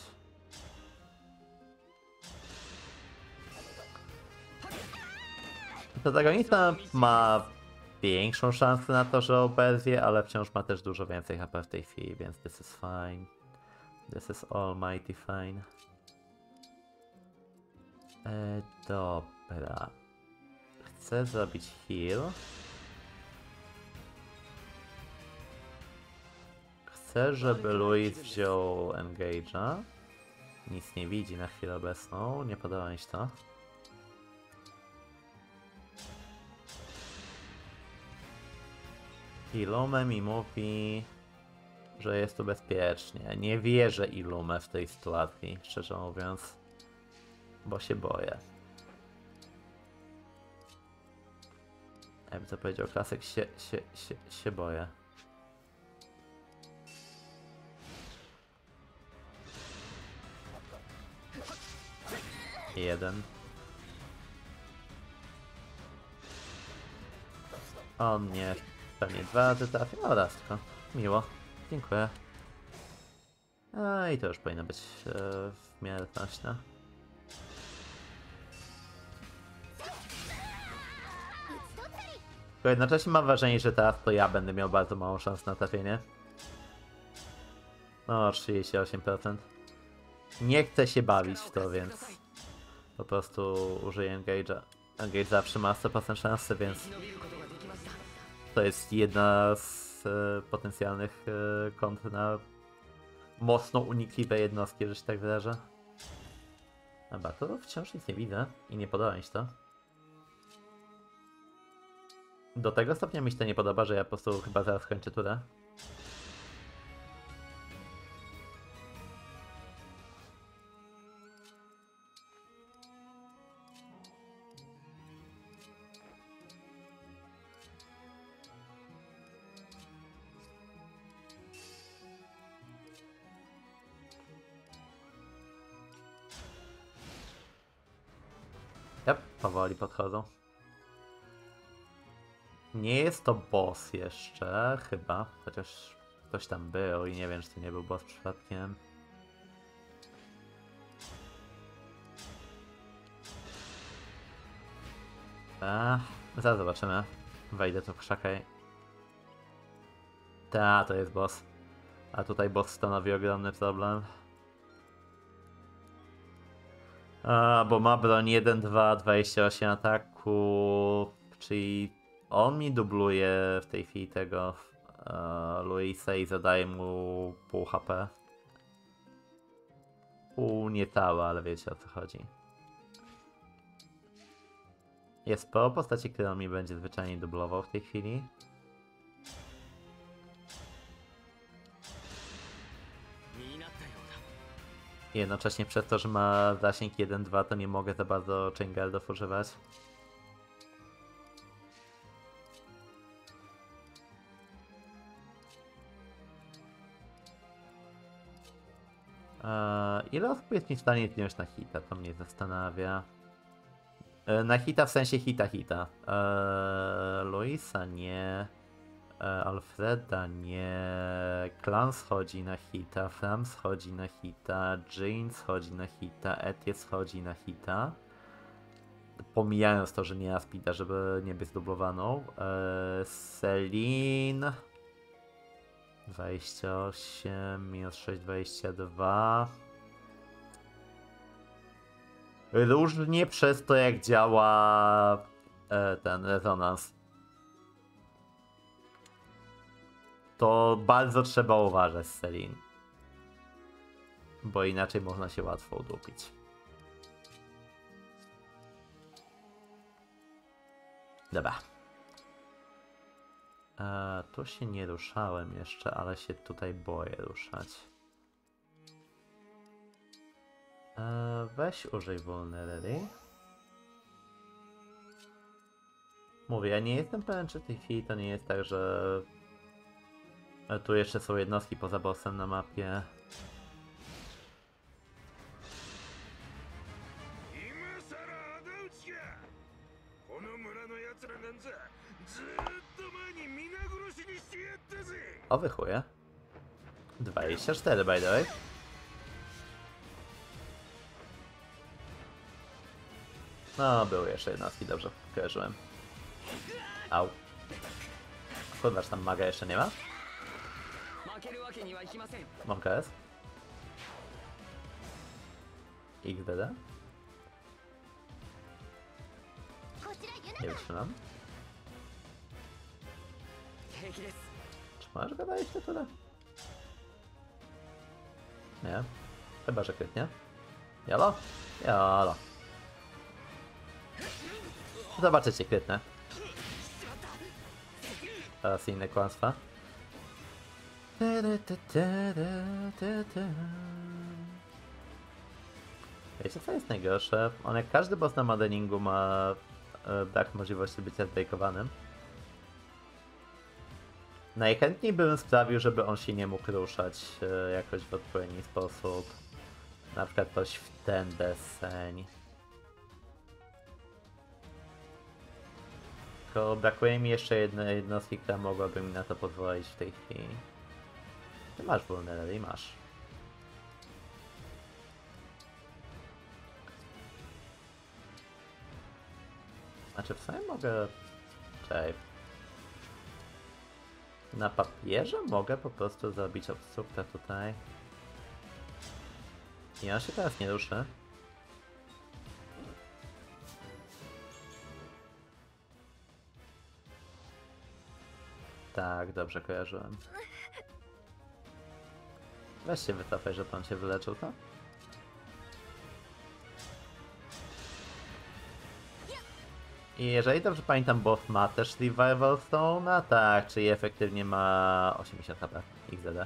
Protagonista ma większą szansę na to, że oberwie, ale wciąż ma też dużo więcej H P w tej chwili, więc this is fine. This is almighty fine. E, dobra. Chcę zrobić heal. Chcę, żeby Louis wziął engage'a. Nic nie widzi na chwilę obecną, nie podoba mi się to. Ilume mi mówi, że jest tu bezpiecznie. Nie wierzę Ilume w tej sytuacji, szczerze mówiąc, bo się boję. Jakby to powiedział klasyk, się, się, się, się boję. Jeden. On nie, pewnie dwa razy trafi. O, raz tylko. Miło. Dziękuję. A i to już powinno być e, w miarę nośne. Tylko jednocześnie mam wrażenie, że teraz to ja będę miał bardzo małą szansę na trafienie. No, trzydzieści osiem procent. Nie chcę się bawić w to, więc po prostu użyję engage'a. Engage zawsze ma sto procent szansy, więc to jest jedna z e, potencjalnych e, kont na mocno unikliwe jednostki, że się tak wyrażę. Dobra, to wciąż nic nie widzę i nie podoba mi się to. Do tego stopnia mi się to nie podoba, że ja po prostu chyba zaraz kończę turę. Yep, powoli podchodzą. Nie jest to boss jeszcze, chyba. Chociaż ktoś tam był i nie wiem, czy to nie był boss przypadkiem. A, zaraz zobaczymy. Wejdę tu w krzakę. Ta, to jest boss. A tutaj boss stanowi ogromny problem. A, bo ma broń jeden, dwa, dwadzieścia osiem ataku, czyli on mi dubluje w tej chwili tego uh, Louisa i zadaje mu pół H P. Pół niecałe, ale wiecie o co chodzi. Jest po postaci, którą mi będzie zwyczajnie dublował w tej chwili. Jednocześnie przez to, że ma zasięg jeden dwa, to nie mogę za bardzo Chain Guardów używać. Eee, ile osób jest mi w stanie zdjąć na hita? To mnie zastanawia. Eee, na hita w sensie hita hita. Eee, Luisa nie. Eee, Alfreda nie. Clan schodzi na hita. Fram schodzi na hita. Jean schodzi na hita. Etie schodzi na hita. Pomijając to, że nie ma speeda, żeby nie być zdublowaną. Eee, Celine. dwadzieścia osiem, minus sześć, dwadzieścia dwa. Różnie przez to, jak działa e, ten rezonans. To bardzo trzeba uważać z Celine. Bo inaczej można się łatwo udupić. Dobra. E, tu się nie ruszałem jeszcze, ale się tutaj boję ruszać. E, weź użyj Vulnerary. Mówię, ja nie jestem pewien, czy w tej chwili to nie jest tak, że e, tu jeszcze są jednostki poza bossem na mapie. O, wychuje. dwadzieścia cztery, by the way. No, były jeszcze jednostki, dobrze kojarzyłem. Au. Kurwa, czy tam maga jeszcze nie ma? Monka jest. X D D. Nie wytrzymam. Czy możesz go dać tyle? Nie. Chyba, że krytnie. Jalo? Jalo. Zobaczycie krytne. Teraz inne kłamstwa. Wiecie, co jest najgorsze? On jak każdy boss na Maddeningu ma e, brak możliwości bycia zbreakowanym. Najchętniej bym sprawił, żeby on się nie mógł ruszać e, jakoś w odpowiedni sposób. Na przykład coś w ten deseń. Tylko brakuje mi jeszcze jednej jednostki, która mogłaby mi na to pozwolić w tej chwili. Ty masz Vulnerary, masz. Znaczy w sumie mogę... Czekaj. Na papierze mogę po prostu zrobić obstrukta tutaj. I on się teraz nie ruszy. Tak, dobrze kojarzyłem. Weź się wycofaj, żeby on się wyleczył, to? I jeżeli dobrze pamiętam, boss ma też Revival Stone'a, tak, czyli efektywnie ma osiemdziesiąt H P X D D.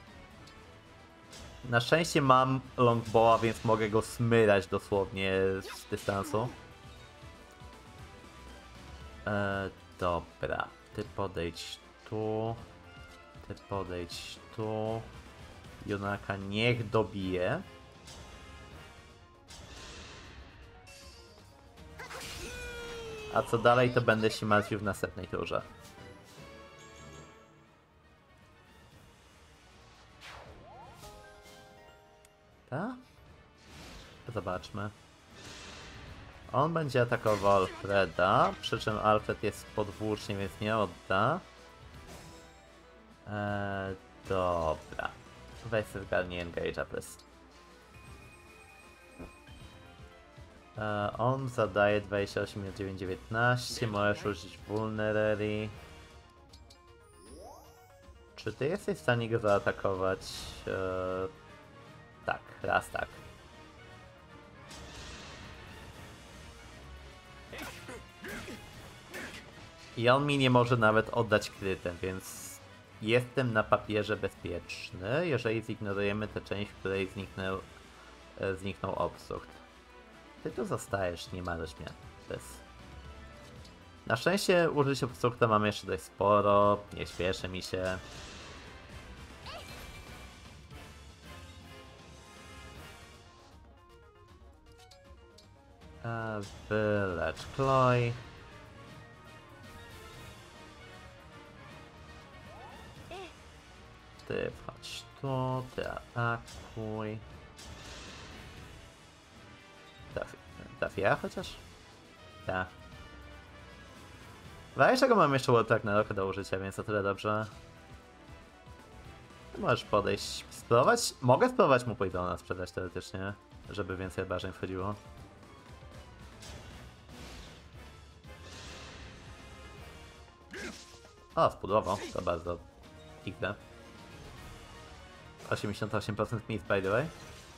Na szczęście mam Longbowa, więc mogę go smyrać dosłownie z dystansu. Eee, dobra, ty podejdź tu, ty podejdź tu. Junaka niech dobije. A co dalej, to będę się martwił w następnej turze. Tak? Zobaczmy. On będzie atakował Alfreda, przy czym Alfred jest podwłócznie, więc nie odda. Eee, dobra. Weź sobie zgarnij engage'a, please. Eee, on zadaje dwadzieścia osiem minus dziewięć, dziewiętnaście. Możesz użyć Vulnerary. Czy ty jesteś w stanie go zaatakować? Eee, tak, raz tak. I on mi nie może nawet oddać krytę, więc jestem na papierze bezpieczny, jeżeli zignorujemy tę część, w której zniknął e, zniknął obstrukt. Ty tu zostajesz, nie marudź mnie. Bez. Na szczęście użyć obstrukta mamy jeszcze dość sporo, nie śpieszy mi się. E, wylecz Chloe. Ty wchodź tu, ty atakuj. Trafi, trafi ja chociaż? Tak. Wreszcie czego mam jeszcze Warpack na rok do użycia, więc o tyle dobrze. Ty możesz podejść, spróbować. Mogę spróbować mu Poidona sprzedać teoretycznie, żeby więcej obrażeń wchodziło. O, spudłowo, to bardzo piękne. osiemdziesiąt osiem procent miss, by the way.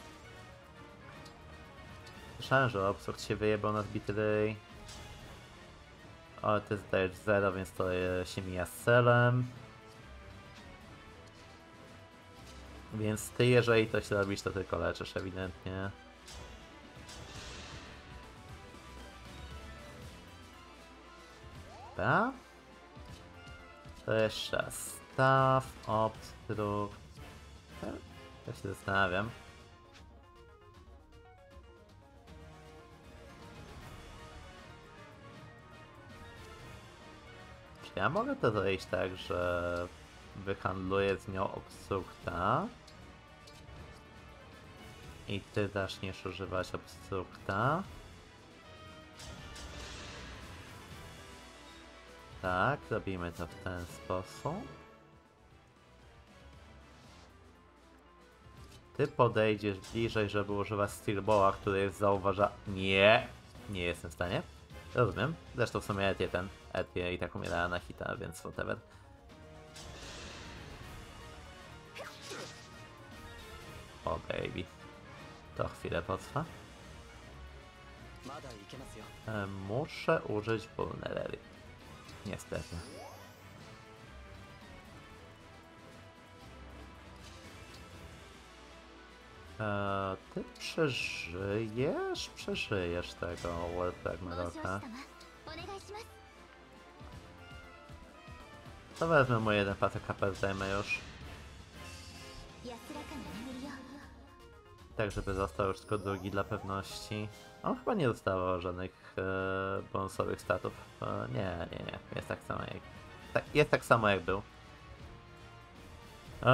Słyszałem, że obstrukt się wyjebał na zbity ryj. Ale ty zdajesz zero, więc to się mija z celem. Więc ty, jeżeli to się robisz, to tylko leczysz ewidentnie. Dobra. To jeszcze staw, obstrukt. Ja się zastanawiam. Czy ja mogę to zrobić tak, że wyhandluję z nią obstrukta i ty zaczniesz używać obstrukta? Tak, robimy to w ten sposób. Ty podejdziesz bliżej, żeby używać Steelballa, który jest zauważa... Nie! Nie jestem w stanie. Rozumiem. Zresztą w sumie Etie ten. Etie i tak umierała na hita, więc whatever. O baby. To chwilę potrwa. E, muszę użyć Vulnerary. Niestety. Eee, ty przeżyjesz? Przeżyjesz tego World Ragnaroka. To wezmę mu jeden patek H P, zdajmy już. Tak, żeby został już tylko drugi dla pewności. On chyba nie dostawał żadnych e, bonusowych statów. E, nie, nie, nie. Jest tak samo jak... Tak, jest tak samo jak był. Eee...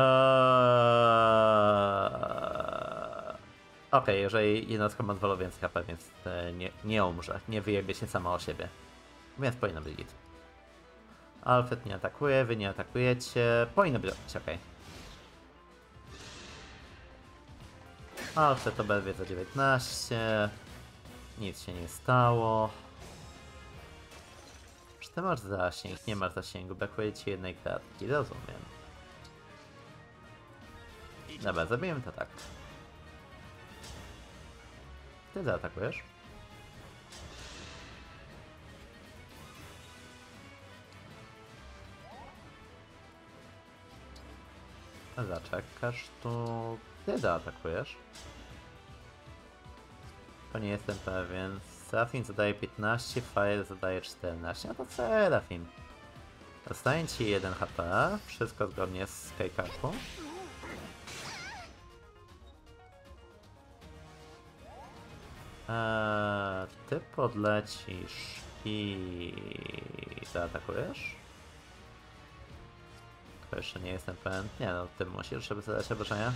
Okej, okay, jeżeli jednostka ma dwa więcej H P, więc e, nie, nie umrze. Nie wyjebie się sama o siebie. Więc powinno być git. Alfred nie atakuje, wy nie atakujecie. Powinno być okej. Okay. Alfred to belwie za dziewiętnaście. Nic się nie stało. Czy ty masz zasięg? Nie masz zasięgu. Brakuje ci jednej kratki. Rozumiem. Dobra, zabijemy to tak. Ty zaatakujesz? Zaczekasz tu. Ty zaatakujesz? To nie jestem pewien. Serafin zadaje piętnaście, Fire zadaje czternaście. No to Serafin. Zostaje ci jeden H P. Wszystko zgodnie z Skycarką. Eee, ty podlecisz i zaatakujesz? To jeszcze nie jestem pewien. Nie no, ty musisz, żeby zadać obrażenia.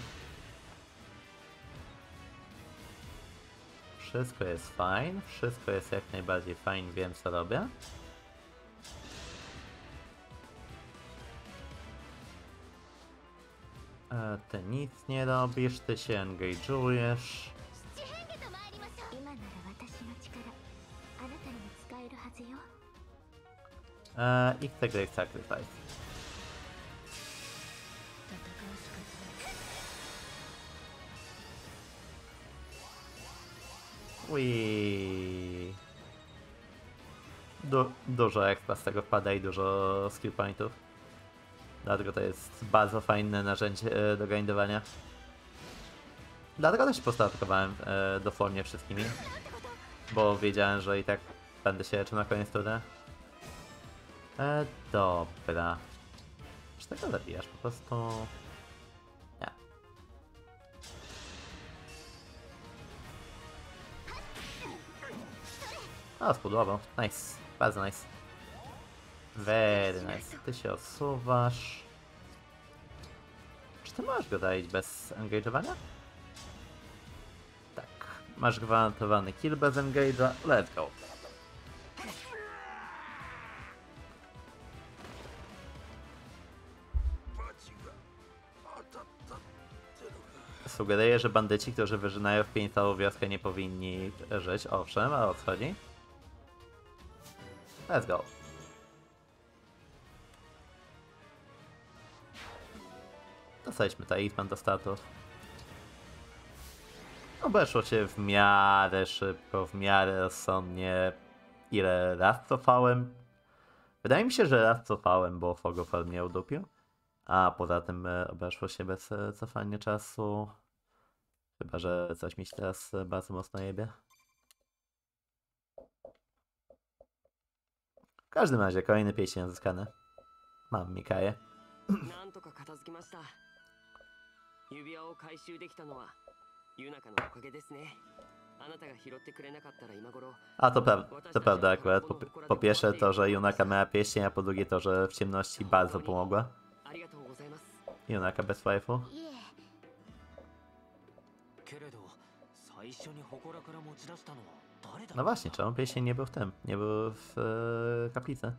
Wszystko jest fine, wszystko jest jak najbardziej fine, wiem co robię. E, ty nic nie robisz, ty się engage'ujesz. E, I chcę Great Sacrifice. Ui. Du dużo expa z tego wpada i dużo skill pointów. Dlatego to jest bardzo fajne narzędzie do grindowania. Dlatego też postatkowałem e, dosłownie wszystkimi. Bo wiedziałem, że i tak będę się leczył na koniec tury. E, dobra. Czy tego zabijasz po prostu? Nie. O, spudłował. Nice. Bardzo nice. Very nice. Ty się osuwasz. Czy ty możesz go dać bez engage'owania? Tak. Masz gwarantowany kill bez engage'a. Let's go. Sugeruję, że bandyci, którzy wyrzynają w pięć całą wioskę, nie powinni żyć. Owszem, a o co chodzi? Let's go. Dostaliśmy talisman do statów. Obeszło się w miarę szybko, w miarę rozsądnie. Ile raz cofałem? Wydaje mi się, że raz cofałem, bo Fogofal mnie udupił. A poza tym obeszło się bez cofania czasu. Chyba że coś mi się teraz bardzo mocno jebie. W każdym razie kolejny pieśń zyskany. Mam Mikaję. なんとか片付きました。指輪を回収できたのはユナカのおかげですね。あなたが拾ってくれなかったら今頃。 A to, pra to prawda akurat. Po, po pierwsze to, że Junaka miała pieśń, a po drugie to, że w ciemności bardzo pomogła. Junaka bez wife'u. No właśnie, czemu pieśń nie był w tym? Nie był w e, kaplicy.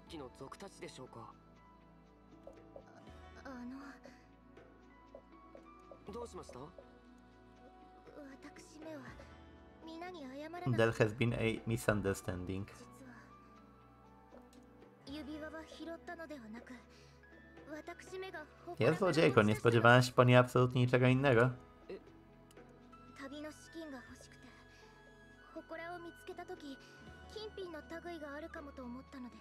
どうしました？ There has been a misunderstanding. 指輪は拾ったのではなく、私めが Jest złodziejką, nie spodziewałem się po niej absolutnie niczego innego. 旅の資金が欲しくて、祠を見つけたとき、金品の類があるかもと思ったのです。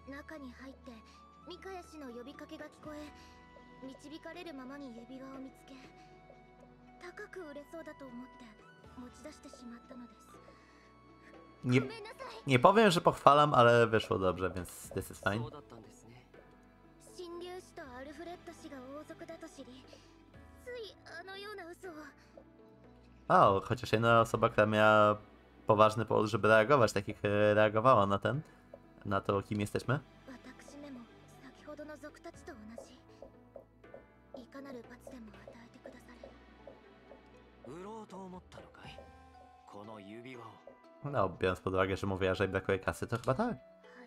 中に入ってミカヤ氏の呼びかけが聞こえ、導かれるままに指輪を見つけ、高く売れそうだと思って持ち出してしまったのです。 Nie, nie powiem, że pochwalam, ale wyszło dobrze, więc this is fine. 神竜氏とアルフレッド氏が王族だと知り、ついあのような嘘を。 O, chociaż jedna osoba, która miała poważny powód, żeby reagować, tak jak reagowała na ten, na to, kim jesteśmy. 私めも先ほどの族たちと同じ。いかなる罰でも与えてくだされ。 売ろうと思ったのかい？この指輪を。 No, biorąc pod uwagę, że mówiła, że im brakuje kasy, to chyba tak.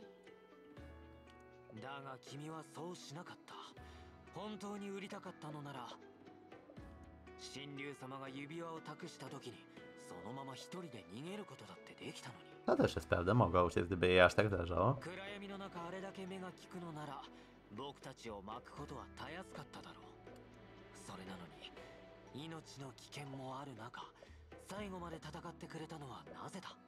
だが君はそうしなかった。本当に売りたかったのなら、神竜様が指輪を託した時にそのまま一人で逃げることだってできたのに。 To też jest prawda, mogła uciec, gdyby jej aż tak zależało. 暗闇の中あれだけ目が利くのなら、僕たちを巻くことはたやすかっただろう。それなのに、命の危険もある中、最後まで戦ってくれたのはなぜだ？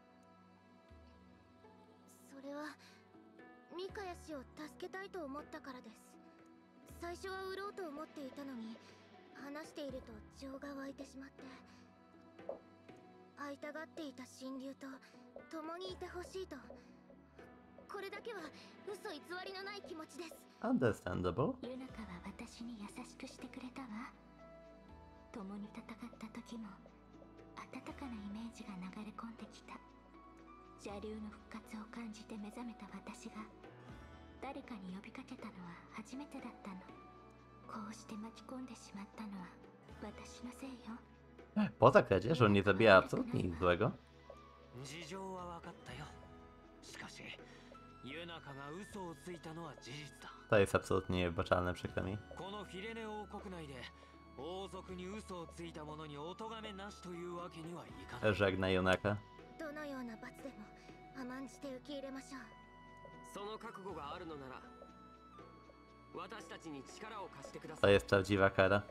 それはミカヤ氏を助けたいと思ったからです。最初は売ろうと思っていたのに、話していると情が湧いてしまって、会いたがっていた神竜と共にいてほしいと。これだけは嘘偽りのない気持ちです。 Understandable. ユナカは私に優しくしてくれたわ。共に戦った時も温かなイメージが流れ込んできた。邪竜の復活を感じて目覚めた私が誰かに呼びかけたのは初めてだったの。こうして巻き込んでしまったのは私のせいよ。 Poza kradzieżą nie zabija absolutnie nic złego. 事情は分かったよ。しかし、ユナカが嘘をついたのは事実だ。 To jest absolutnie niewybaczalne, przykro mi. このフィレネ王国内で王族に嘘をついた者にお咎めなしというわけにはいかない。 Żegnaj Junaka. どのような罰でも甘んじて受け入れましょう。 その覚悟があるのなら、私たちに力を貸してくだ To さい。 jest prawdziwa kara.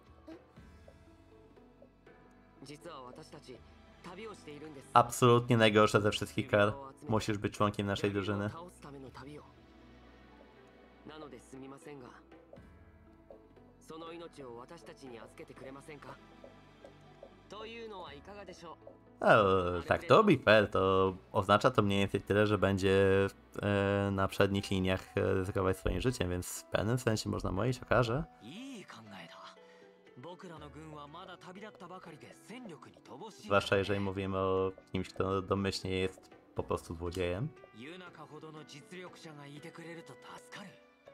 実は私たち旅をしているんです。 Absolutnie najgorsza ze wszystkich kar. Musisz być członkiem naszej drużyny. 倒すための旅を。なのですみませんが、その命を私たちに預けてくれませんか？ というのはいかがでしょう。 No, tak, to be fair, to oznacza to mniej więcej tyle, że będzie e, na przednich liniach e, ryzykować swoim życiem, więc w pewnym sensie można mówić o karze. いい考えだ。僕らの軍はまだ旅立ったばかりで戦力に乏しい。 Zwłaszcza jeżeli mówimy o kimś, kto domyślnie jest po prostu złodziejem. ユナカほどの実力者がいてくれると助かる。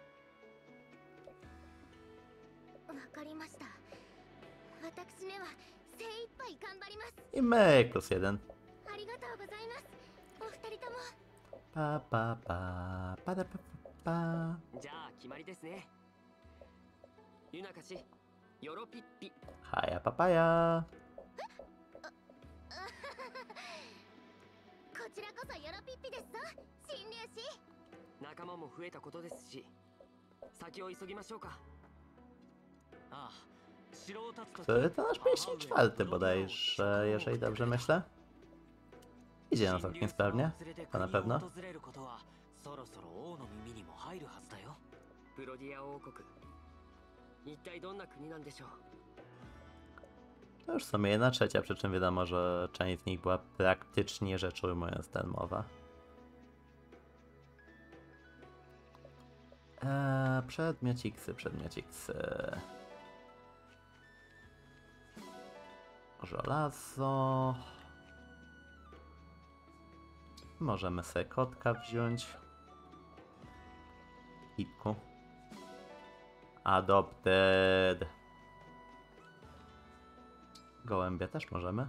わかりました。私めは精一杯頑張ります。 I myk plus jeden. ありがとうございます。お二人とも。 Pa, pa, pa, pa, pa, pa, pa. じゃあ決まりですね。ユナカ氏、ヨロピッピ。 Haja papaya. こちらこそよろぴっぴですぞ、新粒子。 仲間も増えたことですし、先を急ぎましょうか。 ああ、城を立つと Który to nasz miesiąc czwarty bodajże, jeżeli dobrze myślę. Idzie nam całkiem sprawnie, to na pewno. そろそろ王の耳にも入るはずだよ。 プロディア王国、一体どんな国なんでしょう。 To już w sumie jedna trzecia, przy czym wiadomo, że część z nich była praktycznie rzecz ujmując darmowa. Eee, przedmiociksy, przedmiociksy. Żelazo. Możemy sobie kotka wziąć. Hipku. Adopted. Gołębia też możemy.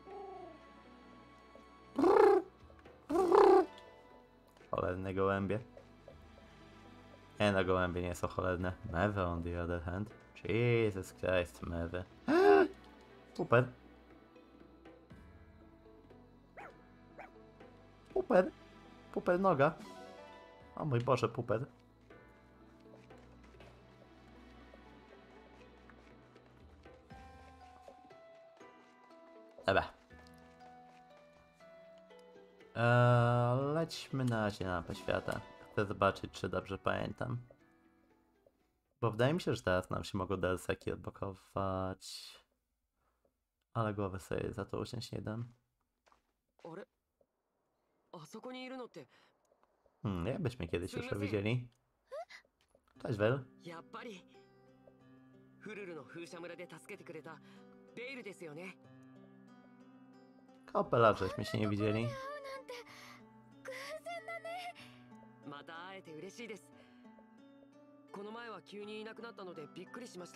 Cholerne gołębie. Nie no, gołębie nie są cholerne. Mewy on the other hand. Jesus Christ, mewy. Puper. Puper. Puper noga. O mój Boże, puper. Dobra. Eee, lećmy na razie na mapę świata. Chcę zobaczyć, czy dobrze pamiętam. Bo wydaje mi się, że teraz nam się mogą D L C-ki odblokować. Ale głowy sobie za to usiąść nie dam. あれ、あそこにいるのって。 Hmm, jakbyśmy kiedyś już to widzieli. Cześć, Vel. やっぱりフルルの風車村で助けてくれたベイルですよね。 Kopę lat, żeśmy się nie widzieli. また会えて嬉しいです。この前は急にいなくなったのでびっくりしました。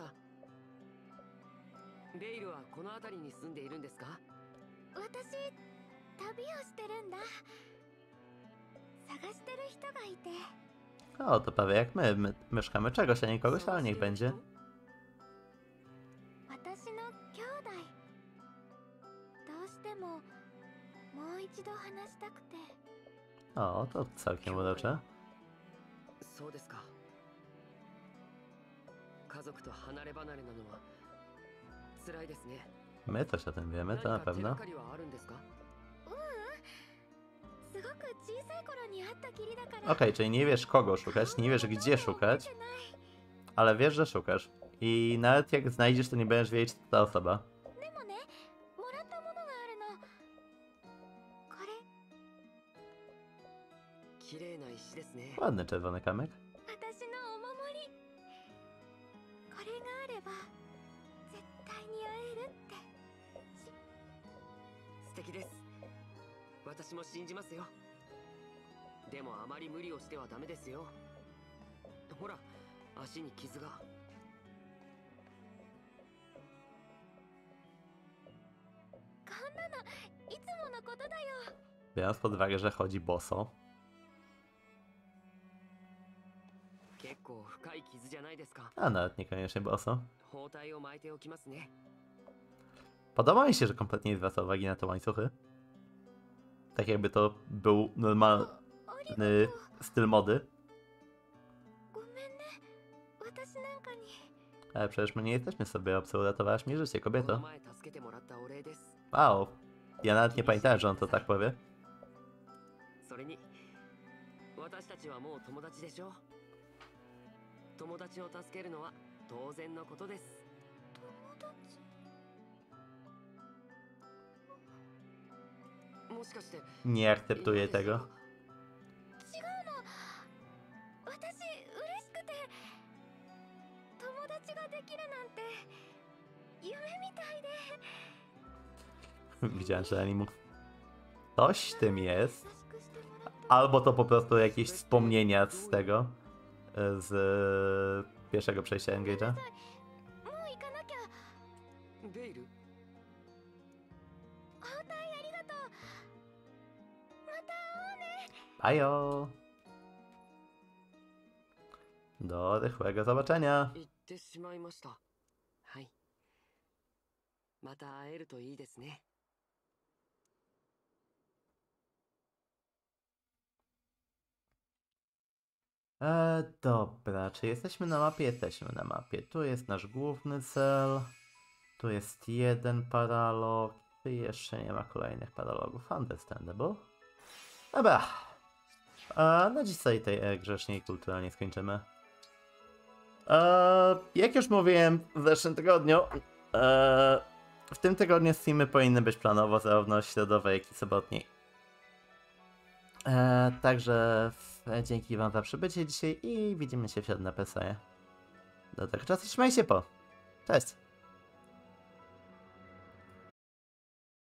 ベイルはこの辺りに住んでいるんですか？ 私、旅をしてるんだ。探してる人がいて。 O, to prawie jak my. My mieszkamy czegoś, a nie kogoś, ale niech będzie. 私の兄弟。どうしてももう一度話したくて。 O, to całkiem urocze. そうですか。家族と離れ離れなのは辛いですね。 My coś o tym wiemy, to na 何か手 pewno. がかりはあるんですか？ ううん。すごく小さい頃に会ったきりだから。 Okej, czyli nie wiesz kogo szukać, nie wiesz gdzie szukać, ale wiesz, że szukasz. I nawet jak znajdziesz, to nie będziesz wiedzieć, co to ta osoba. でもね、もらったものがあるの。これ。 綺麗な石ですね。 Ładny czerwony kamyk. 私のお守り。これがあれば絶対に会えるって。 素敵です。私も信じますよ。でもあまり無理をしてはダメですよ。ほら、足に傷が。 こんなのいつものことだよ。 Biorąc pod uwagę, że chodzi boso. 結構深い傷じゃないですか。 A nawet niekoniecznie boso. 包帯を巻いておきますね。 Podoba mi się, że kompletnie nie zwraca uwagi na te łańcuchy. Tak jakby to był normalny styl mody. ごめんね。私なんかに。 Ale przecież my nie jesteśmy sobie obcy, uratowałaś mi życie, この kobieto. 前助けてもらったお礼です。 Wow. Ja nawet nie pamiętałem, że on to tak powie. それに私たちはもう友達でしょ。友達を助けるのは当然のことです。 友達。 もしかして Nie akceptuję tego. 違うの私嬉しくて友達ができるなんて夢みたいで Widziałem, że Animu. Coś w tym jest. Albo to po prostu jakieś wspomnienia z tego. Z e, pierwszego przejścia Engage'a. もう行かなきゃ。 ベイル包帯ありがとう。また会おうね。 Ajo! Do rychłego zobaczenia! 行ってしまいました。はい。また会えるといいですね。 E, dobra, czy jesteśmy na mapie? Jesteśmy na mapie. Tu jest nasz główny cel. Tu jest jeden paralog. I jeszcze nie ma kolejnych paralogów. Understandable. Dobra. A na dzisiaj tej grzecznie i kulturalnie skończymy. E, jak już mówiłem w zeszłym tygodniu, e, w tym tygodniu streamy powinny być planowo zarówno środowej, jak i sobotniej. E, także w, dzięki wam za przybycie dzisiaj i widzimy się w środę na P S A. Do tego czasu trzymajcie po. Cześć!